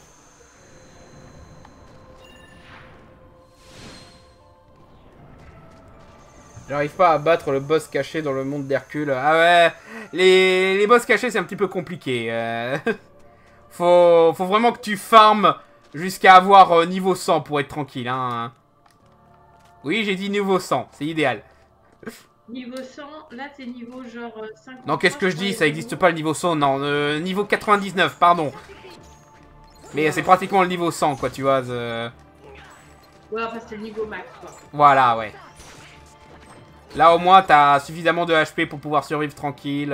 J'arrive pas à battre le boss caché dans le monde d'Hercule. Ah ouais, les boss cachés c'est un petit peu compliqué. Faut vraiment que tu farmes jusqu'à avoir niveau 100 pour être tranquille. Hein. Oui, j'ai dit niveau 100, c'est idéal. Niveau 100, là c'est niveau genre 50. Non, qu'est-ce que je dis? Ça existe pas le niveau 100, non. Niveau 99, pardon. Mais c'est pratiquement le niveau 100, quoi, tu vois. Ouais, enfin, c'est le niveau max, quoi. Voilà, ouais. Là, au moins, t'as suffisamment de HP pour pouvoir survivre tranquille.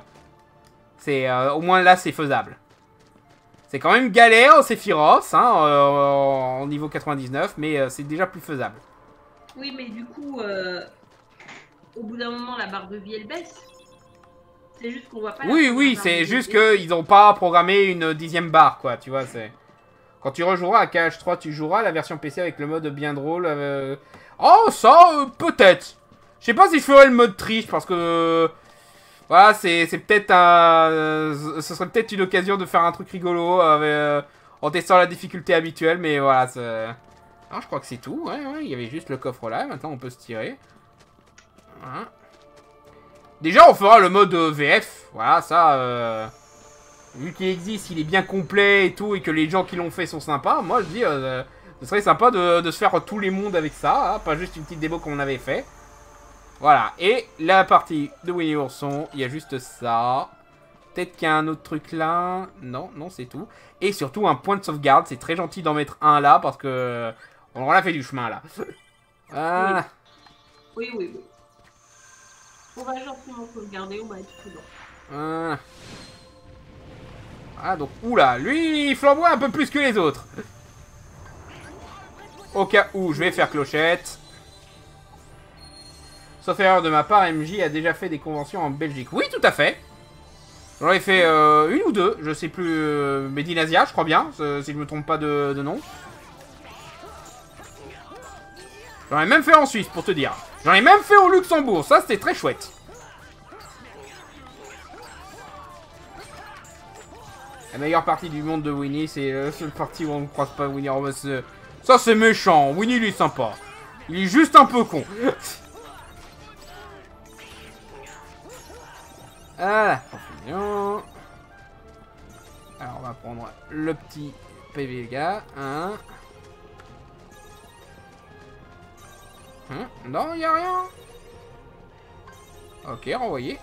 Au moins, là, c'est faisable. C'est quand même galère au Sephiroth, hein, en niveau 99, mais c'est déjà plus faisable. Oui, mais du coup, au bout d'un moment, la barre de vie, elle baisse. C'est juste qu'on voit pas la Oui, fin de oui, la barre c'est de juste vie. qu'ils n'ont pas programmé une 10e barre, quoi, tu vois, c'est... Quand tu rejoueras à KH3, tu joueras la version PC avec le mode bien drôle. Oh, ça, peut-être. Je sais pas si je ferai le mode triche, parce que... Voilà, c'est peut-être un... ce serait peut-être une occasion de faire un truc rigolo en testant la difficulté habituelle, mais voilà, c'est... Ah, je crois que c'est tout, ouais, il y avait juste le coffre là, maintenant on peut se tirer. Voilà. Déjà, on fera le mode VF, voilà, ça... Vu qu'il existe, il est bien complet et tout, et que les gens qui l'ont fait sont sympas, moi je dis, ce serait sympa de se faire tous les mondes avec ça, hein, pas juste une petite démo comme on avait fait. Voilà, et la partie de Winnie Ourson, il y a juste ça. Peut-être qu'il y a un autre truc là. Non, non, c'est tout. Et surtout un point de sauvegarde, c'est très gentil d'en mettre un là, parce que on a fait du chemin là. Voilà. Oui, oui, oui. On va gentiment sauvegarder, on va être prudent. Voilà. Ah, donc, oula, lui, il flamboie un peu plus que les autres. Au cas où, je vais faire clochette. Sauf erreur de ma part, MJ a déjà fait des conventions en Belgique. Oui, tout à fait. J'en ai fait une ou deux, je sais plus. Medinasia, je crois bien, si je me trompe pas de nom. J'en ai même fait en Suisse, pour te dire. J'en ai même fait au Luxembourg, ça c'était très chouette. La meilleure partie du monde de Winnie, c'est la seule partie où on ne croise pas Winnie. Oh, bah, ça c'est méchant, Winnie il est sympa. Il est juste un peu con. Voilà, confusion. Alors on va prendre le petit PV gars. Hein. Non, il n'y a rien. Ok, renvoyé.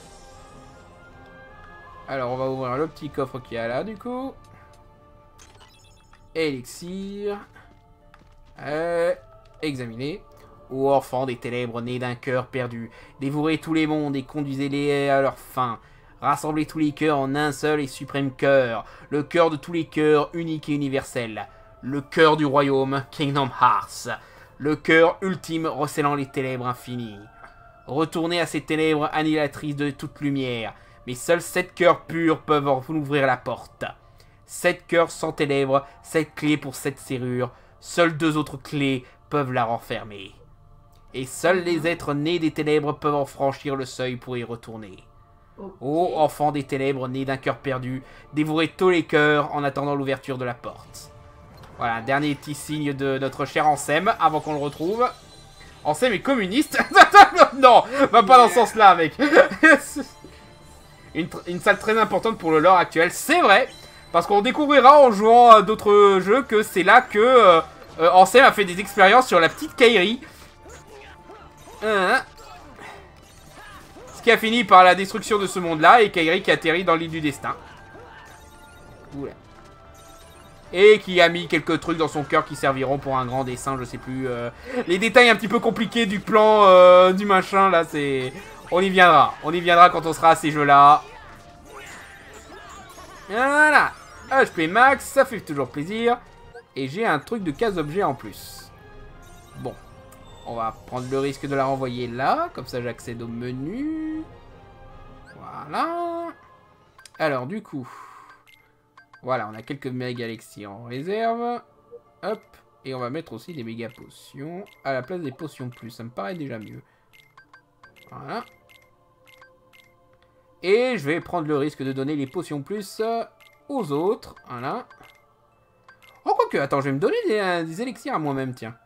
Alors on va ouvrir le petit coffre qu'il y a là du coup. Élixir. Examiner. Ô enfants des ténèbres nés d'un cœur perdu, dévorez tous les mondes et conduisez-les à leur fin. Rassemblez tous les cœurs en un seul et suprême cœur, le cœur de tous les cœurs, unique et universel. Le cœur du royaume, Kingdom Hearts. Le cœur ultime recélant les ténèbres infinies. Retournez à ces ténèbres annihilatrices de toute lumière, mais seuls 7 cœurs purs peuvent en ouvrir la porte. 7 cœurs sans ténèbres, 7 clés pour 7 serrures, seules 2 autres clés peuvent la renfermer. Et seuls les êtres nés des ténèbres peuvent en franchir le seuil pour y retourner. Ô enfants des ténèbres nés d'un cœur perdu, dévorez tous les cœurs en attendant l'ouverture de la porte. Voilà, un dernier petit signe de notre cher Ansem avant qu'on le retrouve. Ansem est communiste. Non, va pas dans ce sens-là, mec. Une salle très importante pour le lore actuel, c'est vrai. Parce qu'on découvrira en jouant à d'autres jeux que c'est là que Ansem a fait des expériences sur la petite Kairi. Ce qui a fini par la destruction de ce monde-là et Kairi qui atterrit dans l'île du destin. Oula. Et qui a mis quelques trucs dans son cœur qui serviront pour un grand dessin, je sais plus. Les détails un petit peu compliqués du plan du machin, là, c'est... On y viendra. On y viendra quand on sera à ces jeux-là. Voilà. HP max, ça fait toujours plaisir. Et j'ai un truc de case-objet en plus. Bon. On va prendre le risque de la renvoyer là. Comme ça, j'accède au menu. Voilà. Alors, du coup... Voilà, on a quelques méga élixirs en réserve. Hop. Et on va mettre aussi des méga potions à la place des potions plus. Ça me paraît déjà mieux. Voilà. Et je vais prendre le risque de donner les potions plus aux autres. Voilà. Oh, quoique, attends, je vais me donner des élixirs à moi-même, tiens.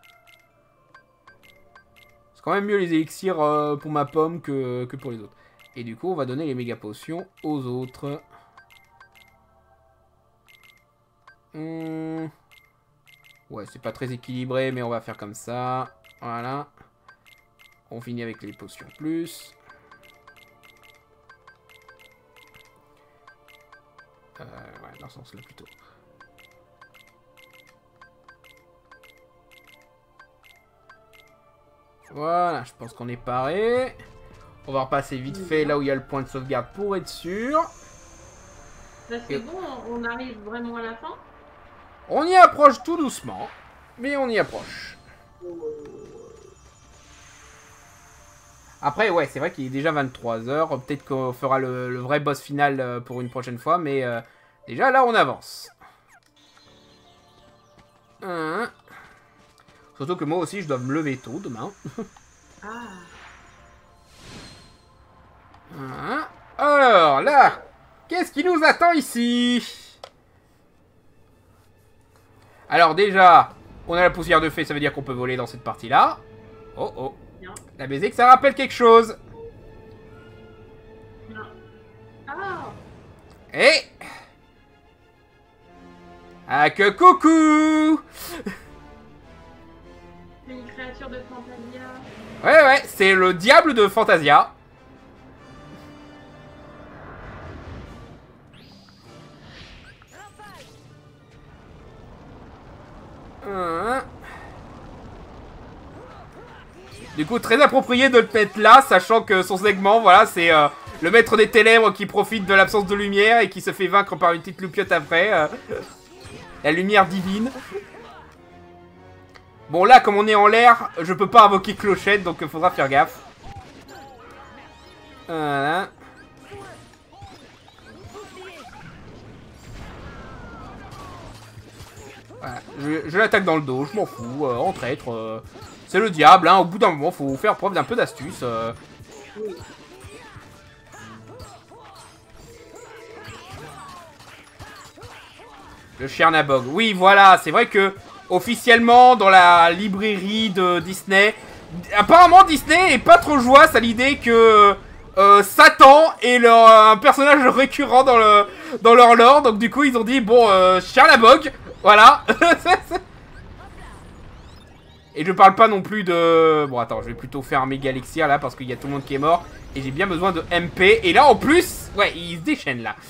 C'est quand même mieux les élixirs pour ma pomme que pour les autres. Et du coup, on va donner les méga potions aux autres. Ouais, c'est pas très équilibré, mais on va faire comme ça. Voilà. On finit avec les potions plus. Ouais, dans ce sens-là plutôt. Voilà, je pense qu'on est paré. On va repasser vite fait là où il y a le point de sauvegarde pour être sûr. Là, c'est bon, on arrive vraiment à la fin. On y approche tout doucement, mais on y approche. Après, ouais, c'est vrai qu'il est déjà 23 h. Peut-être qu'on fera le vrai boss final pour une prochaine fois, mais déjà là, on avance. Surtout que moi aussi, je dois me lever tôt demain. Alors, là, qu'est-ce qui nous attend ici? Alors déjà, on a la poussière de fée, ça veut dire qu'on peut voler dans cette partie-là. Oh oh. La baiser que ça rappelle quelque chose. Et... ah que coucou. C'est une créature de Fantasia. Ouais, c'est le diable de Fantasia. Du coup, très approprié de le mettre là, sachant que son segment, voilà, c'est le maître des ténèbres qui profite de l'absence de lumière et qui se fait vaincre par une petite loupiote après. La lumière divine. Bon, là, comme on est en l'air, je peux pas invoquer Clochette, donc il faudra faire gaffe. Voilà. Voilà. Je l'attaque dans le dos, je m'en fous, en traître. C'est le diable, hein, au bout d'un moment, faut faire preuve d'un peu d'astuce. Le Chernabog. Oui, voilà, c'est vrai que officiellement dans la librairie de Disney, apparemment Disney est pas trop joyeux à l'idée que Satan est un personnage récurrent dans leur lore. Donc du coup ils ont dit bon, Chernabog, voilà. Et je parle pas non plus de... bon attends, je vais plutôt faire un méga elixir là parce qu'il y a tout le monde qui est mort et j'ai bien besoin de MP. Et là en plus, ouais, il se déchaîne là.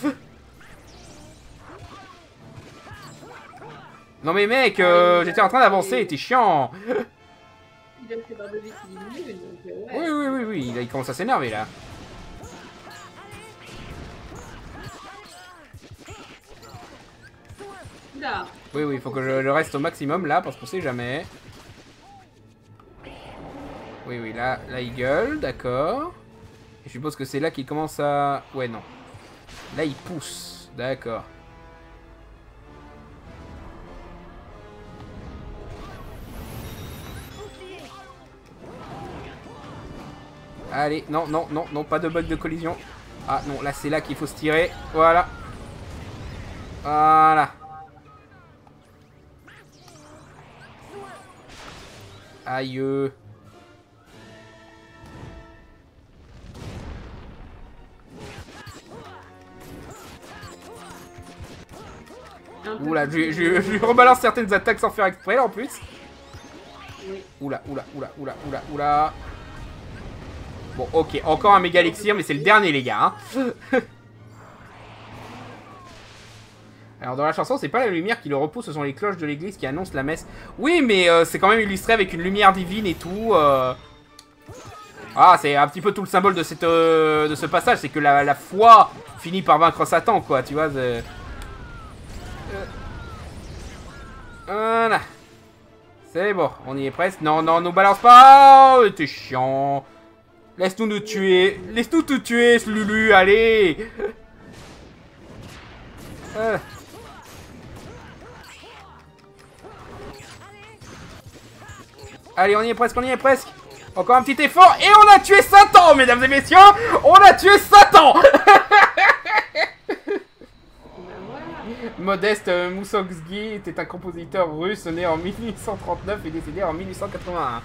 Non mais mec, j'étais en train d'avancer, t'es chiant. Il a fait par deux qui diminue, donc ouais. Oui, il commence à s'énerver là. Là. Oui, il faut que je reste au maximum là, parce qu'on sait jamais. Oui, là il gueule, d'accord. Et je suppose que c'est là qu'il commence à... ouais, non. Là il pousse, d'accord. Allez, non, pas de bug de collision. Ah non, là c'est là qu'il faut se tirer. Voilà. Voilà. Aïe. Oula, je rebalance certaines attaques sans faire exprès là en plus. Oui. Oula. Bon, ok, encore un méga elixir, mais c'est le dernier, les gars. Hein. Alors, dans la chanson, c'est pas la lumière qui le repousse, ce sont les cloches de l'église qui annoncent la messe. Oui, mais c'est quand même illustré avec une lumière divine et tout. Ah, c'est un petit peu tout le symbole de ce passage, c'est que la foi finit par vaincre Satan, quoi, tu vois. Voilà. C'est bon, on y est presque. Non, nous balance pas. Oh, t'es chiant. Laisse-nous nous tuer. Laisse-nous te tuer, ce Lulu, allez. Allez, on y est presque. Encore un petit effort. Et on a tué Satan, mesdames et messieurs. On a tué Satan. Modeste Moussorgsky était un compositeur russe né en 1839 et décédé en 1881.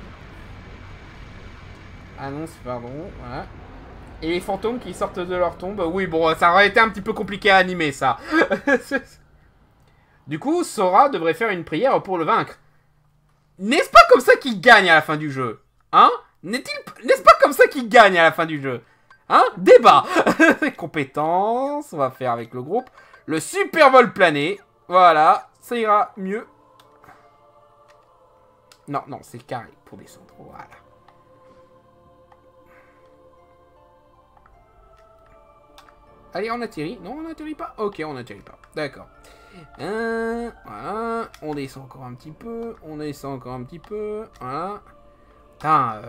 Annonce, pardon, voilà. Et les fantômes qui sortent de leur tombe. Oui, bon, ça aurait été un petit peu compliqué à animer, ça. Du coup, Sora devrait faire une prière pour le vaincre. N'est-ce pas comme ça qu'il gagne à la fin du jeu? Hein? N'est-ce pas comme ça qu'il gagne à la fin du jeu? Hein? Débat. Compétences, on va faire avec le groupe. Le super vol plané. Voilà, ça ira mieux. Non, non, c'est carré pour descendre. Voilà. Allez, on atterrit. Non, on n'atterrit pas. Ok, on n'atterrit pas. D'accord. Voilà. On descend encore un petit peu. On descend encore un petit peu. Voilà. Putain,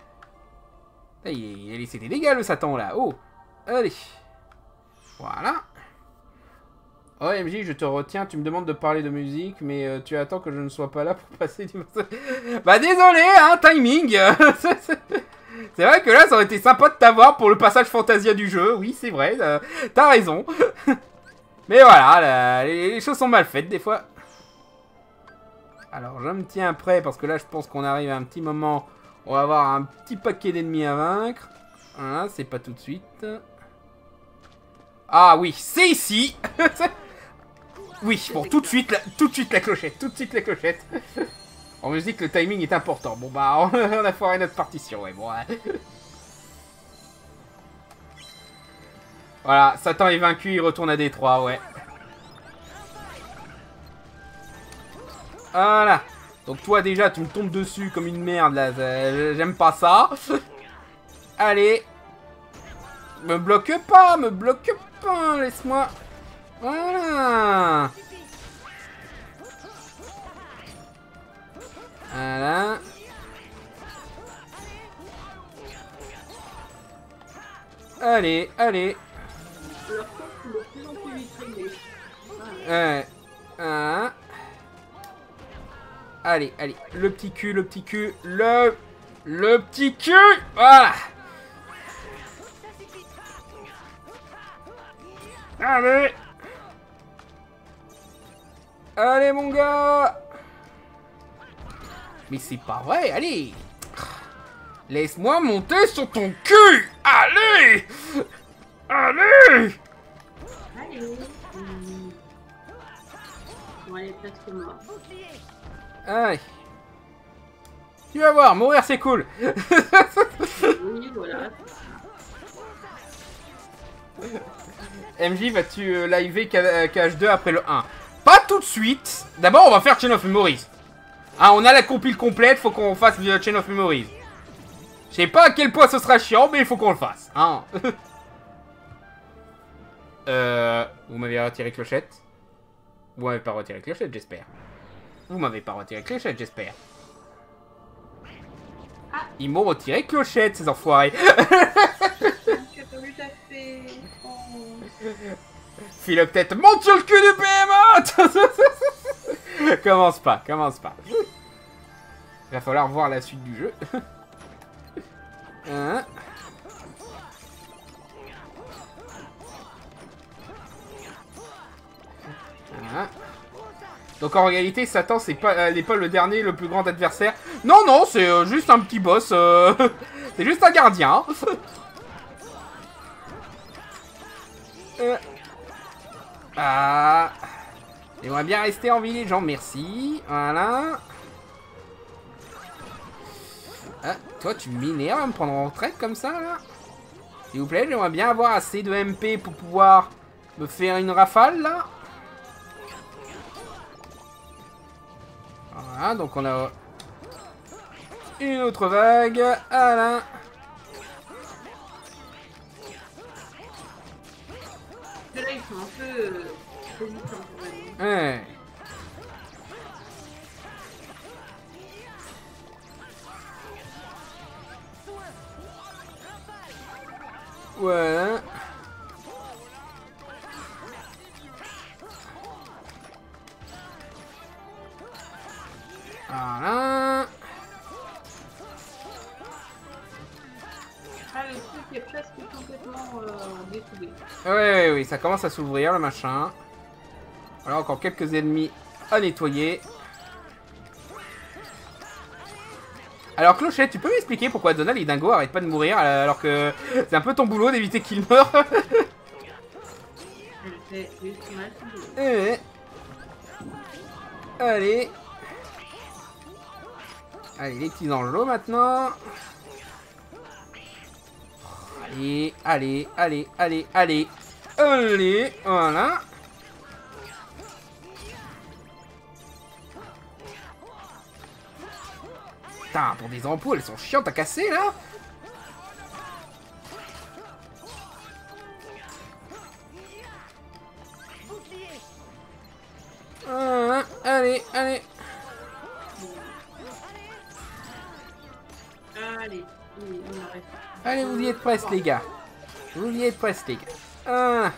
il a laissé des dégâts, le Satan, là. Oh. Allez. Voilà. Oh, MJ, je te retiens. Tu me demandes de parler de musique, mais tu attends que je ne sois pas là pour passer du... Bah, désolé, hein, timing. C'est vrai que là, ça aurait été sympa de t'avoir pour le passage Fantasia du jeu. Oui, c'est vrai. T'as raison. Mais voilà, là, les choses sont mal faites, des fois. Alors, je me tiens prêt, parce que là, je pense qu'on arrive à un petit moment... On va avoir un petit paquet d'ennemis à vaincre. Voilà, c'est pas tout de suite. Ah oui, c'est ici. Oui, bon, tout de suite la clochette. Tout de suite la clochette. En musique, le timing est important. Bon, bah, on a foiré notre partition. Ouais, bon, ouais. Voilà, Satan est vaincu, il retourne à Détroit, ouais. Voilà. Donc toi déjà tu me tombes dessus comme une merde là, j'aime pas ça. Allez. Me bloque pas, laisse-moi. Voilà. Voilà. Allez, allez. Voilà. Allez, allez, le petit cul, le petit cul, le petit cul, voilà. Allez. Allez, mon gars. Mais c'est pas vrai, allez. Laisse-moi monter sur ton cul. Allez. Allez. Allez. Bon, elle est presque morte. Allez. Tu vas voir, mourir c'est cool. Oui, voilà. MJ, vas-tu liver KH2 après le 1? Pas tout de suite. D'abord, on va faire Chain of Memories. Ah, on a la compile complète, faut qu'on fasse Chain of Memories. Je sais pas à quel point ce sera chiant, mais il faut qu'on le fasse. Hein. Vous m'avez retiré Clochette? Vous m'avez pas retiré Clochette, j'espère. Vous m'avez pas retiré Clochette, j'espère. Ah. Ils m'ont retiré Clochette, ces enfoirés. Tu as pas vu ta fée. Oh. File peut-être monte sur le cul du PMA. Commence pas, commence pas. Il va falloir voir la suite du jeu. Hein? Hein? Donc en réalité, Satan, c'est pas, n'est pas le dernier, le plus grand adversaire. Non, non, c'est juste un petit boss. C'est juste un gardien. Ah. J'aimerais bien rester en vie, les gens. Merci. Voilà. Ah, toi, tu m'énerves à me prendre en retraite comme ça, là. S'il vous plaît, j'aimerais bien avoir assez de MP pour pouvoir me faire une rafale, là. Voilà, donc on a une autre vague. Voilà. Ceux-là, ils sont un peu résistants quand même. Ouais. Voilà. Voilà. Ah, le truc est presque complètement détruit. Ouais, oui, ça commence à s'ouvrir le machin. Voilà, encore quelques ennemis à nettoyer. Alors Clochette, tu peux m'expliquer pourquoi Donald et Dingo arrêtent pas de mourir alors que c'est un peu ton boulot d'éviter qu'ils meurent? Elle fait juste mal. Allez. Allez, les petits angelots maintenant. Allez, allez, allez, allez, allez. Allez, voilà. Putain, pour des ampoules, elles sont chiantes à casser, là. Allez, allez. Allez, on arrête. Allez, vous y êtes presque, les gars. Vous y êtes presque, les gars.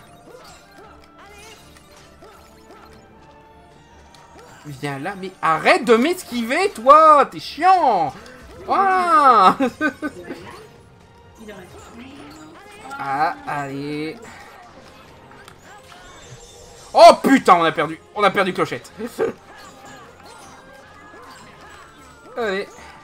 Viens là, mais arrête de m'esquiver, toi. T'es chiant. Voilà. Il arrête. Ah, allez. Oh putain, on a perdu Clochette. Allez.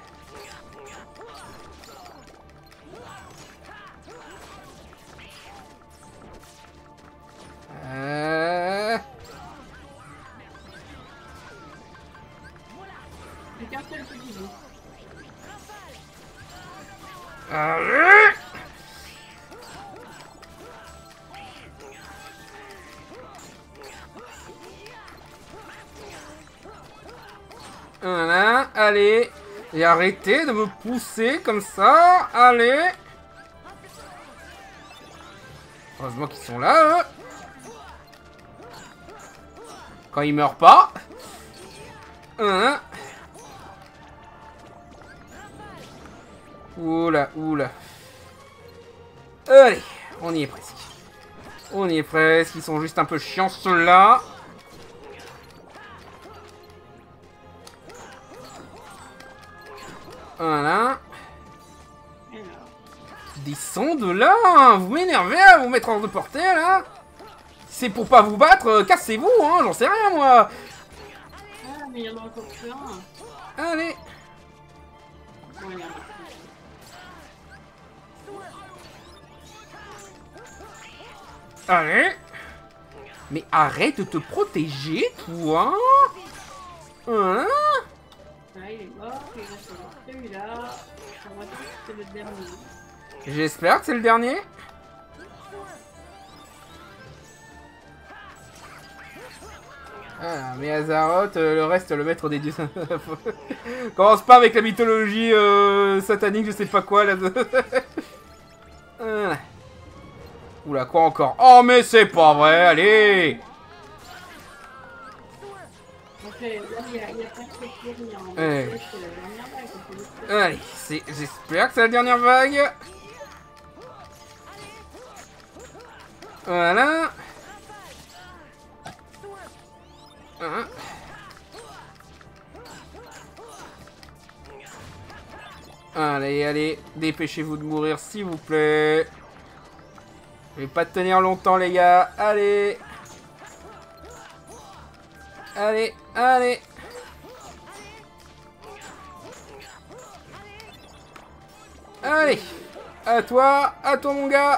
J'ai qu'un seul petit bout. Allez. Voilà, allez. Et arrêtez de me pousser comme ça. Allez. Heureusement qu'ils sont là, eux. Quand ils meurent pas. Voilà. Oula, oula. Allez, on y est presque. On y est presque. Ils sont juste un peu chiants, ceux-là. Voilà. Descends de là. Vous m'énervez à vous mettre hors de portée, là. C'est pour pas vous battre, cassez-vous, hein. J'en sais rien, moi. Ah, mais il y en a encore plein. Allez. Bon, il y en a. Allez. Mais arrête de te protéger, toi. Hein? Ah, il est mort, il reste celui-là. On va dire que c'est le dernier. J'espère que c'est le dernier. Ah, mais Azaroth, le reste, le maître des dieux. Commence pas avec la mythologie satanique, je sais pas quoi, là. Voilà. Oula, quoi encore? Oh, mais c'est pas vrai, allez. Ok, là, il y a presque plus rien. Ouais. C'est la dernière vague, on peut le Allez, j'espère que c'est la dernière vague. Voilà. Hein. Allez, allez, dépêchez-vous de mourir, s'il vous plaît. Je vais pas tenir longtemps, les gars. Allez. Allez, allez. Allez. À toi, mon gars.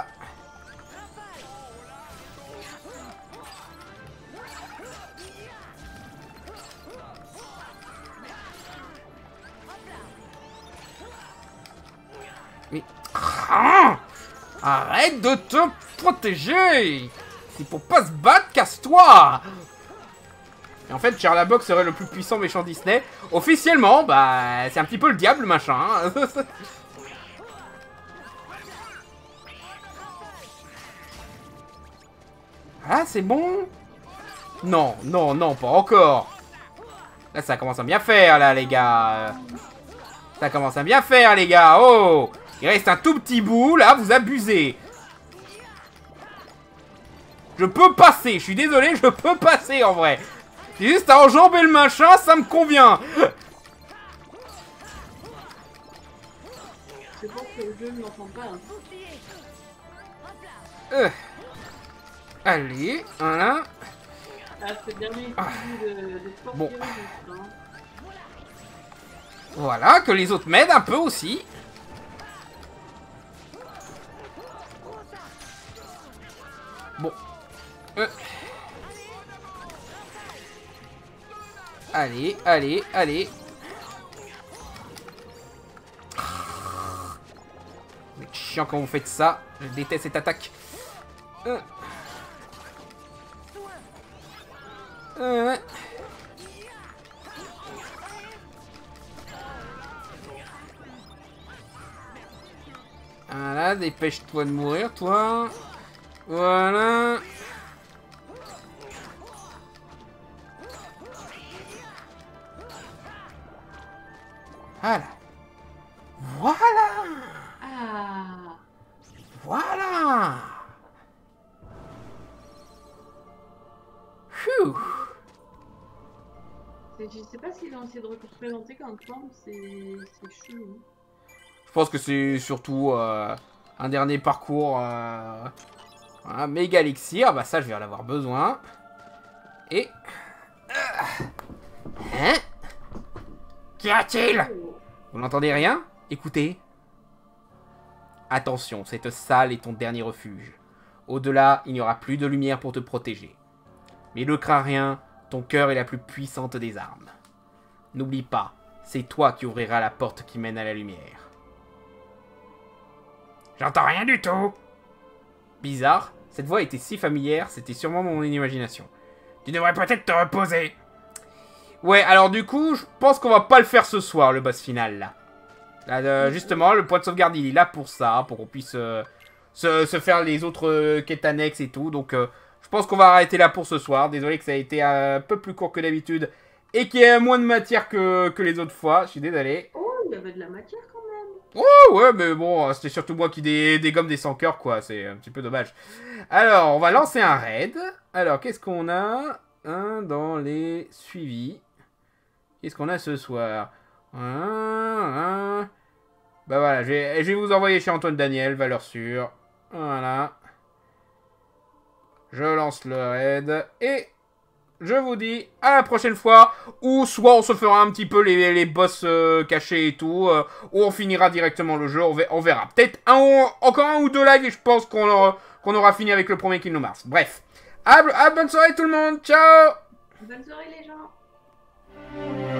Mais... Ah, arrête de te protéger. C'est pour pas se battre, casse-toi. Et en fait, Charlabok serait le plus puissant méchant Disney. Officiellement, bah, c'est un petit peu le diable, machin. Hein. Ah, c'est bon? Non, non, non, pas encore. Là, ça commence à bien faire, là, les gars. Ça commence à bien faire, les gars. Oh! Il reste un tout petit bout, là, vous abusez. Je peux passer, je suis désolé, je peux passer, en vrai. C'est juste à enjamber le machin, ça me convient. Je pense que le jeu ne l'entend pas. Hein. Allez, voilà. Ah, ce dernier coup de Bon. Scorpion, hein. Voilà, que les autres m'aident un peu aussi. Bon. Allez, allez, allez. C'est chiant quand vous faites ça. Je déteste cette attaque. Voilà, dépêche-toi de mourir, toi. Voilà. Voilà. Voilà. Ah. Voilà. Phew. Je sais pas s'ils ont essayé de représenter comme forme, c'est chelou. Je pense que c'est surtout un dernier parcours. Voilà, méga elixir, bah ça je vais en avoir besoin. Et... Hein? Qu'y a-t-il? Vous n'entendez rien? Écoutez. Attention, cette salle est ton dernier refuge. Au-delà, il n'y aura plus de lumière pour te protéger. Mais ne crains rien, ton cœur est la plus puissante des armes. N'oublie pas, c'est toi qui ouvriras la porte qui mène à la lumière. J'entends rien du tout. Bizarre, cette voix était si familière, c'était sûrement mon imagination. Tu devrais peut-être te reposer. Ouais, alors du coup, je pense qu'on va pas le faire ce soir, le boss final, là. Là, justement, le point de sauvegarde, il est là pour ça, pour qu'on puisse se faire les autres quêtes annexes et tout. Donc, je pense qu'on va arrêter là pour ce soir. Désolé que ça a été un peu plus court que d'habitude et qu'il y ait moins de matière que les autres fois. Je suis désolé. Oh, il y avait de la matière quand même. Oh, ouais, mais bon, c'était surtout moi qui dégomme des 100 cœurs, quoi. C'est un petit peu dommage. Alors, on va lancer un raid. Alors, qu'est-ce qu'on a dans les suivis? Qu'est-ce qu'on a ce soir? Bah voilà, je vais vous envoyer chez Antoine Daniel, valeur sûre. Voilà. Je lance le raid. Et je vous dis à la prochaine fois. Ou soit on se fera un petit peu les boss cachés et tout. Ou on finira directement le jeu. On verra. Peut-être encore un ou deux lives et je pense qu'on aura fini avec le premier Kingdom Hearts. Bref. Bonne soirée tout le monde. Ciao. Bonne soirée les gens.